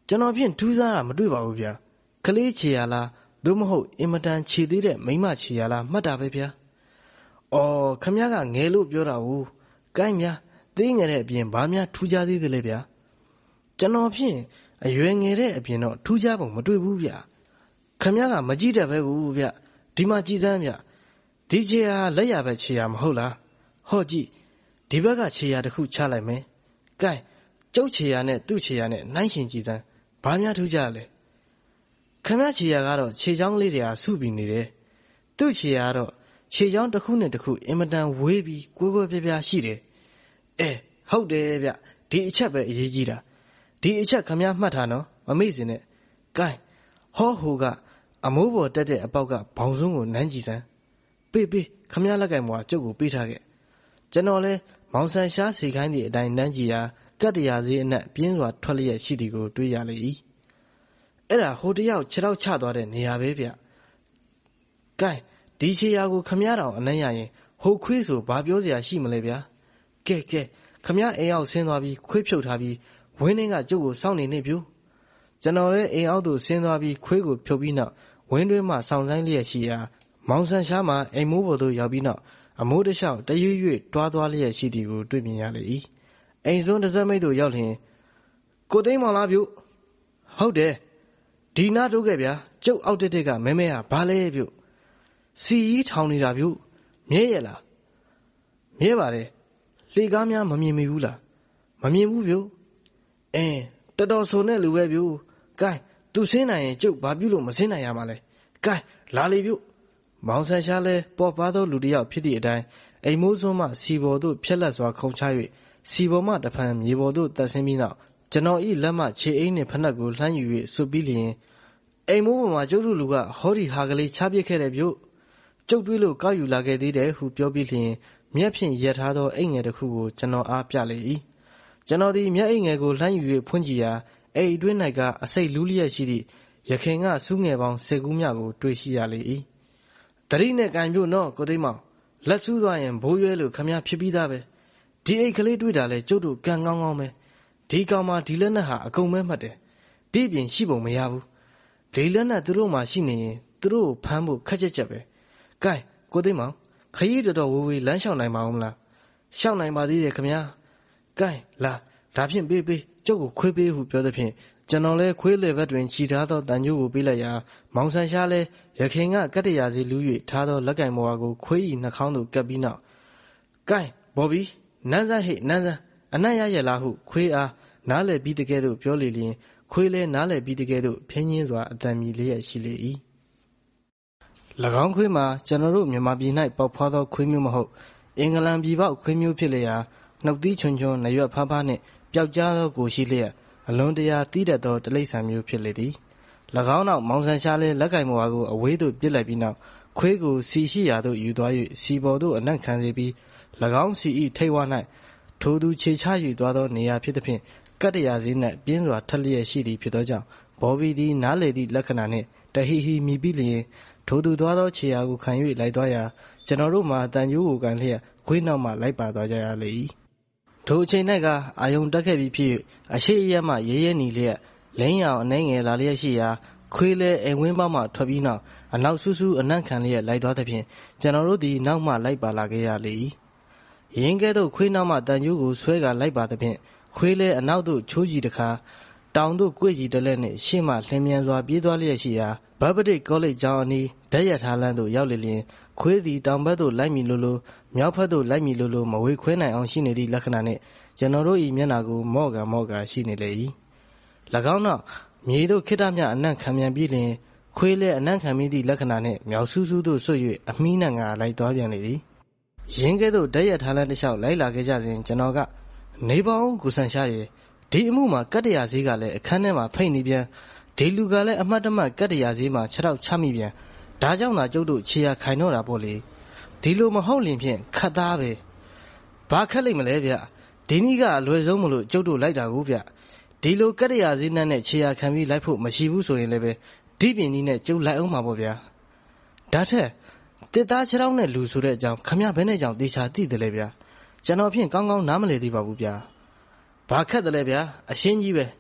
ကျွန်တော်ဖြင့်ထူးခြားတာမတွေ့ပါဘူးဗျာကလေးချေရလားသို့မဟုတ်အင်မတန်ခြေသေးတဲ့မိန်းမချေရလားမှတ်တာပဲဗျာအော်ခမရကငယ်လို့ပြောတာဟုတ်ကိုင်းများသေးငယ်တဲ့အပြင်ဘာများထူးခြားသေးသလဲဗျာကျွန်တော်ဖြင့်အရွယ်ငယ်တဲ့အပြင်တော့ထူးခြားပုံမတွေ့ဘူးဗျာခမရကမကြည့်တတ်ပဲကူဗျဒီမှာကြည်စမ်းဗျဒီချေရလက်ရပဲချေရမဟုတ်လားဟော့ကြည့်ဒီဘက်ကခြေရာတစ်ခုချလိုက်မယ်။ကဲကျုပ်ခြေရာနဲ့သူ့ခြေရာနဲ့နှိုင်းရှင်ကြည့်စမ်းဘာများထူးကြလဲ။ခမခြေရာကတော့ခြေချောင်းလေးတွေဟာစုပြီးနေတယ်။သူ့ခြေရာကတော့ခြေချောင်းတစ်ခုနဲ့တစ်ခုအင်မတန်ဝေးပြီးကွဲကွဲပြားပြားရှိတယ်။အဲဟုတ်တယ်ဗျဒီအချက်ပဲအရေးကြီးတာ။ဒီအချက်ခမမှတ်ထားနော်မမေ့စင်နဲ့။ကဲဟောဟိုကအမိုးပေါ်တက်တဲ့အပေါက်ကဘောင်စုံကိုနမ်းကြည့်စမ်း။ပေးပေးခမလက်ကင်ဘွားကျုပ်ကိုပေးထားခဲ့။ကျွန်တော်လဲမောင်ဆန်ရှားစီခိုင်းသည့်အတိုင်းနမ်းကြည့်ရာကတ်တရာစည်းအနက်ပြင်းစွာထွက်လျက်ရှိသည်ကိုတွေ့ရလေ၏အဲ့ဒါဟိုတယောက်ခြေထောက်ချသွားတဲ့နေရာပဲဗျကဲဒီခြေရာကိုခမရတော်အနမ်းရရင်ဟိုခွေးဆိုဘာပြောစရာရှိမလဲဗျာကဲကဲခမရအိမ်အောင်ဆင်းသွားပြီးခွေးဖြုတ်ထားပြီးဝင်းနှင်းကကျုပ်ကိုစောင့်နေနေပြူကျွန်တော်လည်းအိမ်အောက်သို့ဆင်းသွားပြီးခွေးကိုဖြုတ်ပြီးနောက်ဝင်းတွင်းမှစောင့်ဆိုင်လျက်ရှိရာမောင်ဆန်ရှားမှအိမ်မိုးပေါ်သို့ရောက်ပြီးနောက်အမိုးတစ်လျှောက်တရွေ့ရွေ့တွားသွားလျက်ရှိသည်ကိုတွေ့မြင်ရလေ၏အိမ်စွန်းတစ်စက်မိတ်တို့ရောက်လျင်ကိုသိမ်းမောင်လားပြုဟုတ်တယ်ဒီနာတိုးခဲ့ဗျာကျုပ်အောက်တက်တက်ကမဲမဲဟာဘာလဲပြုစီကြီးထောင်နေတာပြုမြဲရလားမြဲပါတယ်လှေကားများမမြင်မိဘူးလားမမြင်ဘူးပြုအင်းတော်တော်ဆိုနဲ့လူပဲပြုကဲသူဆင်းနိုင်ရင်ကျုပ်ဘာပြုလို့မဆင်းနိုင်ရမှာလဲကဲလာလေပြုမောင်ဆန်ရှားလဲပေါ်ပါသောလူတစ်ယောက်ဖြစ်သည့်အတိုင်းအိမ်မိုးစွန်းမှစီပေါ်သို့ဖြက်လက်စွာခုန်ချ၍စီပေါ်မှတဖန်မြေပေါ်သို့တက်ဆင်းပြီးနောက်ကျွန်တော်ဤလက်မှခြေအိမ်နှင့်ဖနက်ကိုလှမ်းယူ၍ဆွပြီးလျင်အိမ်မိုးပေါ်မှာကျုပ်တို့လူကဟောဒီဟာကလေးချပစ်ခဲ့တဲ့ပြုကျုပ်တွေးလို့ကောက်ယူလာခဲ့သေးတယ်ဟုပြောပြီးလျင်မျက်ဖြင့်ရက်ထားသောအိမ်ငယ်တစ်ခုကိုကျွန်တော်အားပြလေ၏ကျွန်တော်သည်မျက်အိမ်ငယ်ကိုလှမ်းယူ၍ဖွင့်ကြည့်ရာအိမ်အတွင်း၌ကအစိတ်လူးလျက်ရှိသည့်ရခင်ကစူးငယ်ပေါင်းဆယ်ခုမြကိုတွေ့ရှိရလေ၏တတိနဲ့ကန်ပြုတ်နော်ကိုသိမ်းမောင်လက်ဆူးသွားရင်ဘိုးရွဲလို့ခမဖြစ်ပြီးသားပဲဒီအိတ်ကလေးတွေ့တာလဲကျုပ်တို့ကန်ကောင်းကောင်းပဲဒီကောင်မှဒီလက်နက်ဟာအကုန်မဲမှတ်တယ်ဒီပြင်ရှိပုံမရဘူးဒီလက်နက်သူတို့မှရှိနေရင်သူတို့ကိုဖမ်းဖို့ခက်ချက်ချက်ပဲကဲကိုသိမ်းမောင်ခရီးတော်တော်ဝေးဝေးလမ်းလျှောက်နိုင်ပါဦးမလားရှောက်နိုင်ပါသေးတယ်ခမကဲလာဒါဖြင့်ပေးပေးကျုပ်ကိုခွေးပေးဟုပြောသဖြင့်ကျွန်တော်လဲခွေးလေဘက်တွင်ခြိထားသောတန်ကြိုးကိုပေးလိုက်ရာမောင်ဆန်ရှားလဲရခင်ကကတ္တရာစီလူး၍ထားသောလက်ကင်ဘွားကိုခွေးဤနှာခေါင်းသို့ကပ်ပြီးနောက်ကဲဘော်ဘီနန်းစမ်းဟိနန်းစမ်းအနံ့ရရဲ့လားဟုခွေးအားနားလည်ပြီးတကယ်သို့ပြောလေလျင်ခွေးလဲနားလည်ပြီးတကယ်သို့ဖင်းချင်းစွာအတန်မြည်လျက်ရှိလေ၏၎င်းခွေးမှာကျွန်တော်တို့မြန်မာပြည်၌ပေါက်ဖွားသောခွေးမျိုးမဟုတ်အင်္ဂလန်ပြည်ပေါက်ခွေးမျိုးဖြစ်လျက်နှုတ်သီးချွန်ချွန်နရွက်ဖားဖားနှင့်ပျောက်ကြားသောကိုရှိလျက်အလွန်တရာတီးတတ်သောတလိษံမျိုးဖြစ်လေသည်၎င်းနောက်မောင်ဆန်ရှားလဲလက်ကင်ဘွားကိုအဝေးသို့ပစ်လိုက်ပြီးနောက်ခွေးကိုစီရှိရာသို့ယူသွား၍စီပေါ်သို့အနံ့ခံစေပြီး၎င်းစီ၏ထိပ်ဝါ၌ထိုသူခြေချယူသွားသောနေရာဖြစ်သည်ဖြင့်ကတ္တရာစည်းနှင့်ပြင်းစွာထက်လျက်ရှိသည်ဖြစ်သောကြောင့်ဘော်ဘီသည်နားလေသည့်လက္ခဏာနှင့်တဟီဟီမြည်ပြီးလျင်ထိုသူသွားသောခြေရာကိုခံ၍လိုက်သွားရာကျွန်တော်တို့မှတန်ကြိုးကိုကန်လျက်ခွေးနောက်မှလိုက်ပါသွားကြရလေ၏ထိုအချိန်၌ကအာယုံတက်ခဲ့ပြီးဖြစ်အရှိအရက်မှရဲရဲနီလျက်လိမ့်ရောင်အနေငယ်လာလျက်ရှိရာခွေးလဲအိမ်ဝင်းပေါက်မှထွက်ပြီးနောက်အနောက်ဆူးဆူးအနံ့ခံလျက်လိုက်သွားသဖြင့်ကျွန်တော်တို့သည်နောက်မှလိုက်ပါလာခဲ့ရလေ၏ရင်းကဲ့သို့ခွေးနောက်မှတန်ကြိုးကိုဆွဲကလိုက်ပါသဖြင့်ခွေးလဲအနောက်သို့ချိုးကြည့်တခါတောင်သို့ကွေ့ကြည့်တလက်နှင့်ရှေ့မှလှင်မြန်စွာပြေးသွားလျက်ရှိရာဘတ်ပတိတ်ကောလိပ်ကျောင်းအနီးဓာတ်ရထားလမ်းသို့ရောက်လေလျင်ခွေးသည်တောင်ဘက်သို့လိုက်မီလိုလိုမြောက်ဘက်သို့လိုက်မီလိုလိုမဝေခွဲနိုင်အောင်ရှိနေသည့်လက္ခဏာနှင့်ကျွန်တော်တို့၏မျက်နှာကိုမော့ကမော့ကရှိနေလေ၏၎င်းနောက်မြေသို့ခိတ္တမြအနံ့ခံမြန်ပြီးလျင်ခွေးလဲအနံ့ခံမိသည့်လက္ခဏာနှင့်မြောက်ဆူးဆူးသို့ဆွတ်၍အမီးနှံငါလိုက်သွားပြန်လေသည်ရင်းကဲ့သို့ဓာတ်ရထားလမ်းတစ်လျှောက်လိုက်လာခဲ့ကြစဉ်ကျွန်တော်ကနေပေါင်းကိုဆန်ရှားရဲ့ဒီအမှုမှာကတ္တရာစည်းကလည်းအခန်းထဲမှာဖိတ်နေပြန်ဒီလူကလည်းအမှတ်တမဲ့ကတ္တရာစည်းမှာခြေထောက်ချမိပြန်ဒါကြောင့်သာကျုပ်တို့ခြေရခိုင်တော့တာပေါ့လေဒီလိုမဟုတ်လင်ဖြင့်ခတ်သားပဲဘာခက်လိမ့်မလဲဗျဒီနည်းကအလွယ်ဆုံးမလို့ကျုပ်တို့လိုက်တာကိုဗျဒီလိုကတ္တရာစည်းနဲ့ခြေရခံပြီးလိုက်ဖို့မရှိဘူးဆိုရင်လည်းပဲဒီပင်ကြီးနဲ့ကျုပ်လိုက်အောင်ပါပေါ့ဗျာဒါထက်တစ်သားခြေထောက်နဲ့လူဆိုတဲ့အကြောင်းခမရဘဲနဲ့ကြောင့်တေချာသိတယ်လေဗျာကျွန်တော်ဖြင့်ကောင်းကောင်းနားမလည်သေးပါဘူးဗျာဘာခက်တယ်လဲဗျာအရှင်းကြီးပဲ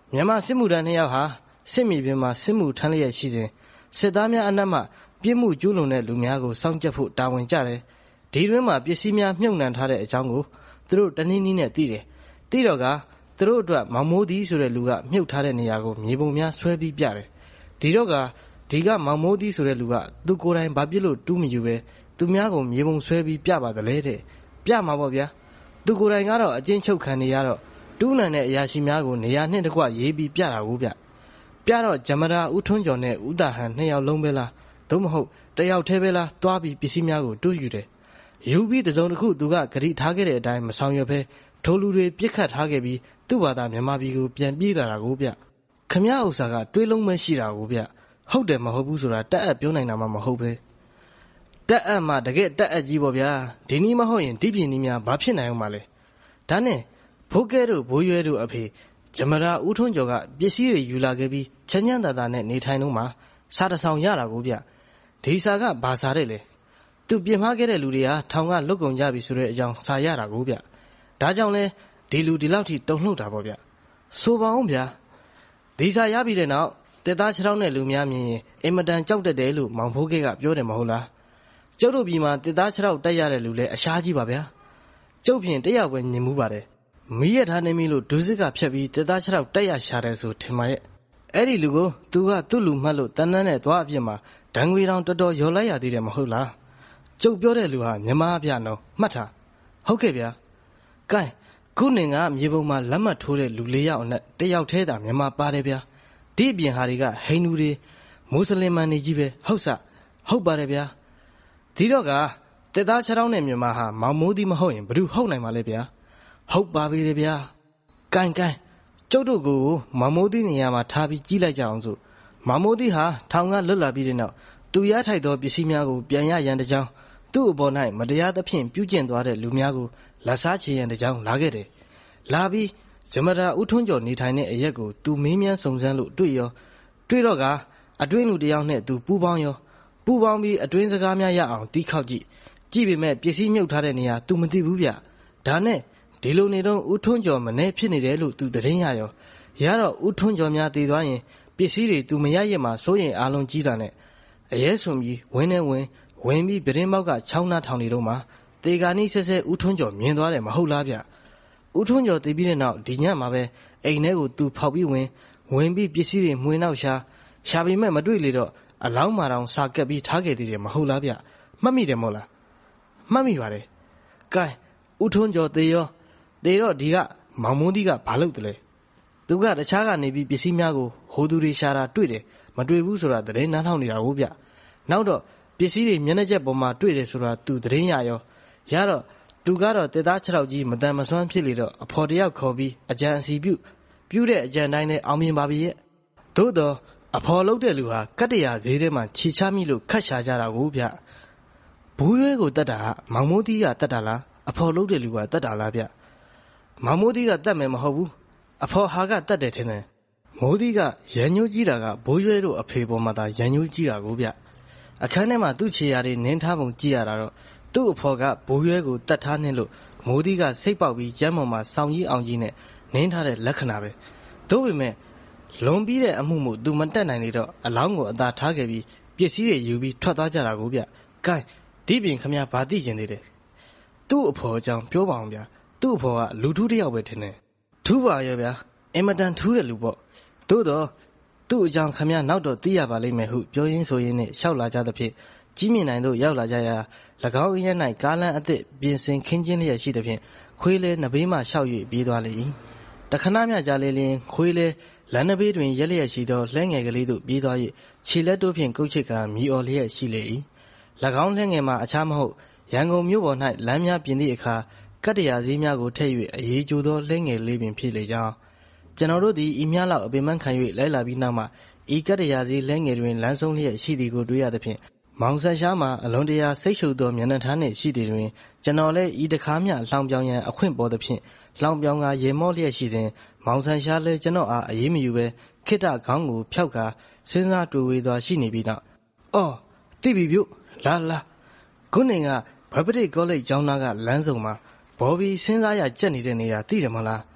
မြန်မာစစ်မှုထမ်းနှစ်ယောက်ဟာစစ်မြေပြင်မှာစစ်မှုထမ်းလျက်ရှိစဉ်စစ်သားများအနက်မှပြစ်မှုကျူးလွန်တဲ့လူများကိုစောင့်ကြပ်ဖို့တာဝန်ကျတယ်။ဒီတွင်မှာပစ္စည်းများမြုပ်နှံထားတဲ့အကြောင်းကိုသူတို့တနည်းနည်းနဲ့သိတယ်။သိတော့ကသူတို့အတွက်မောင်မိုးသည်ဆိုတဲ့လူကမြုပ်ထားတဲ့နေရာကိုမြေပုံများဆွဲပြီးပြတယ်။ဒီတော့ကဒီကမောင်မိုးသည်ဆိုတဲ့လူကသူကိုယ်တိုင်ဘာဖြစ်လို့တူးမယူပဲသူများကိုမြေပုံဆွဲပြီးပြပါသလဲတဲ့။ပြမှာပေါ့ဗျာ။သူကိုယ်တိုင်ကတော့အကျဉ်းချုပ်ခံနေရတော့တူးနံတဲ့အရာရှိများကိုနေရာနှင့်တကွရေးပြီးပြတာကိုဗျ။ပြတော့ဂျမရာဦးထွန်းကျော်နဲ့ဦးတာဟန်နှစ်ယောက်လုံးပဲလားသို့မဟုတ်တယောက်တည်းပဲလားတွားပြီးပစ္စည်းများကိုတူးယူတယ်။ယူပြီးတစုံတစ်ခုသူကဂရိထားခဲ့တဲ့အတိုင်းမဆောင်ရွက်ဘဲထိုလူတွေပြစ်ခတ်ထားခဲ့ပြီးသူ့ဘာသာမြန်မာပြည်ကိုပြန်ပြေးလာတာကိုဗျ။ခမရဥစ္စာကတွေးလုံးမဲရှိတာကိုဗျ။ဟုတ်တယ်မဟုတ်ဘူးဆိုတာတက်အပ်ပြောနိုင်တာမှမဟုတ်ပဲ။တက်အပ်မှတကယ်တက်အပ်ကြီးပေါ့ဗျာ။ဒီနည်းမဟုတ်ရင်ဒီပြည်နည်းများဘာဖြစ်နိုင်အောင်မလဲ။ဒါနဲ့ဘိုးကဲတို့ဘိုးရွဲတို့အဖေဂျမရာဦးထွန်းကျော်ကပစ္စည်းတွေယူလာခဲ့ပြီးချမ်းချမ်းသာသာနဲ့နေထိုင်တော့မှစာတဆောင်ရတာကိုဗျဒီစာကဘာစာတဲ့လဲသူပြင်မှားခဲ့တဲ့လူတွေဟာထောင်ကလွတ်ကုန်ကြပြီဆိုတဲ့အကြောင်းစာရတာကိုဗျဒါကြောင့်လဲဒီလူဒီလောက်ထိတုံ့လှုပ်တာပေါ့ဗျဆိုပါအောင်ဗျဒီစာရပြီးတဲ့နောက်တက်သားခြေထောက်နဲ့လူများမြင်ရင်အင်မတန်ကြောက်တတ်တယ်လို့မောင်ဖိုးကဲကပြောတယ်မဟုတ်လားကျုပ်တို့ပြည်မှာတက်သားခြေထောက်တက်ရတဲ့လူလဲအရှားကြီးပါဗျာကျုပ်ဖြင့်တယောက်ပဲညင်မှုပါတယ်မီးရထားနေပြီလို့ဒုစစ်ကဖြတ်ပြီးတက်သားခြေထောက်တက်ရရှာတယ်ဆိုထင်ပါရဲ့အဲ့ဒီလူကိုသူကသူ့လူမှတ်လို့တန်းတန်းနဲ့သွားအပြစ်မှာဒံငွေတောင်တော်တော်ရော်လိုက်ရသေးတယ်မဟုတ်လားကျုပ်ပြောတဲ့လူဟာမြန်မာပြနော်မှတ်ထားဟုတ်ကဲ့ဗျာကဲခုနေကမြေပုံမှာလက်မှတ်ထိုးတဲ့လူလေးယောက်နဲ့တယောက်ထဲသာမြန်မာပါတယ်ဗျာဒီအပြင်ဟာတွေကဟိန္ဒူတွေမွတ်စလင်မန်တွေကြီးပဲဟုတ်စဟုတ်ပါတယ်ဗျာဒီတော့ကတက်သားခြေထောက်နဲ့မြန်မာဟာမောင်မိုးသည်မဟုတ်ရင်ဘယ်သူဟုတ်နိုင်မှာလဲဗျာဟုတ်ပါပြီလေဗျာကဲကဲကျုပ်တို့ကိုမောင်မိုးသည်နေရာမှာထားပြီးကြီးလိုက်ကြအောင်စို့မောင်မိုးသည်ဟာထောင်ကလွတ်လာပြီးတဲ့နောက်သူရထိုက်သောပစ္စည်းများကိုပြန်ရရန်တကြောင်သူ့အပေါ်၌မတရားသဖြင့်ပြုကျင့်သွားတဲ့လူများကိုလက်စားချေရန်တကြောင်လာခဲ့တယ်လာပြီးဂျမရာဦးထွန်းကျော်နေထိုင်တဲ့အရက်ကိုသူမေးမြန်းစုံစမ်းလို့တွေ့ရောတွေ့တော့ကအတွင်းလူတယောက်နဲ့သူပူပေါင်းရောပူပေါင်းပြီးအတွင်းစကားများရအောင်တီးခေါက်ကြည့်ကြည့်ပေမဲ့ပစ္စည်းမြုပ်ထားတဲ့နေရာသူမသိဘူးဗျဒါနဲ့ဒီလိုနေတော့ဦးထွန်းကျော်မနေဖြစ်နေတယ်လို့သူသတင်းရရောရတော့ဦးထွန်းကျော်များတည်သွားရင်ပစ္စည်းတွေသူမရရမှာစိုးရင်အားလုံးကြီးတာနဲ့အရဲဆုံပြီးဝင်းနဲ့ဝင်းဝင်ပြီးပြတင်းပေါက်ကချောင်းနှထောင်နေတော့မှတေဂာနီးဆဲဆဲဦးထွန်းကျော်မြင်သွားတယ်မဟုတ်လားဗျဦးထွန်းကျော်တည်ပြီးတဲ့နောက်ဒီညမှာပဲအိမ်ထဲကိုသူဖောက်ပြီးဝင်ဝင်ပြီးပစ္စည်းတွေမှွေနောက်ရှာရှာပေမဲ့မတွေ့လေတော့အလောင်းမာတောင်စာကက်ပြီးထားခဲ့သေးတယ်မဟုတ်လားဗျမှတ်မိတယ်မို့လားမှတ်မိပါတယ်ကဲဦးထွန်းကျော်တေရောတေတော့ဒီကမောင်မိုးဒီကဘာလုပ်တယ်လဲသူကတခြားကနေပြီးပစ္စည်းများကိုဟိုသူတွေရှာတာတွေ့တယ်မတွေ့ဘူးဆိုတာသတင်းနားထောင်နေတာဟုတ်ဗျနောက်တော့ပစ္စည်းတွေမျက်နှာချက်ပေါ်မှာတွေ့တယ်ဆိုတာသူသတင်းရရောရတော့သူကတော့တက်သားခြေထောက်ကြီးမတန်မစွမ်းဖြစ်လေတော့အဖော်တယောက်ခေါ်ပြီးအကြံအစီပြုပြုတဲ့အကြံတိုင်းနဲ့အောင်မြင်ပါပြီရဲ့သို့တော့အဖော်လုပ်တဲ့လူဟာကတ္တရာဈေးထဲမှာခြေချမိလို့ခတ်ရှာကြတာကိုဗျဘူးရွဲကိုတတ်တာကမောင်မိုးတီးကတတ်တာလားအဖော်လုပ်တဲ့လူကတတ်တာလားဗျမောင်မိုးတီးကတတ်မယ်မဟုတ်ဘူးအဖော်ဟာကတတ်တယ်ထင်တယ်မိုးတီးကရန်ညိုးကြီးတာကဘိုးရွဲတို့အဖေပေါ်မှာသာရန်ညိုးကြီးတာကိုဗျအခန်းထဲမှာသူ့ခြေရာတွေနင်းထားပုံကြည့်ရတာတော့သူ့အဖော်ကဘိုးရွဲကိုတတ်ထားနှင်းလို့မိုးတီးကစိတ်ပေါက်ပြီးကျမ်းပေါ်မှာစောင်းကြီးအောင်ကြီးနဲ့နင်းထားတဲ့လက္ခဏာပဲတို့ပေမဲ့လွန်ပြီးတဲ့အမှုမို့သူမတက်နိုင်လေတော့အလောင်းကိုအသာထားခဲ့ပြီးပစ္စည်းတွေယူပြီးထွက်သွားကြတာကိုဗျကဲဒီပြင်ခမဘာသိကျင်သေးတယ်သူ့အဖော်အကြောင်းပြောပါအောင်ဗျသူ့အဖော်ကလူထူးတစ်ယောက်ပဲထင်တယ်ထူးပါရဲ့ဗျအင်မတန်ထူးတဲ့လူပေါ့သို့တော့သူ့အကြောင်းခမနောက်တော့သိရပါလိမ့်မယ်ဟုပြောရင်းဆိုရင်းနဲ့ရှောက်လာကြသဖြင့်ကြီးမြင့်နိုင်တို့ရောက်လာကြရာ၎င်းအရက်၌ကားလမ်းအသစ်ပြင်ဆင်ခင်းကျင်းလျက်ရှိသဖြင့်ခွေးလဲနဘေးမှရှောက်၍ပြေးသွားလေ၏တခဏမျှကြာလေလျင်ခွေးလဲလမ်းနဘေးတွင်ရက်လျက်ရှိသောလှဲငယ်ကလေးတို့ပြေးသွား၍ခြေလက်တို့ဖြင့်ကုတ်ချစ်ကမြည်အော်လျက်ရှိလေ၏၎င်းလှဲငယ်မှာအခြားမဟုတ်ရန်ကုန်မြို့ပေါ်၌လမ်းများပြင်သည့်အခါကတ္တရာစည်းများကိုထည့်၍အေးကြိုသောလှဲငယ်လေးပင်ဖြစ်လေကြောင်းကျွန်တော်တို့သည်ဤများလောက်အပင်ပန်းခံ၍လိုက်လာပြီးနောက်မှဤကတ္တရာစည်းလှဲငယ်တွင်လမ်းဆုံးလျက်ရှိသည်ကိုတွေ့ရသဖြင့်မောင်ဆက်ရှားမှာအလွန်တရာစိတ်ရှုပ်သောမျက်နှာထားနှင့်ရှိသည်တွင်ကျွန်တော်လည်းဤတကားမျှလှောင်ပြောင်ရန်အခွင့်ပေါ်သဖြင့်လှောင်ပြောင်ကရေမော့လျက်ရှိစဉ်မောင်ဆက်ရှားလည်းကျွန်တော်အားအေးမယူပဲခိတ္တခေါင်းကိုဖြောက်ကာစဉ်းစားတွေ့ဝေစွာရှိနေပြီးနောက်အော်တိပြီပြုတ်လာလာခုနေကဘပတိကောလိပ်ကျောင်းသားကလမ်းစုံမှာဘော်ဘီစဉ်းစားရကြက်နေတဲ့နေရာသိတယ်မလား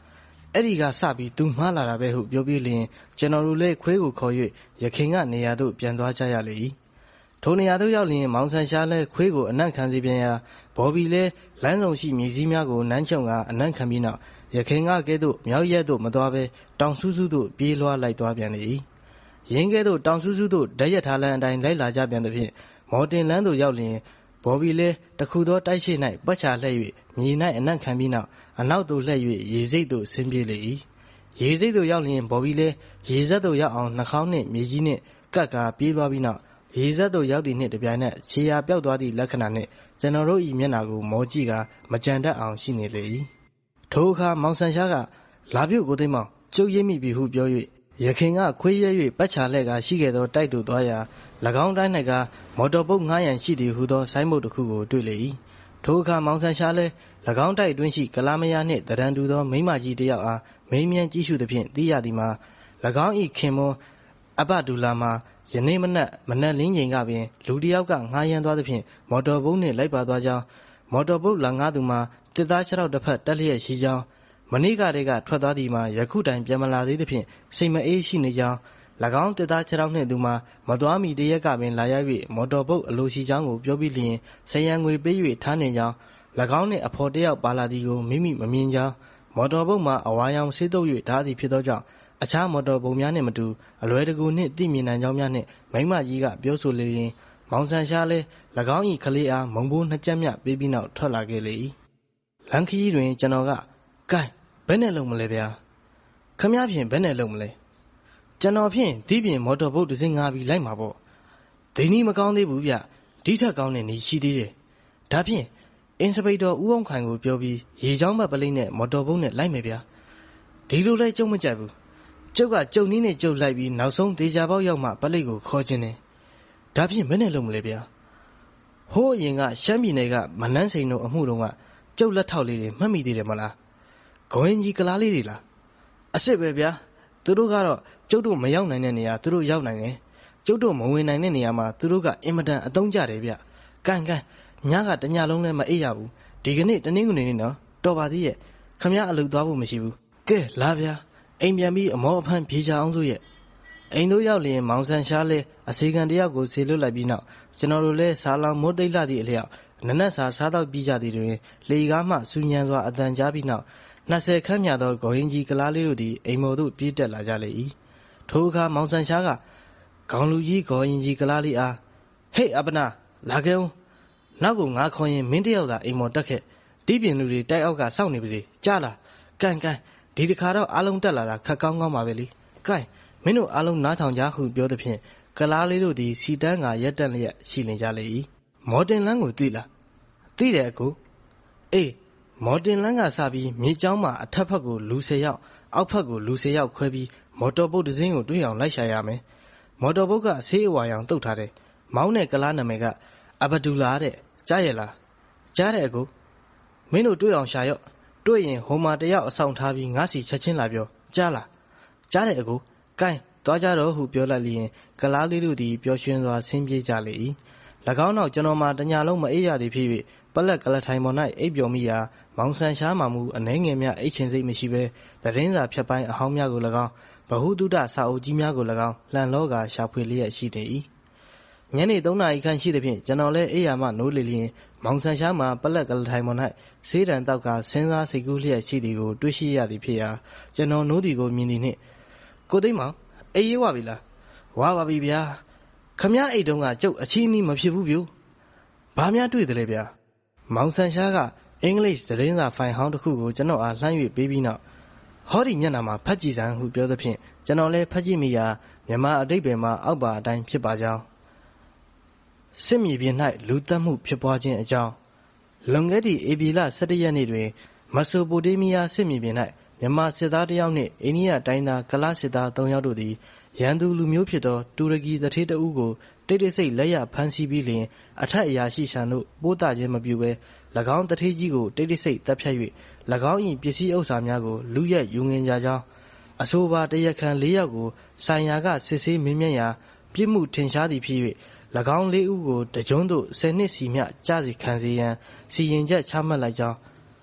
အဲ့ဒီကစပြီးသူမှားလာတာပဲဟုပြောပြီးလျင်ကျွန်တော်တို့လည်းခွေးကိုခေါ်၍ရခင်ကနေရာသို့ပြန်သွားကြရလေ၏ထိုနေရာသို့ရောက်လျင်မောင်ဆန်ရှားလည်းခွေးကိုအနံ့ခံစီပြန်ရာဘော်ဘီလည်းလမ်းဆောင်ရှိမြေစည်းများကိုနမ်းချုံကအနံ့ခံပြီးနောက်ရခင်ကကဲ့သို့မြောက်ရက်သို့မသွားဘဲတောင်ဆူးဆူးသို့ပြေးလွှားလိုက်သွားပြန်လေ၏ရင်းကဲ့သို့တောင်ဆူးဆူးသို့ဓာတ်ရက်ထားလမ်းအတိုင်းလိုက်လာကြပြန်သဖြင့်မော်တင်လမ်းသို့ရောက်လျင်ဘော်ဘီလည်းတခုသောတိုက်ရှိ၌ပတ်ချလှည့်၍မြေ၌အနံ့ခံပြီးနောက်အနောက်သို့လှည့်၍ရေစိတ်သို့ဆင်းပြေးလေ၏ရေစိတ်သို့ရောက်လျင်ဘော်ဘီလည်းရေစက်သို့ရောက်အောင်နှာခေါင်းနှင့်မြေကြီးနှင့်ကပ်ကာပြေးသွားပြီးနောက်ရေစက်သို့ရောက်သည့်နှင့်တပြိုင်နက်ခြေရာပြောက်သွားသည့်လက္ခဏာနှင့်ကျွန်တော်တို့၏မျက်နှာကိုမောကြည့်ကာမကြံတတ်အောင်ရှိနေလေ၏ထိုအခါမောင်ဆန်ရှားကလာပြုတ်ကိုသိမ်းမောင်ကျုပ်ရိပ်မိပြီဟုပြော၍ရခင်ကခွေးရဲ၍ပတ်ချလှဲ့ကရှိခဲ့သောတိုက်သို့သွားရာ၎င်းတိုင်း၌ကမော်တော်ပုတ်ငှားရန်ရှိသည်ဟုသောဆိုင်းဘုတ်တစ်ခုကိုတွေ့လေ၏ထိုအခါမောင်ဆန်ရှားလည်း၎င်းတိုက်အတွင်းရှိကလာမယာနှင့်တရန်တူသောမိမကြီးတစ်ယောက်အားမိန်းမြန်းကြည့်ရှုသဖြင့်သိရသည်မှာ၎င်း၏ခင်မွန်းအဘဒူလာမှာယနေ့မနက်မနက်လင်းချိန်ကပင်လူတစ်ယောက်ကငှားရမ်းသွားသဖြင့်မော်တော်ဘုတ်နှင့်လိုက်ပါသွားကြောင်းမော်တော်ဘုတ်လာငှားသူမှာတစ်သားခြေထောက်တစ်ဖက်တက်လျက်ရှိကြောင်းမနေ့ကတည်းကထွက်သွားသည်မှာယခုတိုင်ပြန်မလာသေးသဖြင့်စိတ်မအေးရှိနေကြောင်း၎င်းတစ်သားခြေထောက်နှင့်သူမှာမသွားမီတရက်ကပင်လာရောက်၍မော်တော်ဘုတ်အလိုရှိကြောင်းကိုပြောပြီးလျင်ဆရန်ငွေပေး၍ထားနေကြောင်း၎င်းနှင့်အဖော်တစ်ယောက်ပါလာသည်ကိုမိမိမမြင်ကြောင်းမော်တော်ဘုတ်မှာအဝါရောင်ဆေးတုပ်၍ဓာသည်ဖြစ်သောကြောင့်အခြားမော်တော်ဘုတ်များနှင့်မတူအလွယ်တကူနှင့်သိမြင်နိုင်ကြောင်းများနှင့်မိမကြီးကပြောဆိုလေရင်မောင်ဆန်ရှားလည်း၎င်း၏ကလေးအားမုံဘိုးနှစ်ကြက်မြပေးပြီးနောက်ထွက်လာခဲ့လေ၏လမ်းခရီးတွင်ကျွန်တော်ကကဲဘယ်နဲ့လုံးမလဲဗျာခမည်းဖြင့်ဘယ်နဲ့လုံးမလဲကျွန်တော်ဖြင့်ဒီပြင်မော်တော်ဘုတ်တစ်စင်းငါပြီးလိုက်မှာပေါ့ဒီနည်းမကောင်းသေးဘူးဗျဒီထက်ကောင်းတဲ့နည်းရှိသေးတယ်ဒါဖြင့်အင်စပိတ်တော်ဦးအောင်ခိုင်ကိုပြောပြီးရေချောင်းဘက်ပလိမ့်နဲ့မော်တော်ဘုတ်နဲ့လိုက်မယ်ဗျာဒီလိုလဲကြုံမကြိုက်ဘူးကျုပ်ကကျုံနည်းနဲ့ကျုပ်လိုက်ပြီးနောက်ဆုံးဒေချာပေါက်ရောက်မှပလိတ်ကိုခေါ်ခြင်းတယ်ဒါဖြင့်ဘယ်နဲ့လုံးမလဲဗျာဟိုးအရင်ကရှမ်းပြည်နယ်ကမနန်းစိန်တို့အမှုတုန်းကကျုပ်လက်ထောက်လေးတွေမှတ်မိသေးတယ်မလားဂွင်ကြီးကလားလေးတွေလားအစ်စ်ပဲဗျာသူတို့ကတော့ကျုပ်တို့မရောက်နိုင်တဲ့နေရာသူတို့ရောက်နိုင်တယ်ကျုပ်တို့မဝင်နိုင်တဲ့နေရာမှာသူတို့ကအင်မတန်အသုံးကျတယ်ဗျကန်ကန်ညကတညလုံးလည်းမအိပ်ရဘူးဒီကနေ့တနင်္ဂနွေနေ့နော်တော်ပါသေးရဲ့ခမရအလုပ်သွားဖို့မရှိဘူးကဲလာဗျာအိမ်ပြန်ပြီးအမောအဖန်းပြေချအောင်ဆိုရဲ့အိမ်တို့ရောက်လျင်မောင်ဆန်ရှားလဲအစီကံတယောက်ကိုဆေလွတ်လိုက်ပြီးနောက်ကျွန်တော်တို့လဲစားလောင်မိုးတိတ်လာသည့်အလျောက်နနက်စာစားတော့ပြီးကြသည်တွင်လေကားမှစူညံစွာအတန်ကြားပြီးနောက်နှစ်ဆယ်ခန့်မြသောဂေါ်ရင်ကြီးကလားလေးတို့သည်အိမ်မော်သို့ပြေးတက်လာကြလေ၏ထိုအခါမောင်ဆန်ရှားကခေါင်းလူကြီးဂေါ်ရင်ကြီးကလားလေးအားဟေ့အပနာလာခဲ့ဦးနောက်ကိုငါခေါ်ရင်မင်းတယောက်သာအိမ်မော်တက်ခဲ့တီးပြင်လူတွေတိုက်အောက်ကစောင့်နေပါစေကြားလားကန်ကန်ဒီတခါတော့အားလုံးတက်လာတာခက်ကောင်းကောင်းပါပဲလေကဲမင်းတို့အားလုံးနားထောင်ကြဟုပြောသဖြင့်ကလားလေးတို့သည်စီတန်းကရက်တက်လျက်ရှိနေကြလေ၏မော်တင်လန်းကိုသိလားသိတယ်အကိုအေးမော်တင်လန်းကစပြီးမြေကျောင်းမှာအထက်ဘက်ကိုလူ၁၀ယောက်အောက်ဘက်ကိုလူ၁၀ယောက်ခွဲပြီးမော်တော်ဘုတ်တစ်စင်းကိုတွေ့အောင်လိုက်ရှာရမယ်မော်တော်ဘုတ်ကဆေးအဝါရောင်တုတ်ထားတယ်မောင်းတဲ့ကလားနာမည်ကအဘဒူလာတဲ့ကြားရဲ့လားကြားတယ်အကိုမင်းတို့တွေ့အောင်ရှာရော့တွေ့ရင်ဟိုမှာတယောက်အဆောင်ထားပြီးငါစီချက်ချင်းလာပြောကြားလားကြားတယ်အကိုကဲသွားကြတော့ဟုပြောလိုက်လျင်ကလားလေးတို့သည်ပျော်ရွှင်စွာဆင်းပြေးကြလေ၏၎င်းနောက်ကျွန်တော်မှာတညာလုံးမအေးရသည်ဖြစ်၍ပလက်ကလထိုင်ပေါ်၌အိပ်ပျော်မိရာမောင်ဆန်ရှားမှမူအနှဲငယ်များအိတ်ချင်စိတ်မရှိဘဲသတင်းစာဖြတ်ပိုင်းအဟောင်းများကို၎င်းဗဟုသုတစာအုပ်ကြီးများကို၎င်းလှန်လောကရှာဖွေလျက်ရှိနေ၏ညနေသုံးနာရီခန့်ရှိသဖြင့်ကျွန်တော်လည်းအိပ်ရာမှနိုးလေလျင်မောင်ဆန်ရှားမှာပလက်ကလထိုင်ပေါ်၌ဆေးတံတောက်ကစဉ်းစားစိတ်ကူးလျက်ရှိသည်ကိုတွေ့ရှိရသည်ဖြစ်ရာကျွန်တော်နိုးသည်ကိုမြင်သည်နှင့်ကိုသိမ်းမောင်အေးရွာပြီလားဝါပါပြီဗျာခမရအိတ်တုံးကကျုပ်အချီးနီးမဖြစ်ဘူးဗျဘာများတွေ့တယ်လဲဗျာမောင်ဆန်ရှားကအင်္ဂလိပ်သတင်းစာဖိုင်ဟောင်းတစ်ခုကိုကျွန်တော်အားလှမ်း၍ပေးပြီးနောက်ဟောဒီမျက်နှာမှာဖတ်ကြည့်စမ်းဟုပြောသဖြင့်ကျွန်တော်လည်းဖတ်ကြည့်မိရာမြန်မာအတိတ်ပင်မှာအောက်ပါအတိုင်းဖြစ်ပါကြောင်းစစ်မြေပြင်၌လူသက်မှုဖြစ်ပွားခြင်းအကြောင်းလွန်ခဲ့သည့်ဧပြီလ၁၁ရက်နေ့တွင်မက်ဆိုပိုတေးမီးယားစစ်မြေပြင်၌မြန်မာစစ်သားတစ်ယောက်နှင့်အိန္ဒိယတိုင်းသားကလစစ်သား၃ယောက်တို့သည်ရန်သူလူမျိုးဖြစ်သောတူရကီတထေးတဦးကိုတိတ်တိတ်ဆိတ်လက်ရဖမ်းဆီးပြီးလျင်အထက်အရာရှိဆန်တို့ပိုးတခြင်းမပြုဘဲ၎င်းတထေးကြီးကိုတိတ်တိတ်ဆိတ်တပ်ဖြတ်၍၎င်း၏ပစ္စည်းဥစ္စာများကိုလူရက်ယူငင်ကြကြောင်းအဆိုပါတရားခံ၄ယောက်ကိုဆိုင်ရာကစစ်ဆေးမင်းမြတ်ရာပြစ်မှုထင်ရှားသည်ဖြစ်၍၎င်းလေးဦးကိုတကြွန်းသို့၁၀နှစ်စီမျှကြာစီခံစေရန်စီရင်ချက်ချမှတ်လိုက်ကြောင်း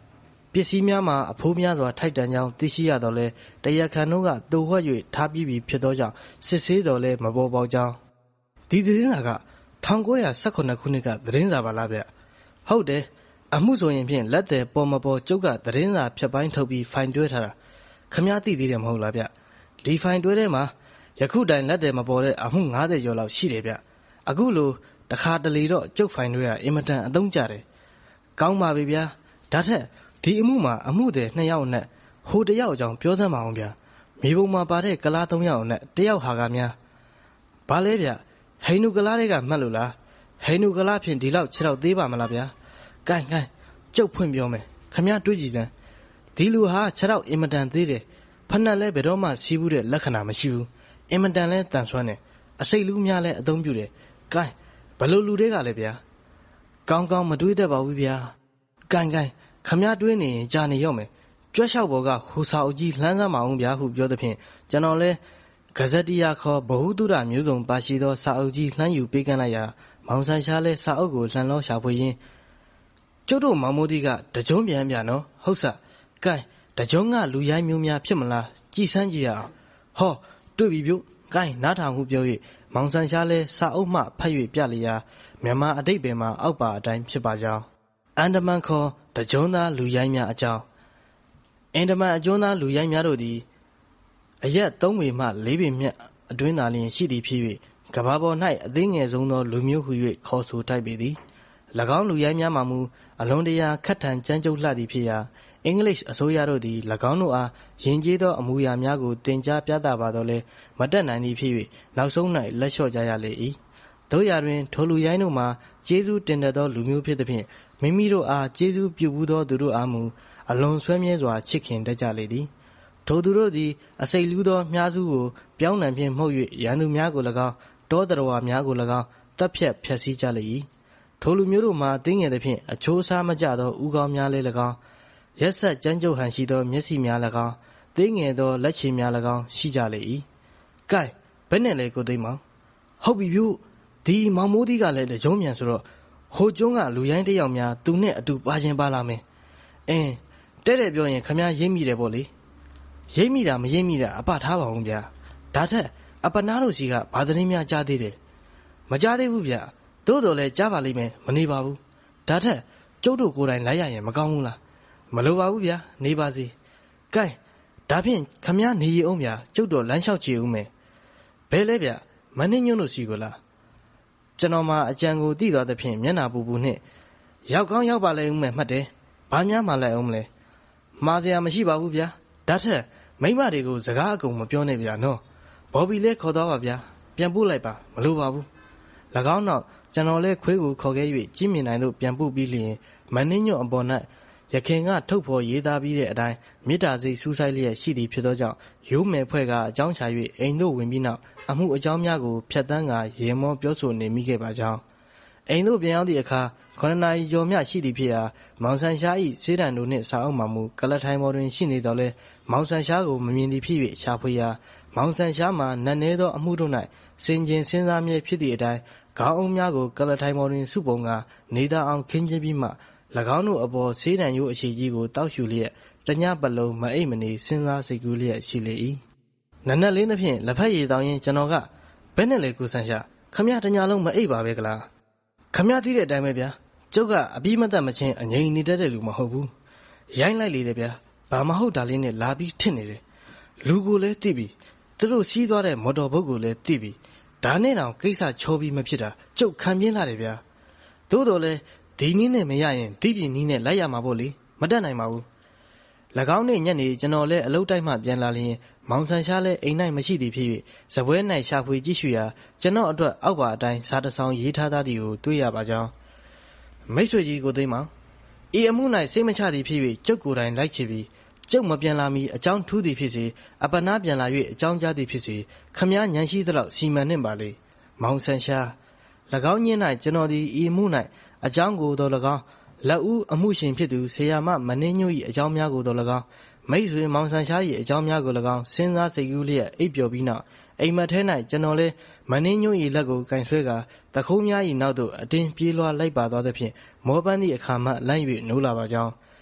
ပစ္စည်းများမှာအဖိုးများစွာထိုက်တန်ကြောင်းသိရှိရတော့လဲတရားခံတို့ကတူဝှက်၍ထားပြီးပြီဖြစ်သောကြောင့်စစ်ဆေးတော်လဲမပေါ်ပေါက်ကြောင်းဒီသတင်းစာက၁၉၁၈ခုနှစ်ကသတင်းစာပါလားဗျဟုတ်တယ်အမှုဆိုရင်ဖြင့်လက်တယ်ပေါ်မပေါ်ကျုပ်ကသတင်းစာဖြတ်ပိုင်းထုတ်ပြီးဖိုင်တွဲထားတာခမည်းသိသေးတယ်မဟုတ်လားဗျဒီဖိုင်တွဲထဲမှာယခုတိုင်လက်တယ်မပေါ်တဲ့အမှု၅၀ကျော်လောက်ရှိတယ်ဗျအခုလိုတခါတလေတော့ကျုပ်ဖိုင်တွဲကအင်မတန်အသုံးကျတယ်ကောင်းပါပြီဗျာဒါထက်ဒီအမှုမှာအမှုတွေနှစ်ယောက်နဲ့ဟိုတယောက်အကြောင်းပြောစမ်းပါအောင်ဗျာမိဘုံမှာပါတဲ့ကလားသုံးယောက်နဲ့တယောက်ဟာကများဘာလဲဗျဟိန္ဒူကလားတွေကမှတ်လို့လားဟိန္ဒူကလားဖြင့်ဒီလောက်ခြေတော့သေးပါမလားဗျာကိုင်းကိုင်းကျုပ်ဖွင့်ပြောမယ်ခမည်းတွေးကြည့်စမ်းဒီလူဟာခြေတော့အင်မတန်သေးတယ်ဖက်နှက်လဲဘယ်တော့မှစီးဘူးတဲ့လက္ခဏာမရှိဘူးအင်မတန်လဲတန်ဆွမ်းတယ်အစိတ်လူးများလဲအသုံးပြုတယ်ကိုင်းဘလို့လူတွေကလဲဗျာကောင်းကောင်းမတွေးတတ်ပါဘူးဗျာကိုင်းကိုင်းခမည်းတွေးနေရင်ကြာနေရော့မယ်ကြွက်လျှောက်ဘော်ကဟိုစာအုပ်ကြီးလှမ်းစမ်းမအောင်ဗျာဟုပြောသဖြင့်ကျွန်တော်လဲဂဇက်တီယာခေါ်ဘဟုတုဒမျိုးစုံပါရှိသောစာအုပ်ကြီးလှမ်းယူပေးကမ်းလိုက်ရာမောင်ဆန်းရှားလဲစာအုပ်ကိုလှန်လောရှာဖွေရင်းကျုပ်တို့မောင်မိုးဒီကတကြုံပြန်ပြန်နော်ဟုတ်စကဲတကြုံကလူရိုင်းမျိုးများဖြစ်မလားကြည်စမ်းကြည့်ရအောင်ဟောတွေ့ပြီပြုတ်ကိုင်းနားထောင်မှုပြော၍မောင်ဆန်းရှားလဲစာအုပ်မှဖတ်၍ပြလျာမြန်မာအတိတ်ပင်မှာအောက်ပါအတိုင်းဖြစ်ပါကြောင်းအန်ဒမန်ခေါ်တကြုံသားလူရိုင်းများအကြောင်းအန်ဒမန်အကျွန်းသားလူရိုင်းများတို့သည်အရက်သုံးပေမှလေးပေမြတ်အတွင်းသာလျှင်ရှိသည်ဖြစ်၍ကဘာပေါ်၌အသေးငယ်ဆုံးသောလူမျိုးဟု၍ခေါ်ဆိုထိုက်ပေသည်၎င်းလူရိုင်းများမှမူအလွန်တရာခက်ထန်ကြမ်းကြုတ်လှသည်ဖြစ်ရာအင်္ဂလိပ်အစိုးရတို့သည်၎င်းတို့အားယဉ်ကျေးသောအမူအရာများကိုတင်ကြားပြသပါတော့လဲမတက်နိုင်သည်ဖြစ်၍နောက်ဆုံး၌လက်လျှော့ကြရလေ၏တို့ရာတွင်ထိုလူရိုင်းတို့မှာကျေးဇူးတင်တတ်သောလူမျိုးဖြစ်သဖြင့်မိမိတို့အားကျေးဇူးပြုဘူးသောသူတို့အားမူအလွန်ဆွဲမြဲစွာချစ်ခင်တတ်ကြလေသည်ထိုသူတို့သည်အစိတ်လူးသောမြားစုကိုပြောင်းနှံဖြင့်မှုတ်၍ရန်သူများကို၎င်းတောတရဝါများကို၎င်းတပ်ဖြတ်ဖျက်ဆီးကြလေ၏ထိုလူမျိုးတို့မှာတင်းငယ်သဖြင့်အချိုးစားမကြသောဥကောင်းများလည်း၎င်းရက်ဆက်ကြမ်းကြုတ်ဟန်ရှိသောမျက်စိများ၎င်းတင်းငယ်သောလက်ချေများ၎င်းရှိကြလေ၏ကဲဘယ်နဲ့လဲကိုသိမ်းမောင်ဟုတ်ပြီပြုဒီမောင်မိုးသီးကလည်းရုံးမြန်ဆိုတော့ဟိုကျွန်းကလူရိုင်းတယောက်များသူနဲ့အတူပါခြင်းပါလာမယ်အင်းတဲ့တဲ့ပြောရင်ခမည်းရိပ်မိတယ်ပေါ့လေရိပ်မိတာမရိပ်မိတာအပထားပါအောင်ဗျာဒါထက်အပနာတို့စီကဘာသတင်းများကြားသေးတယ်မကြားသေးဘူးဗျာသို့တော်လည်းကြားပါလိမ့်မယ်မနေပါဘူးဒါထက်ကျုပ်တို့ကိုယ်တိုင်လိုက်ရရင်မကောင်းဘူးလားမလိုပါဘူးဗျာနေပါစေကဲဒါဖြင့်ခမည်းနေရအောင်ဗျာကျုပ်တို့လမ်းလျှောက်ကြည့်ဦးမယ်ဘယ်လဲဗျာမနှင်းညွန့်တို့စီကိုလားကျွန်တော်မှအကြံကိုသိသွားသဖြင့်မျက်နာပူပူနှင့်ရောက်ကောင်းရောက်ပါလေဦးမယ်မှတ်တယ်ဘာများမှလိုက်အောင်မလဲမှားစရာမရှိပါဘူးဗျာဒါထက်မိမတွေကိုစကားအကုန်မပြောနဲ့ဗျာနော်ဘော်ဘီလဲခေါ်သွားပါဗျာပြန်ပို့လိုက်ပါမလိုပါဘူး၎င်းနောက်ကျွန်တော်လဲခွေးကိုခေါ်ခဲ့၍ကြီးမြင်နိုင်တို့ပြန်ပို့ပြီးလျင်မနှင်းညွန့်အပေါ်၌ရခင်ကထုတ်ဖော်ရေးသားပြီးတဲ့အတိုင်းမေတ္တာစိတ်စူးစိုက်လျက်ရှိသည်ဖြစ်သောကြောင့်ရိုးမယ်ဖွဲ့ကအကြောင်းချ၍အိမ်တို့ဝင်ပြီးနောက်အမှုအကြောင်းများကိုဖျက်ဆီးကာရေမောပြောဆိုနေမိခဲ့ပါကြောင်းအိမ်တို့ပြန်ရောက်သည့်အခါခုနှစ်နာရီကျော်မြရှိသည်ဖြစ်ရာမောင်ဆန်ရှား၏စေးတံတို့နှင့်စာအုပ်မှမူကလထိုင်ပေါ်တွင်ရှိနေတော်လဲမောင်ဆန်ရှားကိုမမြင်သည်ဖြစ်၍ရှာဖွေရာမောင်ဆန်ရှားမှာနတ်နေသောအမှုတို့၌စင်ကျင်စဉ်းစားမြဲဖြစ်သည့်အတိုင်းခေါင်းအုံးများကိုကလထိုင်ပေါ်တွင်စုပုံကနေတာအောင်ခင်းကျင်းပြီးမှ၎င်းတို့အပေါ်စေးတံရိုးအရှိကြီးကိုတောက်ရှူလျက်တညပတ်လုံးမအိပ်မနေစဉ်းစားစိတ်ကူးလျက်ရှိလေ၏နနက်လင်းသဖြင့်လက်ဖက်ရည်တောင်းရင်ကျွန်တော်ကဘယ်နဲ့လဲကိုဆန်ရှာခမည်းတညလုံးမအိပ်ပါပဲကလားခမည်းသိတဲ့အတိုင်းပဲဗျာကျုပ်ကအပြီးမသက်မချင်းအငြိမ်နေတတ်တဲ့လူမဟုတ်ဘူးရိုင်းလိုက်လေတယ်ဗျာဘာမဟုတ်တာလေးနဲ့လာပြီးထစ်နေတယ်လူကိုလည်းသိပြီသူတို့စီးသွားတဲ့မော်တော်ဘုတ်ကိုလည်းသိပြီဒါနဲ့တောင်ကိစ္စချောပြီးမဖြစ်တာကျုပ်ခံပြင်းလာတယ်ဗျာသို့တော်လည်းဒီနည်းနဲ့မရရင်တိပြင်းနည်းနဲ့လိုက်ရမှာပေါ့လေမတတ်နိုင်ပါဘူး၎င်းနေ့ညနေကျွန်တော်လည်းအလုပ်တိုက်မှပြန်လာလျင်မောင်ဆန်ရှားလည်းအိမ်၌မရှိသည်ဖြစ်၍ဇပွဲ၌ရှာဖွေကြည့်ရှုရာကျွန်တော်အတွက်အောက်ပါအတိုင်းစားတဆောင်ရေးထားသားသည်ကိုတွေ့ရပါကြောင်းမိတ်ဆွေကြီးကိုသိမ်းမောင်ဤအမှု၌စိတ်မချသည်ဖြစ်၍ကျုပ်ကိုယ်တိုင်လိုက်ချပြီးကျုပ်မပြန်လာမီအကြောင်းထူးသည်ဖြစ်စေအပနာပြန်လာ၍အကြောင်းကြားသည်ဖြစ်စေခမည်းညံရှိသလောက်စီမံနှင့်ပါလေမောင်ဆန်ရှား၎င်းညင်း၌ကျွန်တော်သည်ဤအမှု၌အကြောင်းကိုတော်၎င်းလက်ဦးအမှုရှင်ဖြစ်သူဆေယာမမနှင်းညို့၏အကြောင်းများကိုတော်၎င်းမိတ်ဆွေမောင်ဆန်ရှား၏အကြောင်းများကို၎င်းစဉ်းစားစိတ်ကူးလျက်အိပ်ပျော်ပြီးနောက်အိမ်မက်ထဲ၌ကျွန်တော်လဲမနှင်းညို့၏လက်ကိုကင်ဆွဲကာတခိုးများ၏နောက်သို့အတင်းပြေးလွှားလိုက်ပါသွားသဖြင့်မောပန်းသည့်အခါမှလန့်၍နိုးလာပါကြောင်း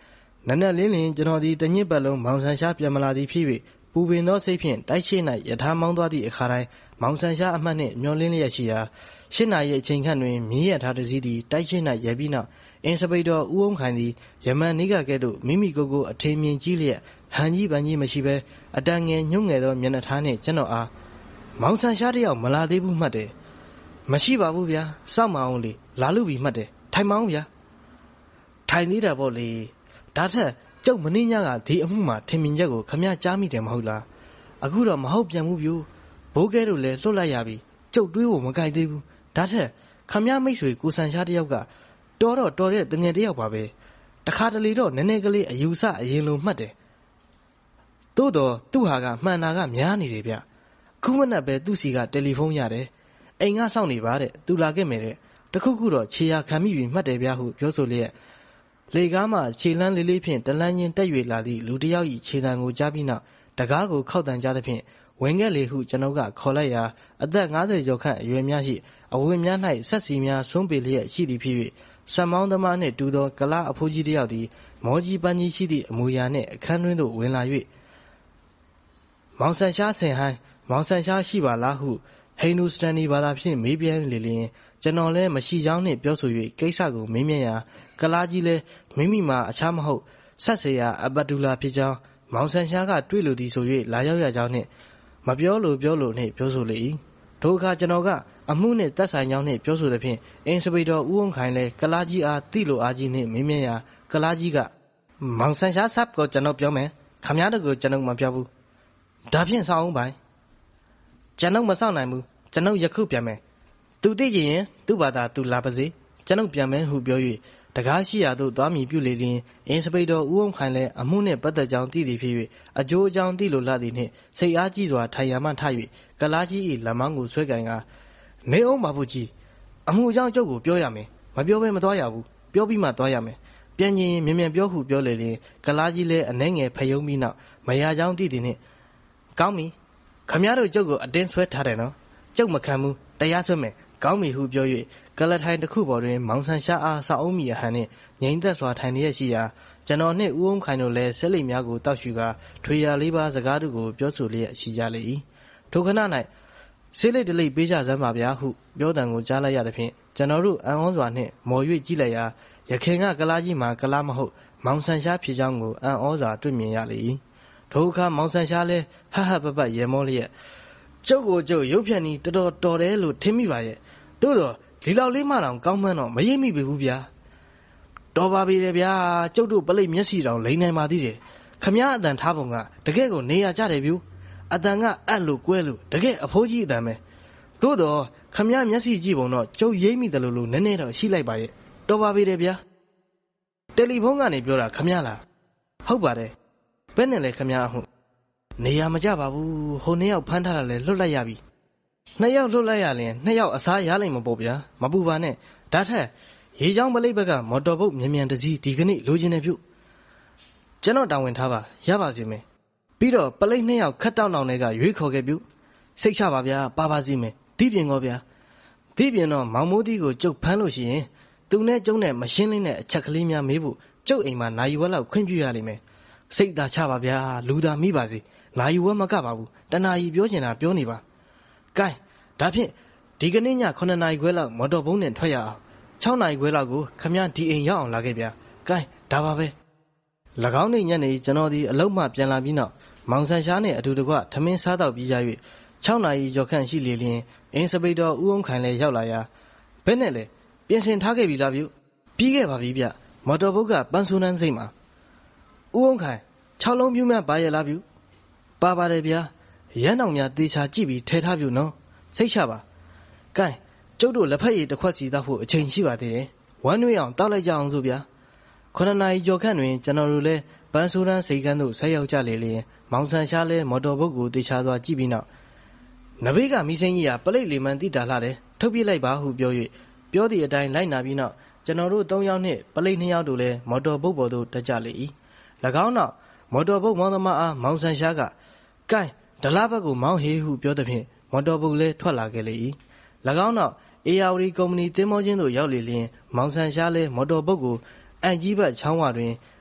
နက်နက်လင်းလင်းကျွန်တော်ဒီတညစ်ပတ်လုံးမောင်ဆန်ရှားပြန်မလာသည်ဖြစ်၍ပူပင်သောစိတ်ဖြင့်တိုက်ရှိ၌ယထာမောင်းသွားသည့်အခါတိုင်းမောင်ဆန်ရှားအမှတ်နှင့်မျောလင်းလျက်ရှိရာရှစ်နာရီအချိန်ခန့်တွင်မြင်းရထားတစ်စီးသည်တိုက်ရှိ၌ရဲပြီးနောက်အင်စပိတော်ဦးအောင်ခိုင်သည်ယမန်နိကကဲ့သို့မိမိကိုယ်ကိုအထင်မြင်ကြီးလျက်ဟန်ကြီးပန်ကြီးမရှိဘဲအတန်ငယ်ညှို့ငယ်သောမျက်နှာထားနှင့်ကျွန်တော်အားမောင်ဆန်ရှားတယောက်မလာသေးဘူးမှတ်တယ်မရှိပါဘူးဗျာစောင့်မအောင်လေလာလို့ပြီမှတ်တယ်ထိုင်မအောင်ဗျာထိုင်သေးတာပေါ့လေဒါထက်ကျုပ်မင်းညကဒီအမှုမှာထင်မြင်ချက်ကိုခမည်းကြားမိတယ်မဟုတ်လားအခုတော့မဟုတ်ပြန်ဘူးပြို့ဘိုးကဲတို့လည်းလွတ်လိုက်ရပြီကျုပ်တွေးဖို့မကြိုက်သေးဘူးဒါထက်ခမည်းမိတ်ဆွေကိုဆန်ရှားတယောက်ကတော်တော့တော်တဲ့တငယ်တယောက်ပါပဲတခါတလေတော့နည်းနည်းကလေးအယူဆအရင်လိုမှတ်တယ်တိုးတော့သူ့ဟာကမှန်တာကများနေတယ်ဗျခုမနဲ့ပဲသူ့စီကတယ်လီဖုန်းရတယ်အိမ်ကစောင့်နေပါတဲ့သူလာခဲ့မယ်တဲ့တခုခုတော့ခြေရခံမိပြီးမှတ်တယ်ဗျဟုပြောဆိုလျက်လေကားမှခြေလန်းလေးလေးဖြင့်တလန်းချင်းတက်၍လာသည့်လူတစ်ယောက်၏ခြေတံကိုကြားပြီးနောက်တကားကိုခောက်တန်ကြသဖြင့်ဝင်ခဲ့လေဟုကျွန်ုပ်ကခေါ်လိုက်ရာအသက်၅၀ကျော်ခန့်အရွယ်များရှိအဝတ်များ၌ဆက်စီများဆွန်းပေလျက်ရှိသည်ဖြစ်၍ဆံမောင်းသမားနှင့်တူသောကလားအဖိုးကြီးတစ်ယောက်သည်မောကြီးပန်းကြီးရှိသည့်အမူအရာနှင့်အခန်းတွင်းသို့ဝင်လာ၍မောင်ဆန်ရှားဆင်ဟိုင်းမောင်ဆန်ရှားရှိပါလားဟုဟိန္ဒူစတန်ဒီဘာသာဖြင့်မေးပြန်လေလျင်ကျွန်တော်လည်းမရှိကြောင်းနှင့်ပြောဆို၍ကိစ္စကိုမေးမြန်းရာကလားကြီးလည်းမိမိမှာအခြားမဟုတ်ဆက်စေရာအဘဒူလာဖြစ်ကြောင်းမောင်ဆန်ရှားကတွေ့လိုသည်ဆို၍လာရောက်ရကြောင်းနှင့်မပြောလိုပြောလိုနှင့်ပြောဆိုလေ၏ထိုအခါကျွန်တော်ကအမှုနှင့်သက်ဆိုင်ကြောင်းနှင့်ပြောဆိုသဖြင့်အင်စပိတော်ဦးအောင်ခိုင်လည်းကလားကြီးအားတိလိုအားကြီးနှင့်မေးမြန်းရာကလားကြီးကမောင်ဆန်ရှားဆပ်ကိုကျွန်တော်ပြောမယ်ခမည်းတော်ကိုကျွန်တော်မပြောဘူးဒါဖြင့်ဆောင်းအောင်ပိုင်ကျွန်တော်မဆောက်နိုင်ဘူးကျွန်တော်ယခုပြန်မယ်သူသိကြရင်သူ့ဘာသာသူလာပါစေကျွန်တော်ပြန်မယ်ဟုပြော၍တကားရှိရာသို့သွားမည်ပြုလေလျင်အင်စပိတော်ဦးအောင်ခိုင်လည်းအမှုနှင့်ပတ်သက်ကြောင်းသိသည်ဖြစ်၍အကျိုးအကြောင်းသိလိုလာသည်နှင့်စိတ်အားကြီးစွာထိုင်ရာမှထ၍ကလားကြီး၏လက်မောင်းကိုဆွဲကင်ကနေအောင်ပါဖို့ကြီးအမှုအကြောင်းကျုပ်ကိုပြောရမယ်မပြောဘဲမသွားရဘူးပြောပြီးမှသွားရမယ်ပြန်ရင်မြန်မြန်ပြောဟုပြောလေလျင်ကလားကြီးလည်းအနှဲငယ်ဖယုံပြီးနောက်မရကြောင်းသိသည်နှင့်ကောင်းပြီခမည်းတော်ကျုပ်ကိုအတင်းဆွဲထားတယ်နော်ကျုပ်မခံဘူးတရားဆွဲမယ်ကောင်းပြီဟုပြော၍ကလထိုင်တစ်ခုပေါ်တွင်မောင်ဆန်ရှားအားစောက်အုံးမီအဟန်နှင့်ငိမ့်သက်စွာထိုင်လျက်ရှိရာကျွန်တော်နှင့်ဦးအောင်ခိုင်တို့လည်းဆက်လိပ်များကိုတောက်ရှူကာထွေရာလေးပါးစကားတို့ကိုပြောဆိုလျက်ရှိကြလေ၏ထိုခဏ၌ဆေးလိပ်တလိပ်ပေးကြစမ်းပါဗျာဟုပြောတံကိုကြားလိုက်ရသဖြင့်ကျွန်တော်တို့အံ့ဩစွာနှင့်မော်၍ကြည့်လိုက်ရာရခင်ကကလားကြီးမှာကလားမဟုတ်မောင်ဆန်ရှားဖြစ်ကြောင်းကိုအံ့ဩစွာတွေ့မြင်ရလေ၏ထိုအခါမောင်ဆန်ရှားလည်းဟဟပပရေမောလျက်ကျုပ်ကိုကျုပ်ရုပ်ဖြန်ကြီးတော်တော်တော်တယ်လို့ထင်မိပါရဲ့သို့တော့ဒီလောက်လေးမှတောင်ကောင်းမှန်းတော့မရိပ်မိပြီဘူးဗျာတော်ပါပြီလေဗျာကျုပ်တို့ပလိတ်မျက်စိတောင်လိမ့်နိုင်ပါသေးတယ်ခမည်းအတန်ထားပုံကတကယ်ကိုနေရကြတယ်ဗျူအတန်ကအက်လို့ကွဲလို့တကယ်အဖိုးကြီးအတန်ပဲသို့တော့ခမည်းမျက်စိကြည့်ပုံတော့ကျုပ်ရိပ်မိတယ်လို့လို့နည်းနည်းတော့ရှိလိုက်ပါရဲ့တော်ပါပြီလေဗျာတယ်လီဖုန်းကနေပြောတာခမည်းလားဟုတ်ပါတယ်ဘယ်နဲ့လဲခမည်းအမှုနေရမကြပါဘူးဟိုနှစ်ယောက်ဖမ်းထားတာလဲလွတ်လိုက်ရပြီနှစ်ယောက်လွတ်လိုက်ရရင်နှစ်ယောက်အစားရလိမ့်မပေါ့ဗျာမပူပါနဲ့ဒါထက်ရေချောင်းပလိပ်ဘက်ကမော်တော်ဘုတ်မြန်မြန်တစည်းဒီကနေ့လိုချင်တယ်ပြုကျွန်တော်တာဝန်ထားပါရပါစေမယ်ပြီးတော့ပလိပ်နှစ်ယောက်ခတ်တောက်တောင်တွေကရွေးခေါ်ခဲ့ပြုစိတ်ချပါဗျာပါပါစီမယ်ဒီပြင်ကောဗျာဒီပြင်တော့မောင်မိုးတီးကိုကျုပ်ဖမ်းလို့ရှိရင်သူနဲ့ကျုံနဲ့မရှင်းလင်းတဲ့အချက်ကလေးများမေးဖို့ကျုပ်အိမ်မှာနိုင်ဝက်လောက်ခွင့်ပြုရလိမ့်မယ်စိတ်သာချပါဗျာလူသာမိပါစေနိုင်ဝက်မကပါဘူးတနာကြီးပြောချင်တာပြောနေပါကဲဒါဖြင့်ဒီကနေ့ညခုနှစ်နာရီခွဲလောက်မော်တော်ဘုံနဲ့ထွက်ရအောင်၆နာရီခွဲလောက်ကိုခမည်းဒီအိမ်ရောက်အောင်လာခဲ့ဗျာကဲဒါပါပဲ၎င်းနေ့ညနေကျွန်တော်ဒီအလုံးမှပြန်လာပြီးနောက်မောင်ဆန်ရှားနဲ့အတူတကွထမင်းစားတော့ပြီးကြ၍၆နာရီကျော်ခန့်ရှိလေလျင်အင်းစပိတော်ဦးအောင်ခိုင်လည်းရောက်လာရာဘယ်နဲ့လဲပြင်ဆင်ထားခဲ့ပြီလားဗျပြီးခဲ့ပါပြီဗျမော်တော်ဘုတ်ကပန်းဆိုးနှန်းစိတ်မှာဦးအောင်ခိုင်၆လုံးပြူးမှပါရလားဗျပါပါတယ်ဗျာရန်တောင်များတေချာကြည့်ပြီးထဲထားပြနော်စိတ်ချပါကဲကျုပ်တို့လက်ဖက်ရည်တစ်ခွက်စီတောက်ဖို့အချိန်ရှိပါသေးတယ်ဝမ်းနွေးအောင်တောက်လိုက်ကြအောင်ဆိုဗျာခုနှစ်နာရီကျော်ခန့်တွင်ကျွန်တော်တို့လည်းပန်းဆိုးတန်းစိတ်ကန်းသို့ဆက်ရောက်ကြလေလျင်မောင်ဆန်ရှားလည်းမော်တော်ဘုတ်ကိုတေချာစွာကြည့်ပြီးနောက်နဘေးကမီးစိမ်းကြီးကပလိတ်လီမန်တိတာလှတယ်ထုတ်ပြလိုက်ပါဟုပြော၍ပြောသည့်အတိုင်းလိုက်နာပြီးနောက်ကျွန်တော်တို့သုံးယောက်နှင့်ပလိတ်နှစ်ယောက်တို့လည်းမော်တော်ဘုတ်ပေါ်သို့တက်ကြလေ၏၎င်းနောက်မော်တော်ဘုတ်မောင်းသမားအားမောင်ဆန်ရှားကကဲဒလားဘက်ကိုမောင်းဟေးဟုပြောသည်ဖြင့်မော်တော်ဘုတ်လည်းထွက်လာခဲ့လေ၏၎င်းနောက်အေယာဝတီကုမ္ပဏီသင်းမောချင်းသို့ရောက်လေလျင်မောင်ဆန်ရှားလည်းမော်တော်ဘုတ်ကိုအန်ကြီးဘက်ချောင်းဝတွင်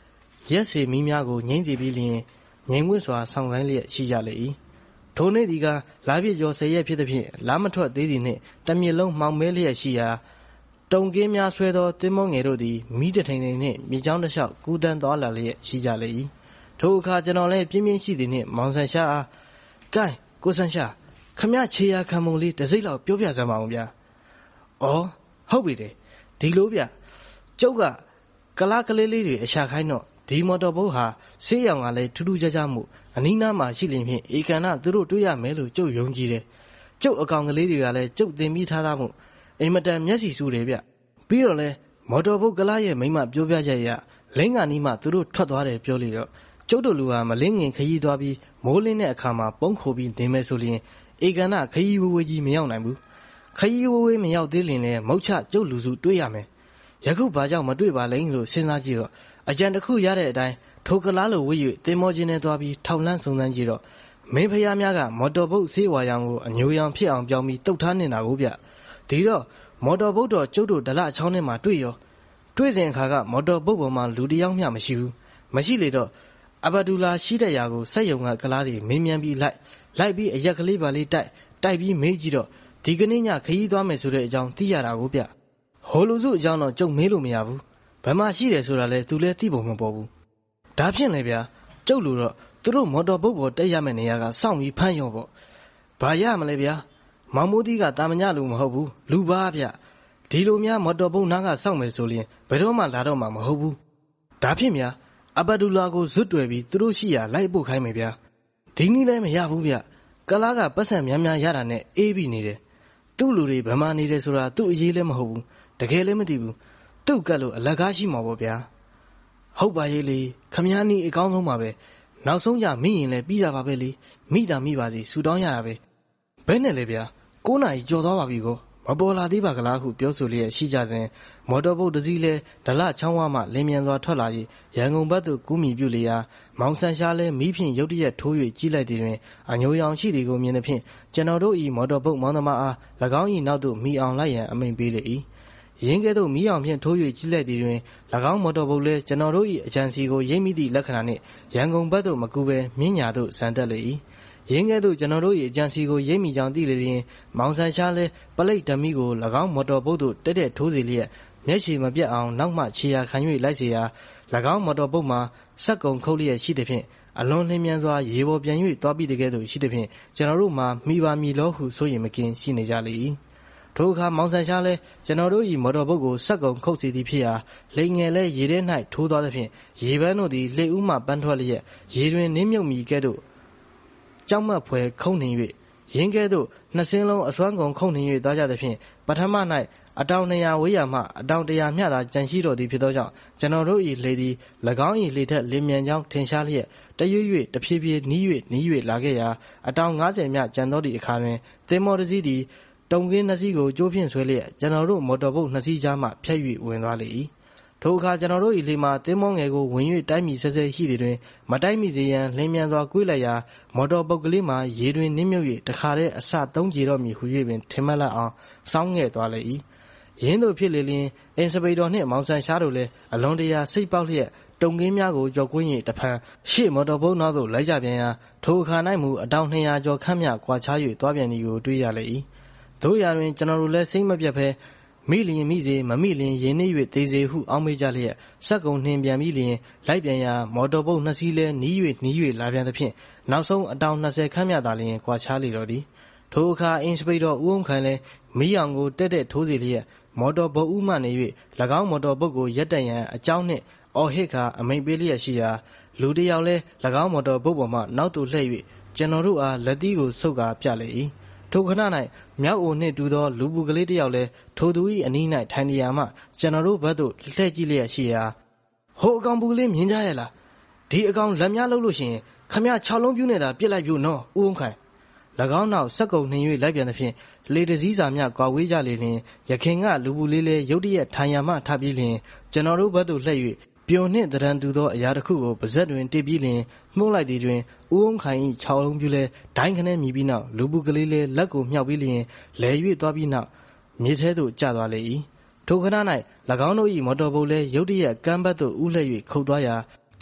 ရက်စီမီးများကိုငိမ့်တည်ပြီးလျင်ငြိမ်ဝှက်စွာဆောင်ဆိုင်လျက်ရှိကြလေ၏ထိုနေ့ဒီကလာပြည့်ကျော်ဆယ်ရက်ဖြစ်သည်ဖြင့်လာမထွက်သေးသည်နှင့်တမြစ်လုံးမှောင်မဲလျက်ရှိရာတုံကင်းများဆွဲသောတင်းမောငယ်တို့သည်မိတထိန်ထိန်နှင့်မြေကြောင်းတစ်လျှောက်ကူးတန်းသွားလာလျက်ရှိကြလေ၏ထိုအခါကျွန်တော်လည်းပြင်းပြင်းရှိသည်နှင့်မောင်ဆန်ရှာအားကဲကိုဆန်ရှာခမခြေရာခံမုံလေးတစ်စိမ့်လောက်ပြောပြစမ်းပါအောင်ဗျာ။အော်ဟုတ်ပြီတဲ့ဒီလိုဗျကျုပ်ကကလားကလေးလေးတွေအရှာခိုင်းတော့ဒီမော်တော်ဘုတ်ဟာဆေးရောင်ကလည်းထူးထူးခြားခြားမှုအနီးနားမှာရှိလျင်ဖြင့်ဧကန်နာသူတို့တွေ့ရမယ်လို့ကျုပ်ယုံကြည်တယ်။ကျုပ်အကောင်ကလေးတွေကလည်းကျုပ်တင်ပြီးထားသားမှုအိမ်မတန်မျက်စီစူးတယ်ဗျ။ပြီးတော့လဲမော်တော်ဘုတ်ကလားရဲ့မိမပြောပြချက်ရလင်းကနီးမှသူတို့ထွက်သွားတယ်ပြောလေတော့ကျုပ်တို့လူဟာမလင်းငင်ခရီးသွားပြီးမိုးလင်းတဲ့အခါမှာပုံခိုပြီးနေမယ်ဆိုရင်ဧကန်နာခရီးဝဝေးကြီးမရောက်နိုင်ဘူးခရီးဝဝေးမရောက်သေးလင်လည်းမုတ်ချကျုပ်လူစုတွေ့ရမယ်ယခုဘာကြောင့်မတွေ့ပါလဲလို့စဉ်းစားကြည့်တော့အကြံတစ်ခုရတဲ့အတိုင်းထိုကလားလိုဝေး၍တင်မောချင်းနဲ့သွားပြီးထောက်လန့်စုံစမ်းကြည့်တော့မင်းဖျားများကမော်တော်ဘုတ်ဆေးဝါရောင်ကိုအညိုရောင်ဖြစ်အောင်ပြောင်းပြီးတုတ်ထားနေတာကိုဗျဒီတော့မော်တော်ဘုတ်တော်ကျုပ်တို့ဒလအချောင်းထဲမှာတွေ့ရောတွေ့စဉ်အခါကမော်တော်ဘုတ်ပေါ်မှာလူတယောက်မျှမရှိဘူးမရှိလေတော့အဘဒူလာရှိတဲ့ຢာကိုစက်ယုံကကလားတွေမင်းမြန်ပြီးလိုက်လိုက်ပြီးအရက်ကလေးပါလေးတိုက်တိုက်ပြီးမေးကြည့်တော့ဒီကနေ့ညခရီးသွားမယ်ဆိုတဲ့အကြောင်းသိရတာကိုဗျဟိုလူစုအကြောင်းတော့ကျုပ်မေးလို့မရဘူးဘယ်မှရှိတယ်ဆိုတာလဲသူလဲသိပုံမပေါ်ဘူးဒါဖြင့်လေဗျာကျုပ်လူတော့သူတို့မော်တော်ဘုတ်ပေါ်တက်ရမယ့်နေရာကစောင့်ပြီးဖမ်းရောပေါ့ဘာရမလဲဗျာမောင်မိုးသီးကတာမညလူမဟုတ်ဘူးလူပါဗျဒီလိုများမော်တော်ဘုတ်နားကစောင့်မယ်ဆိုရင်ဘယ်တော့မှလာတော့မှာမဟုတ်ဘူးဒါဖြင့်ဗျာအဘဒူလာကိုဇွတ်တွယ်ပြီးသူတို့ရှိရာလိုက်ပို့ခိုင်းမယ်ဗျာဒီနည်းလဲမရဘူးဗျကလားကပတ်စံများများရတာနဲ့အေးပြီးနေတယ်သူ့လူတွေဘယ်မှနေတယ်ဆိုတာသူ့အရေးလည်းမဟုတ်ဘူးတကယ်လည်းမသိဘူးသူ့ကတ်လို့အလကားရှိမှာပေါ့ဗျာဟုတ်ပါရဲ့လေခမည်းနီးအကောင်းဆုံးပါပဲနောက်ဆုံးကြမိရင်လည်းပြီးတာပါပဲလေမိတာမိပါစီဆူတောင်းရတာပဲဘယ်နဲ့လဲဗျာကိုးနာရီကြော်သွားပါပြီကိုမပေါ်လာသေးပါကလားဟုပြောဆိုလျက်ရှိကြစဉ်မော်တော်ဘုတ်တစ်စီးလဲဒလချောင်းဝမှလင်းမြန်စွာထွက်လာ၍ရန်ကုန်ဘက်သို့ကူးမီပြုလျာမောင်ဆန်ရှားလဲမီးဖြင့်ရုတ်တရက်ထိုး၍ကြီးလိုက်သည်တွင်အညိုရောင်ရှိသည်ကိုမြင်သည်ဖြင့်ကျွန်တော်တို့၏မော်တော်ဘုတ်မောင်းသမားအား၎င်း၏နောက်သို့မီအောင်လိုက်ရန်အမိန့်ပေးလေ၏ရင်းကဲ့သို့မီးအောင်ဖြင့်ထိုး၍ကြီးလိုက်သည်တွင်၎င်းမော်တော်ဘုတ်လဲကျွန်တော်တို့၏အကြံစီကိုရိပ်မိသည့်လက္ခဏာနှင့်ရန်ကုန်ဘက်သို့မကူဘဲမြင်းညာသို့ဆန်တက်လေ၏ရင်းကဲ့သို့ကျွန်တော်တို့၏အကြံစီကိုရိပ်မိကြောင်းသိလေရင်မောင်ဆန်ရှားလဲပလိတ်ဓမီကို၎င်းမော်တော်ဘုတ်သို့တက်တက်ထိုးစီလျက်မျက်ခြေမပြတ်အောင်နောက်မှခြေရာခံ၍လိုက်เสียရာ၎င်းမော်တော်ဘုတ်မှာစက်ကုံခုတ်လျက်ရှိသည်ဖြင့်အလွန်လင်းမြန်စွာရေပေါ်ပြန်၍သွားပြီးတကယ်သို့ရှိသည်ဖြင့်ကျွန်တော်တို့မှာမိပါမီလောဟုဆိုရင်မကင်းရှိနေကြလေ၏ထိုအခါမောင်ဆန်ရှားလဲကျွန်တော်တို့၏မော်တော်ဘုတ်ကိုစက်ကုံခုတ်စီသည်ဖြစ်ရာလိန်ငယ်လဲရေထဲ၌ထိုးသွားသည်ဖြင့်ရေပန်းတို့သည်လှေဦးမှပန်းထွက်လျက်ရေတွင်နင်းမြုပ်မီကဲ့သို့ကြောက်မက်ဖွယ်ခုန်နှင်၍ရင်းကဲ့သို့နှစ်စင်းလုံးအစွမ်းကုန်ခုန်နှင်၍သွားကြသည်ဖြင့်ပထမ၌အတောင်နှစ်ရာဝေးရာမှအတောင်တစ်ရာမျှသာကြန့်ရှိတော်သည်ဖြစ်သောကြောင့်ကျွန်တော်တို့၏လေသည်၎င်း၏လေထက်လင်းမြန်ကြောင်းထင်ရှားလျက်တရွေ့ရွေ့တဖြည်းဖြည်းနီး၍နီး၍လာခဲ့ရာအတောင်ငါးဆယ်မျှကျန်သောသည့်အခါတွင်သင်္ဘောတစ်စီးသည်တုံကင်းနှစ်စီးကိုကြိုးဖြင့်ဆွဲလျက်ကျွန်တော်တို့မော်တော်ဘုတ်နှစ်စီးကြားမှဖြတ်၍ဝင်သွားလေ၏ထိုအခါကျွန်တော်တို့၏လေမှသင်္ဘောငယ်ကိုဝင်၍တိုက်မိဆဲဆဲရှိသည်တွင်မတိုက်မိစေရန်လင်းမြန်စွာကွေးလိုက်ရာမော်တော်ပုတ်ကလေးမှာရေတွင်နစ်မြုပ်၍တခါတည်းအစသုံးကြတော့မည်ဟု၍ပင်ထင်မှတ်လောက်အောင်စောင်းငဲ့သွားလေ၏ရင်းတို့ဖြစ်လေလျင်အင်စပိတော်နှင့်မောင်ဆန်ရှားတို့လည်းအလွန်တရာစိတ်ပေါက်လျက်တုံကင်းများကိုကြော်ကွင်း၍တဖန်ရှေ့မော်တော်ဘုတ်နောက်သို့လိုက်ကြပြန်ရာထိုအခါ၌မူအတောင်နှစ်ရာကျော်ခန့်မြကွာခြား၍သွားပြန်သည်ကိုတွေ့ရလေ၏တို့ရာတွင်ကျွန်တော်တို့လည်းစိတ်မပြတ်ဘဲမိလျင်မိစေမမိလျင်ရင်းနှီး၍သေးစေဟုအောင်းမေးကြလျက်စက်ကုံနှင်ပြန်ပြီးလျင်လိုက်ပြန်ရာမော်တော်ဘုတ်နှစ်စီးလဲနီး၍နီး၍လာပြန်သဖြင့်နောက်ဆုံးအတောင်နှစ်ဆယ်ခန့်မြသာလျင်ကွာခြားလေတော့သည်ထိုအခါအင်စပိတော်ဦးအောင်ခိုင်လဲမီးအောင်ကိုတက်တက်ထိုးစီလျက်မော်တော်ဘုတ်ဦးမှနေ၍၎င်းမော်တော်ဘုတ်ကိုရက်တန်ရန်အကြောင်းနှင့်အော်ဟစ်ခါအမိန်ပေးလျက်ရှိရာလူတစ်ယောက်လဲ၎င်းမော်တော်ဘုတ်ပေါ်မှနောက်သို့လှည့်၍ကျွန်တော်တို့အားလက်သီးကိုဆုပ်ကာပြလေ၏ထိုခဏ၌မြောက်အိုနှင့်တူသောလူပူကလေးတစ်ယောက်လဲထိုသူ၏အနီး၌ထိုင်နေရာမှကျွန်တော်တို့ဘက်သို့လှည့်ကြည့်လျက်ရှိရာဟိုအကောင်ပူကလေးမြင်ကြရဲ့လားဒီအကောင်လက်များလှုပ်လို့ရှိရင်ခမခြောက်လုံးပြူးနေတာပြစ်လိုက်ပြူနော်ဦးအောင်ခိုင်၎င်းနောက်စက်ကုံနှင်၍လိုက်ပြန်သဖြင့်လေတစည်းစာများကွာဝေးကြလေလျင်ရခင်ကလူပူလေးလဲရုတ်တရက်ထိုင်ရာမှထပြီးလျင်ကျွန်တော်တို့ဘက်သို့လှည့်၍ပျော်နှင့်တရံတူသောအရာတစ်ခုကိုပါဇက်တွင်တိပြီးလျင်မှုန့်လိုက်သည်တွင်ဦးအောင်ခိုင်၏ခြောက်လုံးပြူလဲဒိုင်းခနဲမြည်ပြီးနောက်လူပူကလေးလဲလက်ကိုမြှောက်ပြီးလျင်လဲ၍သွားပြီးနောက်မြေထဲသို့ကျသွားလေ၏ထိုခဏ၌၎င်းတို့၏မော်တော်ဘုတ်လဲရုတ်တရက်ကမ်းဘက်သို့ဦးလှည့်၍ခုတ်သွားရာကျ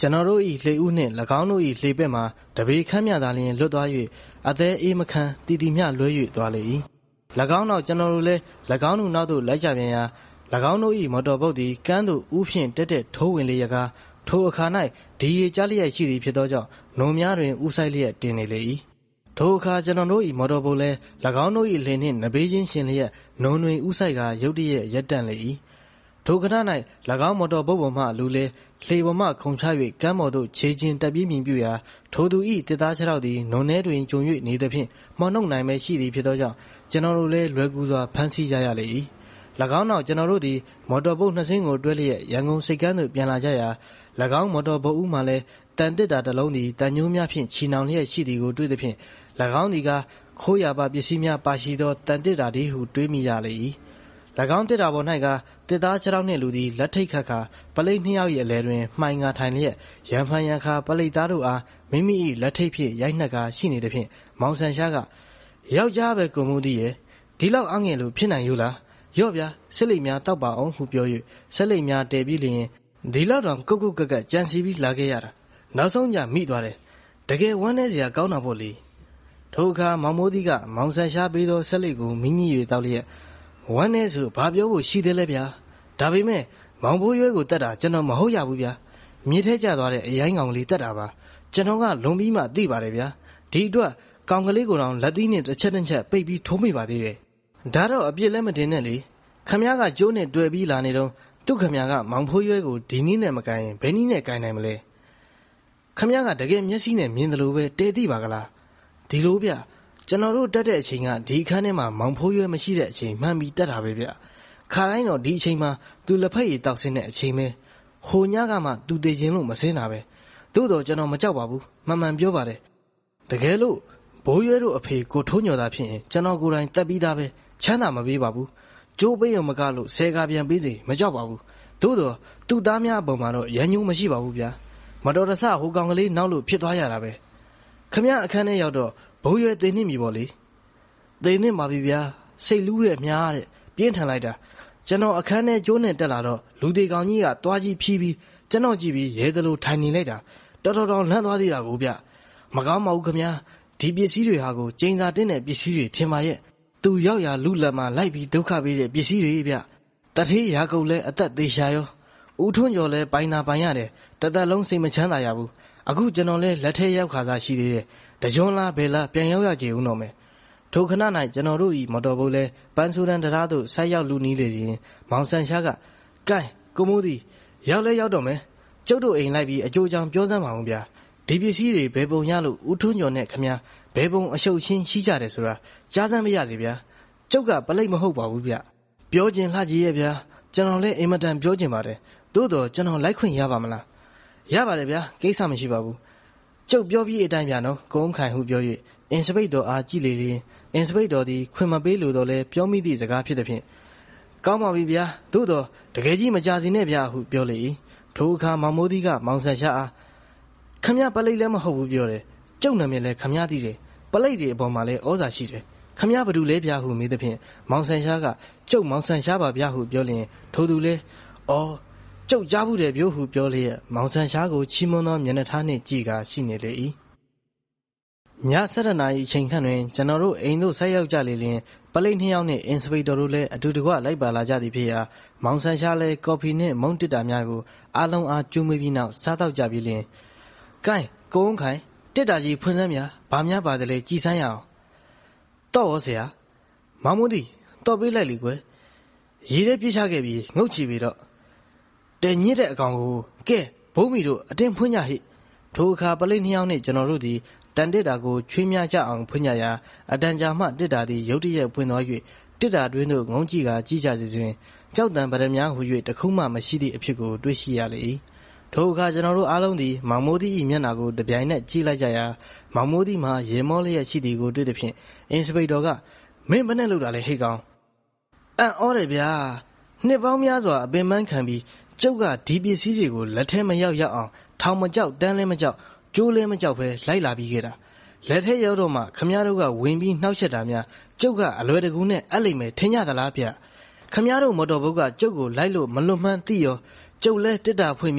ကျွန်တော်တို့၏လှေဦးနှင့်၎င်းတို့၏လှေပက်မှာတပေခမ်းမြသာလျင်လွတ်သွား၍အသေးအေးမခန်းတီတီမျှလွဲ၍သွားလေ၏၎င်းနောက်ကျွန်တော်တို့လည်း၎င်းတို့နောက်သို့လိုက်ကြပြန်ရာ၎င်းတို့၏မော်တော်ဘုတ်သည်ကမ်းသို့ဥဖြင့်တက်တက်ထိုးဝင်လေရကားထိုအခါ၌ဒီရေကြားလျက်ရှိသည်ဖြစ်သောကြောင့်နုံများတွင်ဥဆိုင်လျက်တင်နေလေ၏ထိုအခါကျွန်တော်တို့၏မော်တော်ဘုတ်လည်း၎င်းတို့၏လှေနှင့်နဘေးချင်းရှင်လျက်နုံတွင်ဥဆိုင်ကာရုတ်တရက်ရက်တန့်လေ၏ထိုခဏ၌၎င်းမော်တော်ဘုတ်ပေါ်မှလူလေလှေပေါ်မှခုန်ချ၍ကမ်းပေါ်သို့ခြေချင်းတက်ပြေးမြင်ပြရာထိုသူ၏တစ်သားခြေထောက်သည်နုံထဲတွင်ကျုံ၍နေသဖြင့်မော်နှုတ်နိုင်မဲ့ရှိသည်ဖြစ်သောကြောင့်ကျွန်တော်တို့လည်းလွယ်ကူစွာဖမ်းဆီးကြရလေ၏၎င်းနောက်ကျွန်တော်တို့သည်မော်တော်ဘုတ်နှစ်စင်းကိုတွဲလျက်ရန်ကုန်စိတ်ကမ်းသို့ပြန်လာကြရာ၎င်းမော်တော်ဘုတ်ဦးမှလည်းတန်တစ်တာတစ်လုံးသည်တန်ညိုးများဖြင့်ချီနှောင်လျက်ရှိသည်ကိုတွေ့သဖြင့်၎င်းသည်ကခိုးရပါပစ္စည်းများပါရှိသောတန်တစ်တာသည်ဟုတွေးမိရလေ၏၎င်းတစ်တာပေါ်၌ကတစ်သားခြေထောက်နှင့်လူသည်လက်ထိတ်ခတ်ခါပလိတ်နှစ်ယောက်၏အလယ်တွင်မှိုင်ငါထိုင်လျက်ရန်ဖန်ရန်ခါပလိတ်သားတို့အားမိမိ၏လက်ထိတ်ဖြင့်ရိုက်နှက်ကာရှိနေသဖြင့်မောင်ဆန်ရှားကယောက်ျားပဲကိုမှုသည်ရဲ့ဒီလောက်အငယ်လို့ဖြစ်နိုင်ယူလားရော့ဗျာဆက်လိပ်များတောက်ပါအောင်ဟုပြော၍ဆက်လိပ်များတဲပြီးလျင်ဒီလောက်တော့ကုတ်ကုတ်ကက်ကက်ကြံစီပြီးလာခဲ့ရတာနောက်ဆုံးညမိသွားတယ်တကယ်ဝမ်းနေစရာကောင်းတာပေါ့လေထိုအခါမောင်မိုးသီးကမောင်ဆန်ရှားပေးသောဆက်လိပ်ကိုမိညီ၍တောက်လျက်ဝမ်းနေဆိုဘာပြောဖို့ရှိသေးလဲဗျာဒါပေမဲ့မောင်ဘိုးရွဲကိုတက်တာကျွန်တော်မဟုတ်ရဘူးဗျာမြေထဲကျသွားတဲ့အရိုင်းကောင်လေးတက်တာပါကျွန်တော်ကလွန်ပြီးမှသိပါတယ်ဗျာဒီအတွက်ကောင်ကလေးကိုတော့လက်သီးနဲ့တစ်ချက်တစ်ချက်ပိတ်ပြီးထိုးမိပါသေးတယ်ဒါတော့အပြစ်လည်းမတင်နဲ့လေခမည်းကကျိုးနဲ့တွေ့ပြီးလာနေတော့သူ့ခမည်းကမောင်ဖိုးရွဲကိုဒီနည်းနဲ့မကိုင်းရင်ဘယ်နည်းနဲ့ကိုင်းနိုင်မလဲခမည်းကတကယ်မျက်စိနဲ့မြင်တယ်လို့ပဲတဲသိပါကလားဒီလိုဗျကျွန်တော်တို့တက်တဲ့အချိန်ကဒီခန်းထဲမှာမောင်ဖိုးရွဲမရှိတဲ့အချိန်မှန်ပြီးတက်တာပဲဗျခါတိုင်းတော့ဒီအချိန်မှာသူလက်ဖက်ရည်တောက်ဆင်းတဲ့အချိန်ပဲဟိုညကမှသူတည်ခြင်းလို့မစင်းတာပဲသို့တော့ကျွန်တော်မကြောက်ပါဘူးမှန်မှန်ပြောပါတယ်တကယ်လို့ဘိုးရွဲတို့အဖေကိုထိုးညော်တာဖြစ်ရင်ကျွန်တော်ကိုယ်တိုင်တက်ပြီးသားပဲချမ်းသာမပေးပါဘူးကျိုးပေးရုံမကလို့ဆဲကားပြန်ပေးသေးမကြောက်ပါဘူးသို့တော့သူ့သားများအပေါ်မှာတော့ရန်ညိုးမရှိပါဘူးဗျာမတော်တဆဟိုကောင်ကလေးနောက်လို့ဖြစ်သွားရတာပဲခမရအခန်းထဲရောက်တော့ဘိုးရွဲသိနေပြီပေါ့လေသိနေပါပြီဗျာစိတ်လူးတဲ့မြားတဲ့ပြင်းထန်လိုက်တာကျွန်တော်အခန်းထဲကျိုးနဲ့တက်လာတော့လူသေးကောင်ကြီးကတွားကြီးဖြီးပြီးကျွန်တော်ကြည့်ပြီးရဲသလိုထိုင်နေလိုက်တာတော်တော်တော်လန့်သွားသေးတာကိုဗျမကောင်းပါဘူးခမရဒီပစ္စည်းတွေဟာကိုကျင်းစာတင်းတဲ့ပစ္စည်းတွေထင်ပါရဲ့သူရောက်ရလူလက်မှာလိုက်ပြီးဒုက္ခပေးတဲ့ပစ္စည်းတွေဗျတထေးရာကုတ်လဲအသက်သေးရှာရောဦးထွန်းကျော်လဲပိုင်သာပိုင်ရတယ်တသက်လုံးစိတ်မချမ်းသာရဘူးအခုကျွန်တော်လဲလက်ထဲရောက်ခါစားရှိသေးတယ်တကြွန်းလားဘယ်လားပြန်ရောက်ရကြဦးတော့မယ်ထိုခဏ၌ကျွန်တော်တို့ဤမော်တော်ဘုတ်လဲပန်းဆူရန်တရားသို့ဆက်ရောက်လူနီးလေရင်မောင်ဆန်ရှားကကဲကိုမိုးသည်ရောက်လဲရောက်တော့မယ်ကျုပ်တို့အိမ်လိုက်ပြီးအကျိုးကြောင့်ပြောစမ်းပါဦးဗျာဒီပစ္စည်းတွေဘယ်ပုံရလို့ဦးထွန်းကျော်နဲ့ခမဘယ်ပုံအရှုပ်ရှင်းရှိကြတယ်ဆိုတာကြားစမ်းမရစီဗျာကျုပ်ကပလိတ်မဟုတ်ပါဘူးဗျပြောခြင်းလှကြီးရဲ့ဗျာကျွန်တော်လည်းအိမ်မတန်ပြောခြင်းပါတယ်သို့တော့ကျွန်တော်လိုက်ခွင့်ရပါမလားရပါတယ်ဗျာကိစ္စမရှိပါဘူးကျုပ်ပြောပြီးအတိုင်းဗျာနော်ကုန်းခိုင်ဟုပြော၍အင်စပိတ်တော်အားကြည့်လေရင်အင်စပိတ်တော်သည်ခွင့်မပေးလို့တော့လဲပြောမိသည့်စကားဖြစ်သည်ဖြင့်ကောင်းပါပြီဗျာသို့တော့တကယ်ကြီးမကြစီနဲ့ဗျာဟုပြောလေ၏ထိုအခါမောင်မိုးသီးကမောင်ဆန်ရှားအားခမပလိတ်လည်းမဟုတ်ဘူးပြောတယ်ကျုပ်နာမည်လည်းခမသိတယ်ပလိတ်တွေအပေါ်မှာလည်းဩဇာရှိတယ်ခမဘသူလဲဗျာဟုမေးသဖြင့်မောင်ဆန်ရှားကကျုပ်မောင်ဆန်ရှားပါဗျာဟုပြောလျင်ထိုသူလဲအော်ကျုပ်ကြားဘူးတယ်ပြောဟုပြောလျက်မောင်ဆန်ရှားကိုချီးမွမ်းသောမျက်နှာထားနှင့်ကြည့်ကာရှိနေလေ၏ညဆယ်နာရီအချိန်ခန့်တွင်ကျွန်တော်တို့အိမ်သို့ဆက်ရောက်ကြလေလျင်ပလိတ်နှစ်ယောက်နှင့်အင်စပိတ်တော်တို့လည်းအတူတကွလိုက်ပါလာကြသည်ဖြစ်ရာမောင်ဆန်ရှားလည်းကော်ဖီနှင့်မုန့်တစ်တာများကိုအားလုံးအားကျွေးမွေးပြီးနောက်စားတော့ကြပြီးလျင်ကဲကိုုံးခိုင်တစ်တာကြီးဖွင့်စမ်းများဘာများပါတယ်လဲကြည်စမ်းရအောင်တော့ရောဆရာမောင်မိုးသည်တော့ပေးလိုက်လေကွယ်ရေထဲပြစ်ချခဲ့ပြီးငုတ်ချီပြီးတော့တဲညစ်တဲ့အကောင်ကိုကဲဘုံမီတို့အတင်းဖွင့်ကြဟိထိုအခါပလိတ်နှစ်ယောက်နှင့်ကျွန်တော်တို့သည်တန်တစ်တာကိုချွေးမြကြအောင်ဖွင့်ကြရာအတန်ကြာမှတစ်တာသည်ရုတ်တရက်ဖွင့်သွား၍တစ်တာတွင်းသို့ငုံကြည့်ကာကြည့်ကြစီစဉ်ကြောက်တံပရမများဟူ၍တခုမှမရှိသည့်အဖြစ်ကိုတွေ့ရှိရလေ၏ထိုအခါကျွန်တော်တို့အားလုံးသည်မောင်မိုးသီး၏မျက်နှာကိုတပြိုင်နက်ကြည့်လိုက်ကြရာမောင်မိုးသီးမှာရေမောလျက်ရှိသည်ကိုတွေ့သဖြင့်အင်စပိတ်တော်ကမင်းဘယ်နဲ့လုပ်တာလဲဟိတ်ကောင်အံ့ဩတယ်ဗျာနှစ်ပေါင်းများစွာအပင်ပန်းခံပြီးကျုပ်ကဒီပစ္စည်းတွေကိုလက်ထဲမရောက်ရောက်အောင်ထောင်မကြောက်တန်းလည်းမကြောက်ကျိုးလည်းမကြောက်ပဲလိုက်လာပြီးခဲ့တာလက်ထဲရောက်တော့မှခမည်းတော်ကဝင်ပြီးနှောက်ချက်တာများကျုပ်ကအလွယ်တကူနဲ့အပ်လိမ့်မယ်ထင်ကြသလားဗျခမည်းတော်မော်တော်ဘုတ်ကကျုပ်ကိုလိုက်လို့မလွတ်မှန်းသိရောကျုပ်လဲတစ်တာဖွင့်ပြီး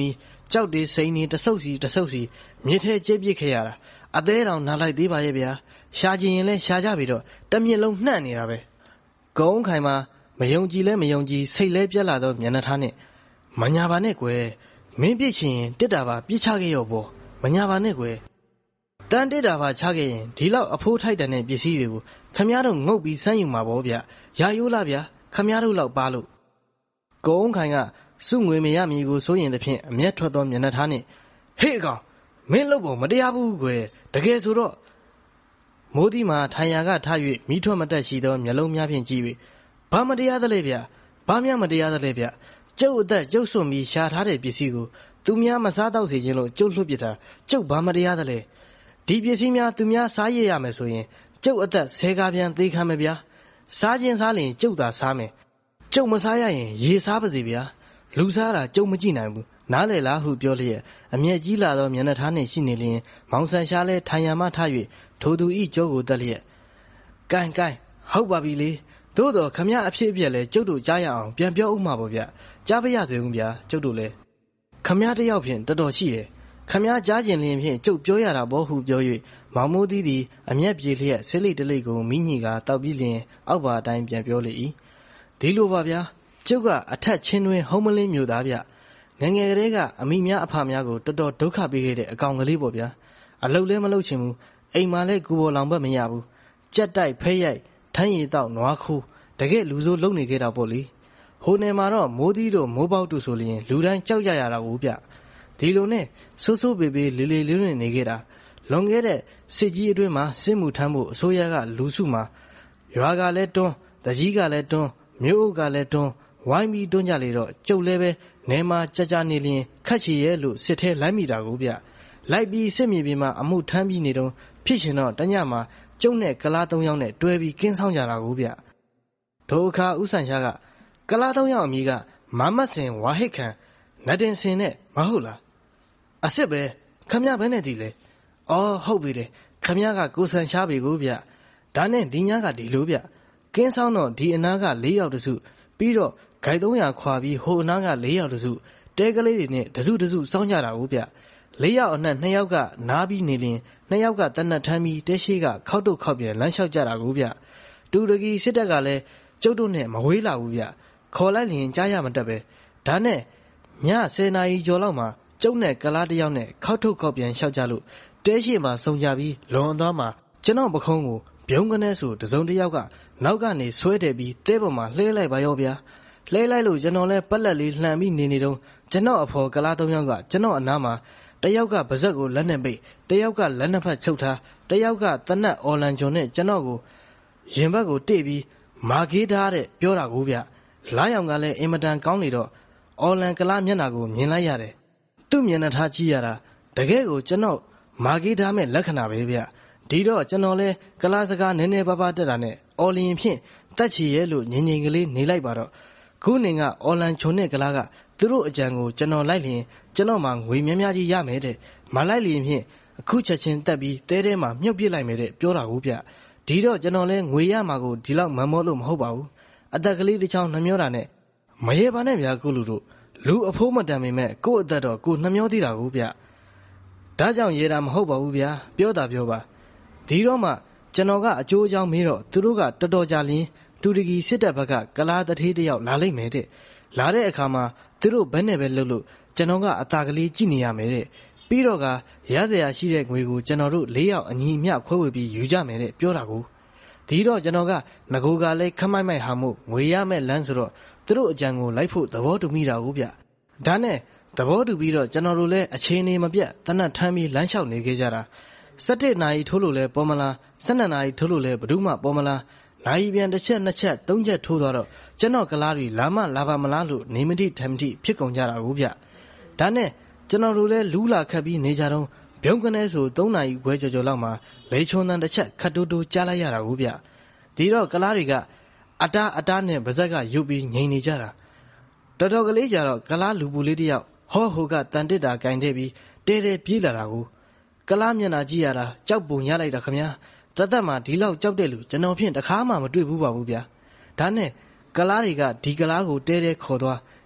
ကြောက်တွေစိန်နေတဆုပ်စီတဆုပ်စီမြေထဲကျဲပြစ်ခဲ့ရတာအသေးတောင်နာလိုက်သေးပါရဲ့ဗျာရှားကျင်ရင်လဲရှားကြပြီတော့တမြင့်လုံးနှံ့နေတာပဲကုန်းခိုင်မှာမယုံကြည်လဲမယုံကြည်စိတ်လဲပြက်လာတော့မျက်နှာထားနဲ့မညာပါနဲ့ကွယ်မင်းပြစ်ရှင်တစ်တာပါပြစ်ချခဲ့ရောပေါ့မညာပါနဲ့ကွယ်တန်တစ်တာပါချခဲ့ရင်ဒီလောက်အဖိုးထိုက်တဲ့ပစ္စည်းတွေကိုခမရတို့ငုတ်ပြီးစမ်းယူမှာပေါ့ဗျရာယိုးလားဗျာခမရတို့လောက်ပါလို့ကုန်းခိုင်ကစုငွေမရမီကိုစိုးရင်တဖြင့်အမျက်ထွက်သောမျက်နှာထားနဲ့ဟေ့အကောင်မင်းလုပ်ဖို့မတရားဘူးကွယ်တကယ်ဆိုတော့မိုးဒီမှာထိုင်ရာကထား၍မိထွက်မတက်ရှိသောမျက်လုံးများဖြင့်ကြည့်၍ဘာမတရားသလဲဗျဘာများမတရားသလဲဗျကျုပ်အသက်ကျုပ်စွန့်ပြီးရှာထားတဲ့ပစ္စည်းကိုသူများမစားတော့စေခြင်းလို့ကျုပ်လွှတ်ပစ်တာကျုပ်ဘာမတရားသလဲဒီပစ္စည်းများသူများစားရရမယ်ဆိုရင်ကျုပ်အသက်ဆဲကားပြန်သေးခံမယ်ဗျာစားခြင်းစားရင်ကျုပ်သာစားမယ်ကျုပ်မစားရရင်ရေစားပါစေဗျာလူစားတာကျုပ်မကြည့်နိုင်ဘူးနားလေလားဟုပြောလျက်အမျက်ကြီးလာသောမျက်နှာထားနှင့်ရှိနေလျင်မောင်ဆန်ရှားလဲထိုင်ရမှထ၍ထိုသူဤကြောကိုတက်လျက်ကိုင်ကိုင်ဟုတ်ပါပြီလေသို့တော်ခမရအဖြစ်အပျက်လဲကျုပ်တို့ကြားရအောင်ပြန်ပြောဥမှာပေါ့ဗျကြားပါရစေဦးဗျာကျုပ်တို့လဲခမရတယောက်ဖြင့်တော်တော်ရှိတယ်ခမရကြားကျင်လျင်ဖြင့်ကျုပ်ပြောရတာဘောဟုပြော၍မောင်မိုးသီးသည်အမျက်ပြေလျက်ဆေးလိတ်တလိတ်ကိုမိညီကတောက်ပြီးလျင်အောက်ပါအတိုင်းပြန်ပြောလေ၏ဒီလိုပါဗျာကျုပ်ကအထက်ချင်းတွင်ဟုံးမလင်းမျိုးသားဗျငငယ်ကလေးကအမိများအဖများကိုတော်တော်ဒုက္ခပေးခဲ့တဲ့အကောင်ကလေးပေါ့ဗျာအလုတ်လဲမလုတ်ချင်ဘူးအိမ်မှာလဲကူပေါ်လောင်ဘက်မရဘူးကြက်တိုက်ဖဲရိုက်ထမ်းရည်တော့နွားခိုးတကယ်လူစိုးလုံနေခဲ့တာပေါ့လေဟိုနယ်မှာတော့မိုးသီးတို့မိုးပေါက်တို့ဆိုလျင်လူတိုင်းကြောက်ကြရတာကိုဗျဒီလိုနဲ့ဆိုးဆိုးပေပေလေးလေးလေးလေးနေခဲ့တာလွန်ခဲ့တဲ့စစ်ကြီးအတွင်းမှာစစ်မှုထမ်းဖို့အစိုးရကလူစုမှာရွာကလည်းတွန်းတကြီးကလည်းတွန်းမြို့အုပ်ကလည်းတွန်းဝိုင်းပြီးတွန်းကြလေတော့ကျုပ်လည်းပဲနေမှာကြကြနေလျင်ခတ်ချီရဲလို့စစ်ထဲလိုက်မိတာကိုဗျလိုက်ပြီးစစ်မြေပြင်မှာအမှုထမ်းပြီးနေတော့ဖြစ်ရှင်တော့တညမှာကျုပ်နဲ့ကလားသုံးယောက်နဲ့တွဲပြီးကင်းဆောင်ကြတာကိုဗျဒိုအခါဥဆန်ရှားကကလားသုံးယောက်အမည်ကမမတ်စင်ဝါဟစ်ခံနတ်တင်စင်နဲ့မဟုတ်လားအစ်စ်ပဲခမရဘဲနဲ့ဒီလေအော်ဟုတ်ပြီလေခမရကကိုဆန်ရှားပြီကိုဗျဒါနဲ့ဒီညကဒီလိုဗျကင်းဆောင်တော့ဒီအနားက၄ယောက်တစုပြီးတော့ဂိုက်သုံးရာခွာပြီးဟိုအနားက၄ယောက်တစုတဲကလေးတွေနဲ့တစုတစုစောင်းကြတာကိုဗျ၄ယောက်အနက်၂ယောက်ကနားပြီးနေလျင်၂ယောက်ကတနတ်ထမ်းပြီးတဲရှိကခောက်တုတ်ခောက်ပြန်လမ်းလျှောက်ကြတာကိုဗျတူတကီစစ်တပ်ကလည်းကျုပ်တို့နဲ့မဝေးလာဘူးဗျခေါ်လိုက်လျင်ကြားရမတတ်ပဲဒါနဲ့ည၁၀နာရီကျော်လောက်မှာကျုပ်နဲ့ကလားတယောက်နဲ့ခောက်ထုတ်ခောက်ပြန်လျှောက်ကြလို့တဲရှိမှာစုံကြပြီးလွန်သွားမှာကျွန်တော်ပခုံးကိုဘုံကနေဆိုတစုံတယောက်ကနောက်ကနေဆွဲတယ်ပြီးတဲပေါ်မှာလှဲလိုက်ပါရောဗျာလှဲလိုက်လို့ကျွန်တော်လဲပက်လက်လေးလှန်ပြီးနေနေတော့ကျွန်တော်အဖော်ကလားသုံးယောက်ကကျွန်တော်အနားမှာတယောက်ကပါဇက်ကိုလက်နဲ့ပိတ်တယောက်ကလက်နှစ်ဖက်ချုပ်ထားတယောက်ကတနတ်အော်လန်ဂျွန်နဲ့ကျွန်တော်ကိုရင်ဘက်ကိုတိတ်ပြီးမာဂေးထားတဲ့ပြောတာကိုဗျလားရောင်ကလည်းအင်မတန်ကောင်းနေတော့အော်လန်ကလားမျက်နှာကိုမြင်လိုက်ရတယ်သူ့မျက်နှာထားကြည့်ရတာတကယ်ကိုကျွန်တော်မာဂေးထားမဲ့လက္ခဏာပဲဗျဒီတော့ကျွန်တော်လဲကလားစကားနည်းနည်းပါးပါးတက်တာနဲ့အော်လင်ဖြင့်တက်ချီရဲလို့ငင်ငင်ကလေးနေလိုက်ပါတော့ခုနေကအော်လန်ဂျွန်နဲ့ကလားကသူတို့အကြံကိုကျွန်တော်လိုက်လျင်ကျွန်တော်မှငွေများများကြီးရမယ်တဲ့မလိုက်လျင်ဖြင့်အခုချက်ချင်းတက်ပြီးတဲတဲမှာမြုပ်ပစ်လိုက်မယ်တဲ့ပြောတာကိုဗျဒီတော့ကျွန်တော်လဲငွေရမှာကိုဒီလောက်မမောလို့မဟုတ်ပါဘူးအသက်ကလေးတစ်ချောင်းနှမျောတာနဲ့မရေပါနဲ့ဗျာကိုလူတို့လူအဖိုးမတန်ပေမဲ့ကို့အသက်တော့ကိုနှမျောသေးတာကိုဗျဒါကြောင့်ရေတာမဟုတ်ပါဘူးဗျာပြောတာပြောပါဒီတော့မှကျွန်တော်ကအကျိုးအကြောင်းမေးတော့သူတို့ကတော်တော်ကြာလင်းတူတကီစစ်တပ်ဘက်ကကလားတထေးတယောက်လာလိုက်မယ်တဲ့လာတဲ့အခါမှာသူတို့ဘယ်နဲ့ပဲလှုပ်လို့ကျွန်တော်ကအသာကလေးကြည့်နေရမယ်တဲ့ပြီးတော့ကရစရာရှိတဲ့ငွေကိုကျွန်တော်တို့၄ယောက်အညီအမျှခွဲဝေပြီးယူကြမယ်တဲ့ပြောတာကိုဒီတော့ကျွန်တော်ကငကိုကလည်းခမိုက်မိုက်ဟာမို့ငွေရမဲ့လမ်းဆိုတော့သူတို့အကြံကိုလိုက်ဖို့သဘောတူမိတာကိုဗျဒါနဲ့သဘောတူပြီးတော့ကျွန်တော်တို့လည်းအချိန်နေမပြတ်တနတ်ထမ်းပြီးလမ်းလျှောက်နေခဲ့ကြတာ၁၇နာရီထိုးလို့လဲပေါ်မလား၁၂နာရီထိုးလို့လဲဘယ်သူမှပေါ်မလားနိုင်ပြန်တစ်ချက်နှစ်ချက်သုံးချက်ထိုးသွားတော့ကျွန်တော်ကလားတွေလာမလာပါမလားလို့နေမတိထမတိဖြစ်ကုန်ကြတာကိုဗျဒါနဲ့ကျွန်တော်တို့လဲလူးလာခတ်ပြီးနေကြတော့ဘုံကနေဆို၃နာရီခွဲကျော်ကျော်လောက်မှာလေချုံတန်တစ်ချက်ခတ်တိုးတိုးကြားလိုက်ရတာကိုဗျဒီတော့ကလားတွေကအတားအတားနဲ့ဗဇက်ကရုပ်ပြီးငိန်နေကြတာတော်တော်ကလေးကြတော့ကလားလူပူလေးတယောက်ဟောဟိုကတန်တစ်တာကင်တဲ့ပြီးတဲတဲပြေးလာတာကိုကလားမျက်နှာကြည့်ရတာကြောက်ပုံရလိုက်တာခမညာတသက်မှာဒီလောက်ကြောက်တဲ့လူကျွန်တော်ဖြင့်တခါမှမတွေ့ဘူးပါဘူးဗျာဒါနဲ့ကလားတွေကဒီကလားကိုတဲတဲခေါ်သွားဒ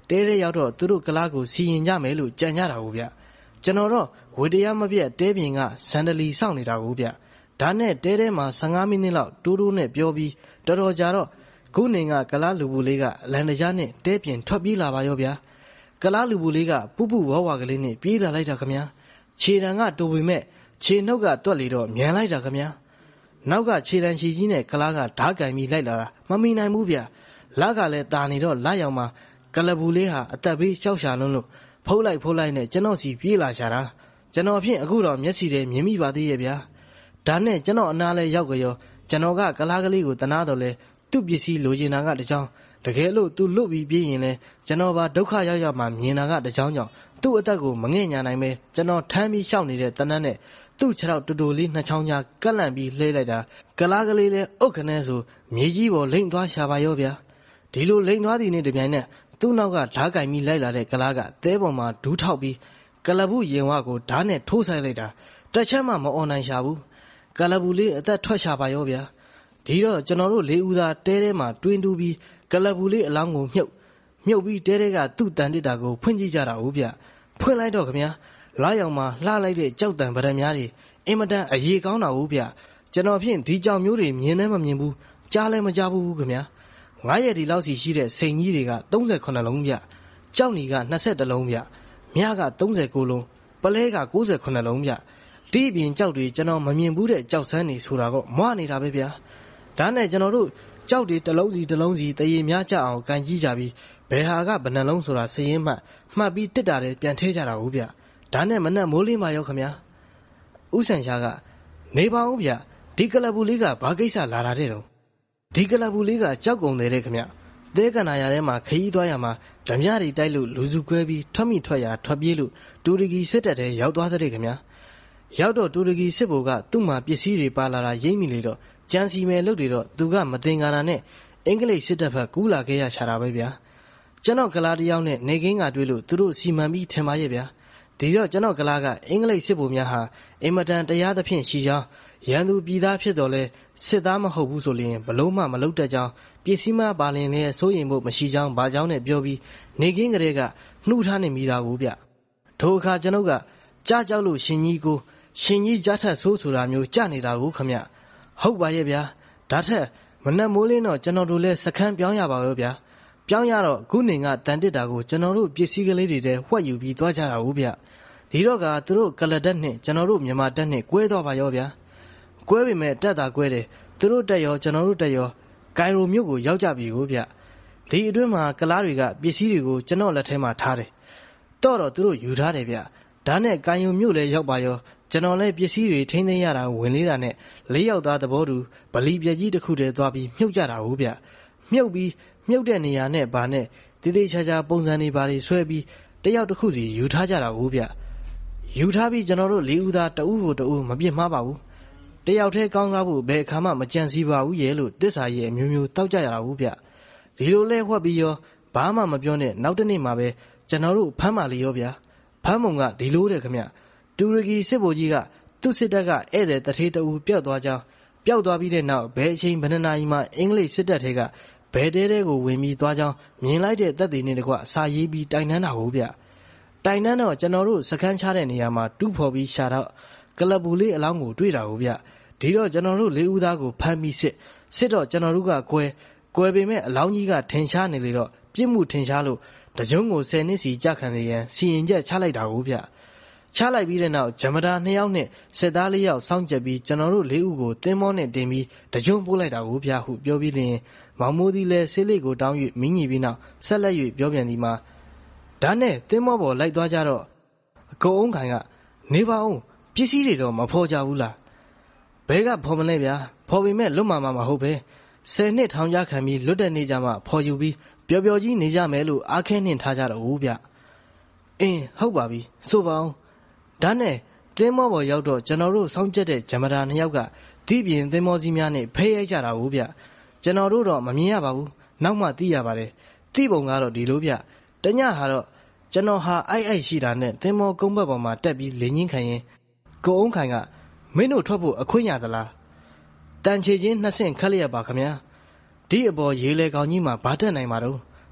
တဲတဲရောက်တော့သူတို့ကလားကိုစီရင်ကြမယ်လို့ကြံကြတာကိုဗျကျွန်တော်တော့ဝေတရားမပြတ်တဲပြင်ကဇန်ဒလီစောင့်နေတာကိုဗျဒါနဲ့တဲတဲမှာဆယ်ငါးမိနစ်လောက်တိုးတိုးနဲ့ပြောပြီးတော်တော်ကြာတော့ခုနေကကလားလူဘူးလေးကအလန်တကြားနဲ့တဲပြင်ထွက်ပြေးလာပါရောဗျာကလားလူဘူးလေးကပူပူဝါဝါကလေးနဲ့ပြေးလာလိုက်တာခင်ဗျာခြေတံကတိုးပေမဲ့ခြေနှုတ်ကတွက်လေတော့မြန်လိုက်တာခင်ဗျာနောက်ကခြေတံချီကြီးနဲ့ကလားကဓာတ်ကင်ပြီးလိုက်လာတာမမီနိုင်ဘူးဗျာလက်ကလည်းတာနေတော့လက်ရောက်မှာကလဘူးလေးဟာအသက်ဘေးရှောက်ရှာလုံးလို့ဖုတ်လိုက်ဖုတ်လိုက်နဲ့ကျွန်တော်စီပြေးလာရှာတာကျွန်တော်ဖြင့်အခုတော့မျက်စီထဲမြင်မိပါသေးရဲ့ဗျာဒါနဲ့ကျွန်တော်အနာလဲရောက်ကြရောကျွန်တော်ကကလားကလေးကိုတနာတော့လဲသူ့ပစ္စည်းလိုချင်တာကတကြောင်တကယ်လို့သူလွတ်ပြီးပြေးရင်လဲကျွန်တော်ပါဒုက္ခရောက်ရောက်မှမြင်တာကတကြောင်ကြောင့်သူ့အသက်ကိုမငဲ့ညာနိုင်ပဲကျွန်တော်ထမ်းပြီးရှောက်နေတဲ့တနတ်နဲ့သူ့ခြေထောက်တူတူလေးနှစ်ချောင်းကြားကက်လန့်ပြီးလှဲလိုက်တာကလားကလေးလဲအုတ်ခနဲဆိုမြေကြီးပေါ်လိမ့်သွားရှာပါရောဗျာဒီလိုလိမ့်သွားသည်နဲ့တပြိုင်နက်သူ့နောက်ကဓာတ်ကင်ပြီးလိုက်လာတဲ့ကလားကသဲပေါ်မှာဒူးထောက်ပြီးကလဘူးရင်ဝါကိုဓာတ်နဲ့ထိုးဆိုင်လိုက်တာတစ်ချက်မှမអော်နိုင်ရှာဘူးကလဘူးလေးအသက်ထွက်ရှာပါရောဗျာဒီတော့ကျွန်တော်တို့လေးဦးသားတဲထဲမှာတွင်းတူးပြီးကလဘူးလေးအလောင်းကိုမြုပ်မြုပ်ပြီးတဲတဲကသူ့တန်တစ်တာကိုဖွင့်ကြည့်ကြတာဟုတ်ဗျဖွင့်လိုက်တော့ခင်ဗျာလာရောက်မှာလှလိုက်တဲ့ကြောက်တံပရံများတွေအင်မတန်အရေးကောင်းတာဟုတ်ဗျကျွန်တော်ဖြင့်ဒီကြောင်မျိုးတွေမြင်လည်းမမြင်ဘူးကြားလည်းမကြားဘူးခင်ဗျာငါးရက်ဒီလောက်စီရှိတဲ့စိန်ကြီးတွေကသုံးဆယ်ခုနှစ်လုံးဗျကြောက်နီကနှစ်ဆယ်တစ်လုံးဗျမြကသုံးဆယ်ကိုလုံးပလဲကကိုးဆယ်ခုနှစ်လုံးဗျဒီအပြင်ကြောက်တွေကျွန်တော်မမြင်ဘူးတဲ့ကြောက်ဆန်းနေဆိုတာတော့မွားနေတာပဲဗျာဒါနဲ့ကျွန်တော်တို့ကြောက်တွေတစ်လုံးစီတစ်လုံးစီတရေများကြအောင်ကန်ကြည့်ကြပြီးဘယ်ဟာကဘယ်နှလုံးဆိုတာစည်ရင်မှမှတ်ပြီးတစ်တာတယ်ပြန်ထဲကြတာဟုတ်ဗျဒါနဲ့မနဲ့မိုးလေးမရောက်ခင်ဗျာဥဆန်ရှားကနေပါဦးဗျဒီကလဘူးလေးကဘာကိစ္စလာတာတဲ့တော့ဒီကလဘူးလေးကကြောက်ကုန်တယ်တဲ့ခင်ဗျသဲကနာရထဲမှာခရီးသွားရမှာဓမြတွေတိုက်လို့လူစုကွဲပြီးထွက်မိထွက်ရထွက်ပြေးလို့တူရကီစစ်တပ်ထဲရောက်သွားတဲ့ခင်ဗျာရောက်တော့တူရကီစစ်ဗိုလ်ကသူ့မှာပစ္စည်းတွေပါလာတာရိမ့်မိလေတော့ကြံစီမယ်လို့တွေတော့သူကမတင်ကာနာနဲ့အင်္ဂလိပ်စစ်တပ်ဘက်ကူးလာခဲ့ရရှာတာပဲဗျာကျွန်တော်ကလားတယောက်နဲ့နေကင်းကတွေ့လို့သူတို့စီမံပြီးထင်ပါရဲ့ဗျာဒီတော့ကျွန်တော်ကလားကအင်္ဂလိပ်စစ်ဗိုလ်များဟာအင်မတန်တရားသဖြင့်ရှိကြောင်းရန်သူပြည်သားဖြစ်တော်လဲစစ်သားမဟုတ်ဘူးဆိုရင်ဘလုံးမှမလုပ်တတ်ကြောင်းပစ္စည်းမပါလင်နဲ့စိုးရင်ဖို့မရှိကြောင်းဘာကြောင်းနဲ့ပြောပြီးနေကင်းကလေးကနှူးထားနေမိတာကိုဗျထိုအခါကျွန်ုပ်ကကြားကြောက်လို့ရှင်ကြီးကိုရှင်ကြီးကြားထက်ဆိုးဆိုတာမျိုးကြနေတာကိုခမဟုတ်ပါရဲ့ဗျာဒါထက်မနက်မိုးလင်းတော့ကျွန်တော်တို့လဲစခန်းပြောင်းရပါရောဗျာပြောင်းရတော့ခုနေကတန်တစ်တာကိုကျွန်တော်တို့ပစ္စည်းကလေးတွေထဲဝှက်ယူပြီးသွားကြတာဟုတ်ဗျဒီတော့ကသူတို့ကလတက်နဲ့ကျွန်တော်တို့မြန်မာတက်နဲ့ကွဲသွားပါရောဗျာကွဲပေမဲ့တက်တာကွဲတယ်သူတို့တက်ရောကျွန်တော်တို့တက်ရောကိုင်ရိုမြို့ကိုရောက်ကြပြီကိုဗျဒီအတွင်းမှာကလားတွေကပစ္စည်းတွေကိုကျွန်တော်လက်ထဲမှာထားတယ်တော့တော့သူတို့ယူထားတယ်ဗျဒါနဲ့ကိုင်ရိုမြို့လည်းရောက်ပါရောကျွန်တော်လည်းပစ္စည်းတွေထိန်းသိမ်းရတာဝင်လေးတာနဲ့လေးယောက်သားသဘောတူဗလီပြကြီးတစ်ခုတည်းသွားပြီးမြုပ်ကြတာဟုတ်ဗျမြုပ်ပြီးမြုပ်တဲ့နေရာနဲ့ဗာနဲ့တည်တည်ချာချာပုံစံတွေဗာတွေဆွဲပြီးတယောက်တစ်ခုစီယူထားကြတာဟုတ်ဗျယူထားပြီးကျွန်တော်တို့လေးဦးသားတဦးကိုတဦးမပြစ်မှားပါဘူးတယောက်တည်းကောင်းကားဖို့ဘယ်အခါမှမကြံစီပါဘူးရဲ့လို့တစ္ဆာရဲ့အမျိုးမျိုးတောက်ကြရတာဟုတ်ဗျဒီလိုလဲဝှက်ပြီးရောဘာမှမပြောနဲ့နောက်တစ်နေ့မှာပဲကျွန်တော်တို့ဖမ်းပါလေရောဗျာဖမ်းမုံကဒီလိုတဲ့ခင်ဗျတူရကီစစ်ဗိုလ်ကြီးကသူ့စစ်တပ်ကဧည့်သည်တထေးတအူပျောက်သွားကြောင်းပျောက်သွားပြီးတဲ့နောက်ဘယ်အချိန်ဘယ်နှနာရီမှအင်္ဂလိပ်စစ်တပ်ထဲကဘယ်တဲတဲကိုဝင်ပြီးသွားကြောင်းမြင်လိုက်တဲ့တပ်တွေနဲ့တကွစာရေးပြီးတိုင်နှန်းတာဟုတ်ဗျတိုင်နှန်းတော့ကျွန်တော်တို့စခန်းချတဲ့နေရာမှာတူးဖော်ပြီးရှာတော့ကလဘူးလေးအလောင်းကိုတွေ့တာဟုတ်ဗျဒီတော့ကျွန်တော်တို့လေးဦးသားကိုဖမ်းပြီးစစ်စစ်တော့ကျွန်တော်တို့ကကွဲကွဲပေမဲ့အလောင်းကြီးကထင်ရှားနေလေတော့ပြစ်မှုထင်ရှားလို့တကြုံကိုဆယ်နှစ်စီကြခံနေရန်စီရင်ချက်ချလိုက်တာဟုတ်ဗျချလိုက်ပြီးတဲ့နောက်ဂျမဒါနှစ်ယောက်နဲ့စစ်သားလေးယောက်စောင့်ကြပ်ပြီးကျွန်တော်တို့လေးဦးကိုတင်းမောနဲ့တင်ပြီးတကြုံပို့လိုက်တာဟုတ်ဗျဟုပြောပြီးလျင်မောင်မိုးသည်လည်းဆေးလေးကိုတောင်း၍မင်းညီပြီးနောက်ဆက်လက်၍ပြောပြန်သည်မှာဒါနဲ့တင်းမောပေါ်လိုက်သွားကြတော့အကုံအုံးခိုင်ကနေပါအောင်ပစ္စည်းတွေတော့မဖော်ကြဘူးလားဘဲကဖော်မလဲဗျာဖော်ပေမဲ့လွတ်မှာမမဟုတ်ပဲဆယ်နှစ်ထောင်ကြခံပြီးလွတ်တဲ့နေကြမှာဖော်ယူပြီးပျော်ပျော်ကြီးနေကြမယ်လို့အားခဲနှင်ထားကြတော့ဟုတ်ဗျအင်းဟုတ်ပါပြီဆိုပါအောင်ဒါနဲ့သင်းမောပေါ်ရောက်တော့ကျွန်တော်တို့စောင့်ကြက်တဲ့ဂျမဒါနှစ်ယောက်ကဒီပြင်သင်းမောကြီးများနဲ့ဖဲရိုက်ကြတာဟုတ်ဗျကျွန်တော်တို့တော့မမြင်ရပါဘူးနောက်မှသိရပါတယ်သိပုံကတော့ဒီလိုဗျတညဟာတော့ကျွန်တော်ဟာအိုက်အိုက်ရှိတာနဲ့သင်းမောကုန်းဘက်ပေါ်မှာတက်ပြီးလင်းချင်းခံရင်ကိုအုံးခိုင်ကမင်းတို့ထွက်ဖို့အခွင့်ရသလားတန်ချေချင်းနှစ်ဆင့်ခက်လျက်ပါခမညာဒီအပေါ်ရေလေကောင်ကြီးမှာဘာတက်နိုင်မှာတော့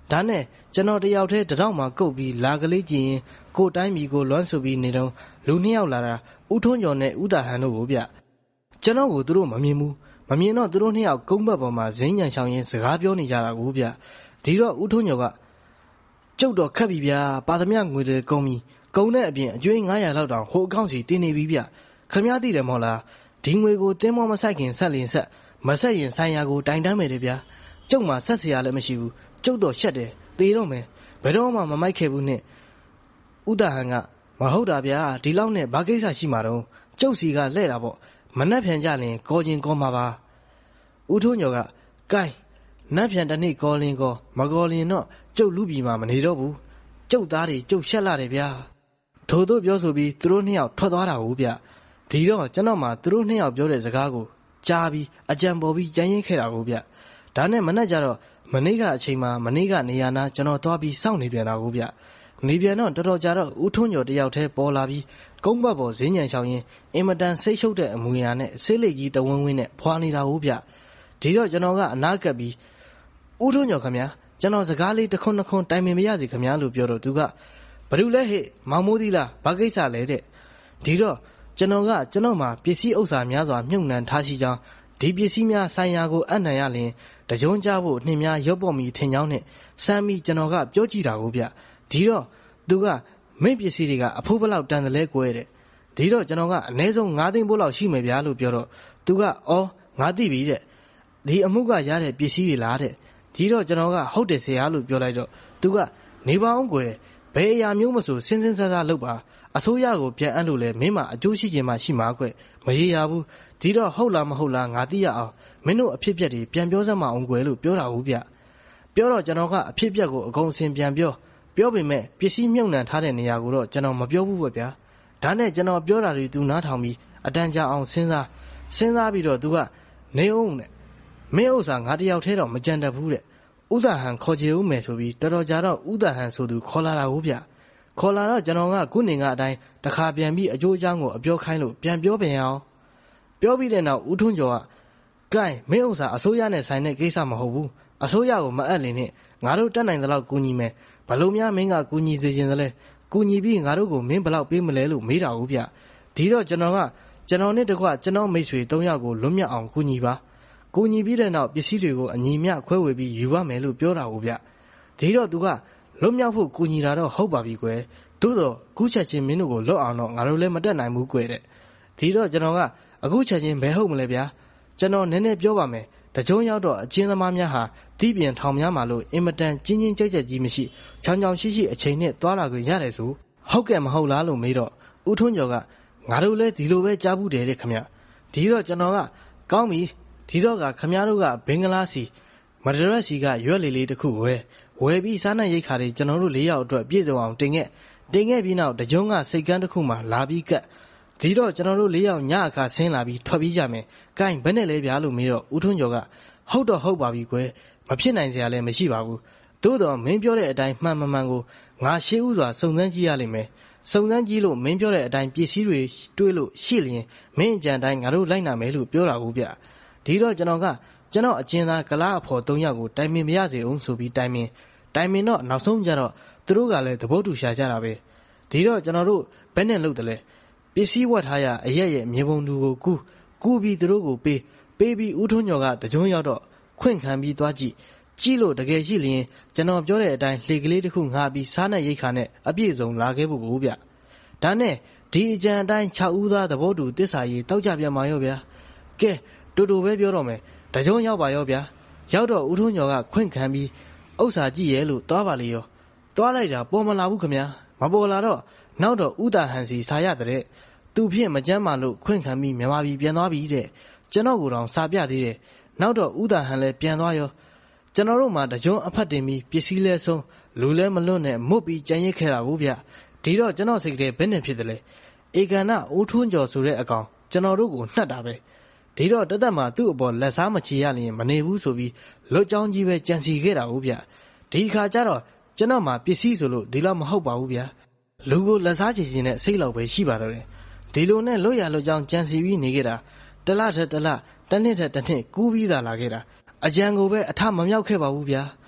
ဒါနဲ့ကျွန်တော်တယောက်တည်းတထောက်မှကုတ်ပြီးလာကလေးကြည့်ရင်ကိုတိုင်းမီကိုလွမ်းဆိုပြီးနေတော့လူနှစ်ယောက်လာတာဦးထွန်းကျော်နဲ့ဦးတာဟန်တို့ကိုဗျကျွန်တော်ကိုသူတို့မမြင်ဘူးမမြင်တော့သူတို့နှစ်ယောက်ကုန်းဘက်ပေါ်မှာဇင်းညံဆောင်ရင်စကားပြောနေကြတာကိုဗျဒီတော့ဦးထွန်းကျော်ကကျုပ်တော့ခက်ပြီဗျာပါသမျှငွေတွေကုန်ပြီကုန်တဲ့အပြင်အကျွေး900လောက်တောင်ဟိုအကောင့်စီတင်နေပြီဗျခမည်းသိတယ်မဟုတ်လားဒီငွေကိုတင်းမောမဆိုင်ခင်ဆက်လင်ဆက်မဆက်ရင်ဆိုင်ရာကိုတိုင်တန်းမယ်လေဗျာကျုပ်မှဆက်เสียရလည်းမရှိဘူးကျုပ်တော့ရှက်တယ်သေတော့မယ်ဘယ်တော့မှမမိုက်ခဲ့ဘူးနဲ့ဦးတာဟန်ကမဟုတ်တာဗျာဒီလောက်နဲ့ဘာကိစ္စရှိမှာတော့ကျုပ်စီကလှဲ့တာပေါ့မနှက်ဖြန်ကြရင်ကောချင်းကောမှာပါဦးထွန်းကျော်ကကဲနှက်ဖြန်တစ်နေ့ကောလင်းကောမကောလင်းတော့ကျုပ်လူပြည်မှာမနေတော့ဘူးကျုပ်သားတွေကျုပ်ရှက်လာတယ်ဗျာထို့သို့ပြောဆိုပြီးသူတို့နှစ်ယောက်ထွက်သွားတာဟုတ်ဗျဒီတော့ကျွန်တော်မှသူတို့နှစ်ယောက်ပြောတဲ့စကားကိုကြားပြီးအကြံပေါ်ပြီးကြမ်းရင်ခဲ့တာကိုဗျဒါနဲ့မနှက်ကြတော့မနေ့ကအချိန်မှာမနေ့ကနေရာနာကျွန်တော်သွားပြီးစောင့်နေပြန်တာကိုဗျနေပြန်တော့တော်တော်ကြာတော့ဦးထွန်းကျော်တယောက်တည်းပေါ်လာပြီးကုန်းဘက်ပေါ်ဈေးညံဆောင်ရင်အင်မတန်ဆိတ်ရှုပ်တဲ့အမူအရာနဲ့ဆေးလိပ်ကြီးတဝင်းဝင်းနဲ့ဖွာနေတာကိုဗျဒီတော့ကျွန်တော်ကအနားကပ်ပြီးဦးထွန်းကျော်ခင်ဗျာကျွန်တော်စကားလေးတစ်ခွန်းတစ်ခွန်းတိုင်ပင်မရစီခင်ဗျာလို့ပြောတော့သူကဘယ်လိုလဲဟဲ့မောင်မိုးသီးလားဘာကိစ္စလဲတဲ့ဒီတော့ကျွန်တော်ကကျွန်တော်မှာပစ္စည်းဥစ္စာများစွာမြုပ်နှံထားရှိကြောင်းဒီပစ္စည်းများဆိုင်ရာကိုအနှံရရင်တကြုံကြဖို့နှင်းများရုပ်ပေါ်မီထင်ကြောင်းနဲ့စမ်းပြီးကျွန်တော်ကပြောကြည့်တာကိုဗျဒီတော့သူကမင်းပစ္စည်းတွေကအဖိုးဘလောက်တန်တယ်လဲကွဲတဲ့ဒီတော့ကျွန်တော်ကအနည်းဆုံး9သိန်းဘိုးလောက်ရှိမယ်ဗျာလို့ပြောတော့သူကအော်ငါသိပြီတဲ့ဒီအမှုကရတဲ့ပစ္စည်းတွေလားတဲ့ဒီတော့ကျွန်တော်ကဟုတ်တယ်ဆရာလို့ပြောလိုက်တော့သူကနေပါအောင်ကွယ်ဘယ်အရာမျိုးမဆိုစဉ်းစဉ်းစားစားလုပ်ပါအစိုးရကိုပြန်အပ်လို့လဲမင်းမအကျိုးရှိခြင်းမှရှိမှာကွမရေရဘူးဒီတော့ဟုတ်လားမဟုတ်လားငါသိရအောင်မင်းတို့အဖြစ်ပြက်တွေပြန်ပြောစမ်းမအောင်ကွယ်လို့ပြောတာဟုတ်ဗျပြောတော့ကျွန်တော်ကအဖြစ်ပြက်ကိုအကုန်အစင်ပြန်ပြောပြောပေမဲ့ပစ္စည်းမြုပ်နှံထားတဲ့နေရာကိုတော့ကျွန်တော်မပြောဘူးပဲဗျာဒါနဲ့ကျွန်တော်ပြောတာတွေသူနားထောင်ပြီးအတန်ကြာအောင်စဉ်းစားစဉ်းစားပြီးတော့သူကနေအောင်နဲ့မင်းဥစ္စာငါတယောက်ထဲတော့မကြံတတ်ဘူးတဲ့ဥဒဟန်ခေါ်ချေဦးမယ်ဆိုပြီးတော်တော်ကြာတော့ဥဒဟန်ဆိုသူခေါ်လာတာဟုတ်ဗျခေါ်လာတော့ကျွန်တော်ကခုနေကအတိုင်းတခါပြန်ပြီးအကျိုးအကြောင်းကိုအပြောခိုင်းလို့ပြန်ပြောပြန်အောင်ပြောပြီးတဲ့နောက်ဦးထွန်းကျော်ကကဲမင်းဥစ္စာအစိုးရနဲ့ဆိုင်တဲ့ကိစ္စမဟုတ်ဘူးအစိုးရကိုမအပ်လင်နဲ့ငါတို့တက်နိုင်သလောက်ကူညီမယ်ဘလို့များမင်းကကူညီစေခြင်းသလဲကူညီပြီးငါတို့ကိုမင်းဘလောက်ပေးမလဲလို့မေးတာဟုတ်ဗျဒီတော့ကျွန်တော်ကကျွန်တော်နဲ့တကွကျွန်တော်မိတ်ဆွေ၃ယောက်ကိုလွတ်မြောက်အောင်ကူညီပါကူညီပြီးတဲ့နောက်ပစ္စည်းတွေကိုအညီမျှခွဲဝေပြီးယူရမယ်လို့ပြောတာဟုတ်ဗျဒီတော့သူကလွတ်မြောက်ဖို့ကူညီတာတော့ဟုတ်ပါပြီကွယ်သို့တော့အခုချက်ချင်းမင်းတို့ကိုလွတ်အောင်တော့ငါတို့လည်းမတက်နိုင်ဘူးကွယ်တဲ့ဒီတော့ကျွန်တော်ကအခုချက်ချင်းဘယ်ဟုတ်မလဲဗျာကျွန်တော်နည်းနည်းပြောပါမယ်တကြုံရောက်တော့အချင်းသမားများဟာတီးပြန်ထောင်များမှာလို့အင်မတန်ချင်းချင်းကြက်ကြက်ကြီးမရှိချောင်ချောင်ရှိရှိအချိန်နဲ့တွာလာခွင့်ရတယ်ဆိုဟုတ်ကဲ့မဟုတ်လားလို့မေးတော့ဦးထွန်းကျော်ကငါတို့လည်းဒီလိုပဲကြားဘူးတယ်တဲ့ခမဒီတော့ကျွန်တော်ကကောင်းပြီဒီတော့ကခမတို့ကဘင်္ဂလားစီမဒရက်စီကရွက်လေးလေးတစ်ခုဝဲဝဲပြီးစားနပ်ရိတ်ခါတွေကျွန်တော်တို့၄ယောက်အတွက်ပြည့်စုံအောင်တင်ခဲ့တင်ခဲ့ပြီးနောက်တကြုံကစိတ်ကန်းတစ်ခုမှလာပြီးကတ်ဒီတော့ကျွန်တော်တို့၄ယောက်ညအခါဆင်းလာပြီးထွက်ပြီးကြမယ်။ကိုင်းဘယ်နဲ့လဲဗျာလို့မေးတော့ဦးထွန်းကျော်ကဟုတ်တော့ဟုတ်ပါပြီကွယ်မဖြစ်နိုင်စရာလည်းမရှိပါဘူး။သို့တော့မင်းပြောတဲ့အတိုင်းမှန်မှန်မှန်ကိုငါရှေးဥစွာစုံစမ်းကြည့်ရလိမ့်မယ်။စုံစမ်းကြည့်လို့မင်းပြောတဲ့အတိုင်းပစ္စည်းတွေတွေးလို့ရှိလျင်မင်းအကြံတိုင်းငါတို့လိုက်နာမယ်လို့ပြောတာကိုဗျ။ဒီတော့ကျွန်တော်ကကျွန်တော်အကျဉ်းသားကလားအဖော်၃ယောက်ကိုတိုင်ပင်မရစေအောင်ဆိုပြီးတိုင်ပင်တိုင်ပင်တော့နောက်ဆုံးကြတော့သူတို့ကလည်းသဘောတူရှာကြတာပဲ။ဒီတော့ကျွန်တော်တို့ဘယ်နဲ့လုပ်တယ်လဲပစ္စည်းဝတ်ထားရအရက်ရဲ့မြေပုံတူကိုကူးကူးပြီးသူတို့ကိုပေးပေးပြီးဦးထွန်းကျော်ကတကြုံရောက်တော့ခွင့်ခံပြီးသွားကြည့်ကြည့်လို့တကယ်ရှိလျင်ကျွန်တော်ပြောတဲ့အတိုင်းလှေကလေးတစ်ခုငှားပြီးစားနဲ့ရိတ်ခါနဲ့အပြည့်စုံလာခဲ့ဖို့ကိုဗျဒါနဲ့ဒီအကြံအတိုင်း၆ဦးသားသဘောတူတစ္ဆာကြီးတောက်ကြပြန်ပါရောဗျာကဲတူတူပဲပြောတော့မယ်တကြုံရောက်ပါရောဗျာရောက်တော့ဦးထွန်းကျော်ကခွင့်ခံပြီးဥစ္စာကြည့်ရဲလို့သွားပါလေရောသွားလိုက်တာပေါ်မလာဘူးခမညာမပေါ်လာတော့နောက်တော့ဥတာဟန်စီစာရတဲ့သူဖြင့်မကြမ်းမာလို့ခွင့်ခံပြီးမြန်မာပြည်ပြန်သွားပြီတဲ့ကျွန်တော်ကိုယ်တော်စာပြသေးတယ်နောက်တော့ဥတာဟန်လည်းပြန်သွားရောကျွန်တော်တို့မှတကြုံအဖက်တင်ပြီးပစ္စည်းလဲဆုံးလူလဲမလွတ်နဲ့မုတ်ပြီးကြံရစ်ခဲ့တာဘူးဗျဒီတော့ကျွန်တော်စိတ်ကလေးဘယ်နဲ့ဖြစ်တယ်လဲဧကန္နအိုးထွန်းကျော်ဆိုတဲ့အကောင်ကျွန်တော်တို့ကိုနှက်တာပဲဒီတော့တသက်မှာသူ့အပေါ်လက်စားမချီရလျင်မနေဘူးဆိုပြီးလွတ်ကြောင်းကြီးပဲကြံစီခဲ့တာဟုတ်ဗျဒီခါကျတော့ကျွန်တော်မှပစ္စည်းဆိုလို့ဒီလောက်မဟုတ်ပါဘူးဗျလူကိုလက်စားချီခြင်းနဲ့စိတ်လောက်ပဲရှိပါတော့တယ်ဒီလိုနဲ့လွတ်ရလွတ်ကြောင်းကြံစီပြီးနေခဲ့တာတလထက်တလတစ်နှစ်ထက်တစ်နှစ်ကူးပြီးသာလာခဲ့တာအကြံကိုပဲအထမမြောက်ခဲ့ပါဘူးဗျာဒ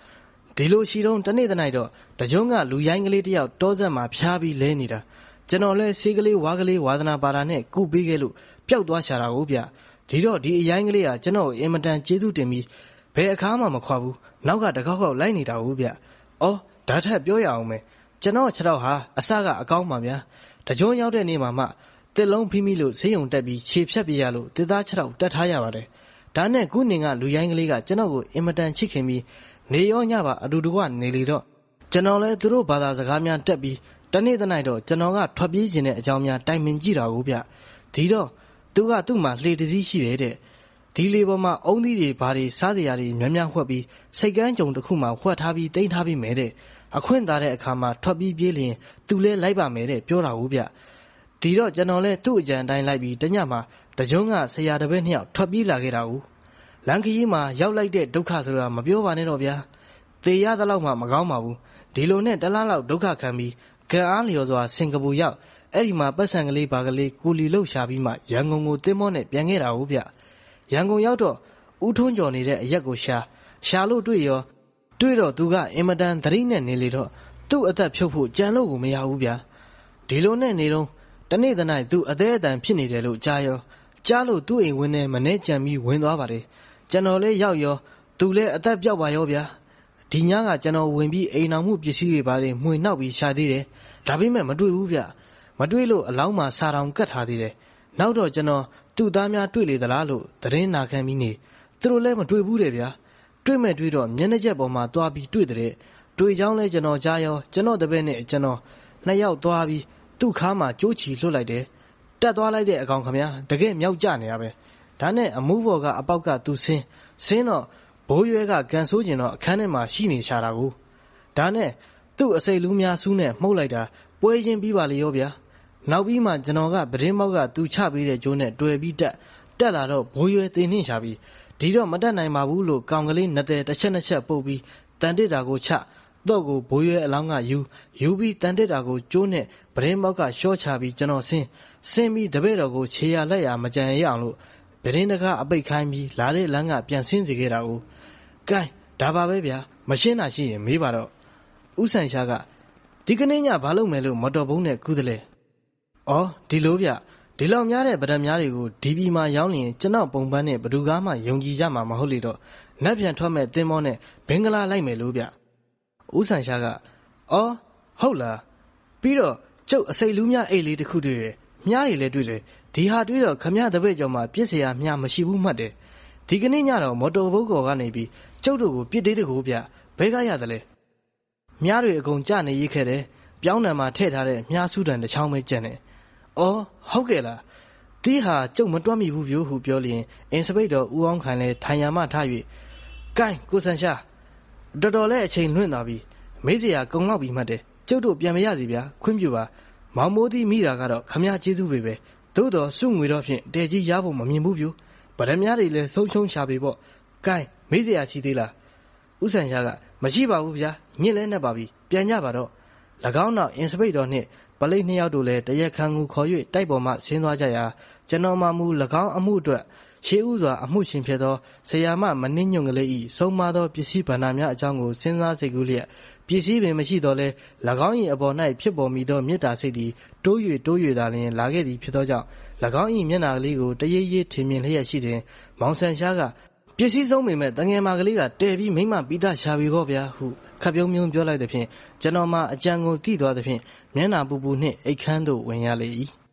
ဒီလိုရှိတော့တနေ့တနိုင်တော့တကြုံကလူရိုင်းကလေးတယောက်တောဆက်မှာဖျားပြီးလဲနေတာကျွန်တော်လဲဆေးကလေးဝါကလေးဝါသနာပါတာနဲ့ကုပေးခဲ့လို့ပျောက်သွားရှာတာကိုဗျဒီတော့ဒီအရိုင်းကလေးကကျွန်တော်အင်မတန်ကျေးဇူးတင်ပြီးဘယ်အခါမှမခွာဘူးနောက်ကတကောက်ကောက်လိုက်နေတာကိုဗျအော်ဒါထက်ပြောရအောင်မယ်ကျွန်တော်ခြေထောက်ဟာအစကအကောင်းပါဗျာတကြုံရောက်တဲ့နေ့မှာမှတစ်လုံးဖိမိလို့ဆေးရုံတက်ပြီးခြေဖြတ်ပြရလို့တစ်သားခြေထောက်တက်ထားရပါတယ်ဒါနဲ့ခုနေကလူရိုင်းကလေးကကျွန်တော်ကိုအင်မတန်ချစ်ခင်ပြီးနေရောညပါအတူတကွနေလေတော့ကျွန်တော်လဲသူတို့ဘာသာစကားများတက်ပြီးတနေ့တနိုင်တော့ကျွန်တော်ကထွက်ပြေးခြင်းတဲ့အကြောင်းများတိုင်ပင်ကြည့်တာကိုဗျဒီတော့သူကသူ့မှာလှေတစည်းရှိတယ်တဲ့ဒီလေပေါ်မှာအုံးသီးတွေဘာတွေစားစရာတွေများများဝှက်ပြီးစိတ်ကန်းကြုံတစ်ခုမှဝှက်ထားပြီးတိန်းထားပြီးမယ်တဲ့အခွင့်သားတဲ့အခါမှာထွက်ပြီးပြေးလျင်သူလဲလိုက်ပါမယ်တဲ့ပြောတာကိုဗျဒီတော့ကျွန်တော်လဲသူ့အကြံအတိုင်းလိုက်ပြီးတညမှာတကြုံကဆရာတပည့်နှစ်ယောက်ထွက်ပြေးလာခဲ့တာကိုလန်ခရီးမှာရောက်လိုက်တဲ့ဒုက္ခဆိုတာမပြောပါနဲ့တော့ဗျာသေရသလောက်မှမကောင်းပါဘူးဒီလိုနဲ့တလားလောက်ဒုက္ခခံပြီးကံအားလျော်စွာစင်ကာပူရောက်အဲ့ဒီမှာပတ်စံကလေးဘာကလေးကိုလီလှုပ်ရှားပြီးမှရန်ကုန်ကိုတင်းမောနဲ့ပြန်ခဲ့တာဟုတ်ဗျရန်ကုန်ရောက်တော့ဦးထွန်းကျော်နေတဲ့အရက်ကိုရှာရှာလို့တွေ့ရောတွေ့တော့သူကအင်မတန်သတိနဲ့နေလေတော့သူ့အသက်ဖြုတ်ဖို့ကြံလို့ကိုမရဘူးဗျဒီလိုနဲ့နေတော့တနေ့တနိုင်သူအသေးအတန်ဖြစ်နေတယ်လို့ကြားရောကြားလို့သူ့အိမ်ဝင်နေမနေကြံပြီးဝင်သွားပါတယ်ကျွန်တော်လည်းရောက်ရောသူလည်းအသက်ပြောက်ပါရောဗျာဒီညကကျွန်တော်ဝင်ပြီးအိမ်အောင်မှုပစ္စည်းတွေပါတယ်မှွေနှောက်ပြီးရှာသေးတယ်ဒါပေမဲ့မတွေ့ဘူးဗျမတွေ့လို့အလောင်းမှာစာတောင်ကတ်ထားသေးတယ်နောက်တော့ကျွန်တော်သူ့သားများတွေ့လေသလားလို့သတင်းနာခံပြီးနေသူတို့လည်းမတွေ့ဘူးတဲ့ဗျာတွေ့မဲ့တွေ့တော့မျက်နှာချက်ပေါ်မှာတွားပြီးတွေ့တဲ့တွေ့ချောင်းလဲကျွန်တော်ကြားရောကျွန်တော်တပည့်နဲ့ကျွန်တော်နှစ်ယောက်သွားပြီးသူ့ခါမှာကြိုးချီလွတ်လိုက်တယ်တက်သွားလိုက်တဲ့အကောင်ခမညာတကယ်မြောက်ကျနေရပဲဒါနဲ့အမှုဘော်ကအပေါက်ကသူဆင်းဆင်းတော့ဘိုးရွဲကကန်ဆိုးကျင်တော့အခန်းထဲမှာရှိနေရှာတာကိုဒါနဲ့သူ့အစိတ်လူးများစူးနဲ့မှုတ်လိုက်တာပွဲချင်းပြီးပါလေရောဗျာနောက်ပြီးမှကျွန်တော်ကပဒင်းမောက်ကသူချပေးတဲ့ကျိုးနဲ့တွေ့ပြီးတက်တက်လာတော့ဘိုးရွဲတင်နှင်းရှာပြီးဒီတော့မတက်နိုင်ပါဘူးလို့ကောင်ကလေးနှစ်သက်တစ်ချက်နှစ်ချက်ပုတ်ပြီးတန်တစ်တာကိုချတော့ကိုဘိုးရွဲအလောင်းကယူယူပြီးတန်တစ်တာကိုကျိုးနဲ့ပဒင်းမောက်ကရှော့ချပြီးကျွန်တော်ဆင်းဆင်းပြီးတပည့်တော်ကိုခြေရလက်ရမကြံရအောင်လို့ပဒင်းတကားအပိတ်ခိုင်းပြီးလာတဲ့လမ်းကပြန်ဆင်းစေခဲ့တာကိုကဲဒါပါပဲဗျာမရှင်းတာရှိရင်မေးပါတော့ဦးဆန်ရှားကဒီကနေ့ညဘာလုပ်မယ်လို့မော်တော်ဘုံနဲ့ကူးတယ်လေအော်ဒီလိုဗျဒီလောက်များတဲ့ဗဒတ်များတွေကိုဒီပြည်မှာရောင်းရင်ကျွန်တော်ပုံပန်းနဲ့ဘဒူကားမှယုံကြည်ကြမှာမဟုတ်လေတော့နက်ပြန်ထွက်မဲ့တင်းမောနဲ့ဘင်္ဂလားလိုက်မယ်လို့ဗျဦးဆန်ရှားကအော်ဟုတ်လားပြီးတော့ကျုပ်အစိတ်လူးများအိတ်လေးတစ်ခုတွေ့တယ်မြားတွေလည်းတွေ့တယ်ဒီဟာတွေ့တော့ခမရတပည့်ကျော်မှာပြစ်เสียမြားမရှိဘူးမှတ်တယ်ဒီကနေ့ညတော့မော်တော်ဘုတ်ကော်ကနေပြီးကျုပ်တို့ကိုပြစ်သေးတကူဗျဘဲကရတယ်လေမြားတွေအကုန်ကြနေရိတ်ခဲ့တယ်ပြောင်းနံမှာထည့်ထားတဲ့မြားစုတန်တစ်ချောင်းပဲကျန်တယ်အော်ဟုတ်ကဲ့လားဒီဟာကျုပ်မတွက်မိဘူးပြို့ဟုပြောလျင်အင်စပိတ်တော်ဦးအောင်ခိုင်လဲထိုင်ရမှထား၍ကိုင်းကိုဆန်ရှာတော်တော်လေးအချိန်လွင့်သွားပြီမေးစရာကုံလောက်ပြီးမှတ်တယ်ကျုပ်တို့ပြန်မရစီဗျာခွင့်ပြုပါမောင်မိုးသီးမိတာကတော့ခမရကျေးဇူးပဲပဲသို့တော်စုငွေတော့ဖြင့်တဲကြီးရဖို့မမြင်ဘူးပြို့ဗဒများတွေလည်းဆုံးရှုံးရှာပေပေါ့ကိုင်းမေးစရာရှိသေးလားဦးဆန်ရှားကမရှိပါဘူးဗျာညစ်လဲနဲ့ပါပြီပြန်ကြပါတော့၎င်းနောက်အင်စပိတ်တော်နှင့်ပလိတ်နှစ်ယောက်တို့လည်းတရက်ခန်းကိုခေါ်၍တိုက်ပေါ်မှဆင်းသွားကြရာကျွန်တော်မှမူ၎င်းအမှုအတွက်ရှေးဥစွာအမှုရှင်ဖြစ်သောဆရာမမနှင်းညွန့်ကလေး၏ဆုံးမသောပစ္စည်းဗန္ဒာများအကြောင်းကိုစဉ်းစားစိတ်ကူးလျက်ပစ္စည်းပင်မရှိတော့လဲ၎င်း၏အပေါ်၌ဖြစ်ပေါ်မိသောမေတ္တာစိတ်သည်တိုး၍တိုး၍သာလျှင်လာခဲ့သည်ဖြစ်သောကြောင့်၎င်း၏မျက်နှာကလေးကိုတရိပ်ရိပ်ထင်မြင်လျက်ရှိစဉ်မောင်ဆန်ရှားကပစ္စည်းဆုံးပေမဲ့တငယ်မကလေးကတဲပြီးမိမပြီးသားရှာပြီတော့ဗျာဟုခပ်ပြုံးပြုံးပြောလိုက်တဲ့ဖြင့်ကျွန်တော်မှအကြံကိုတိသွားတဲ့ဖြင့်မျက်နှာပူပူနှင့်အိတ်ခမ်းသို့ဝင်ရလေ၏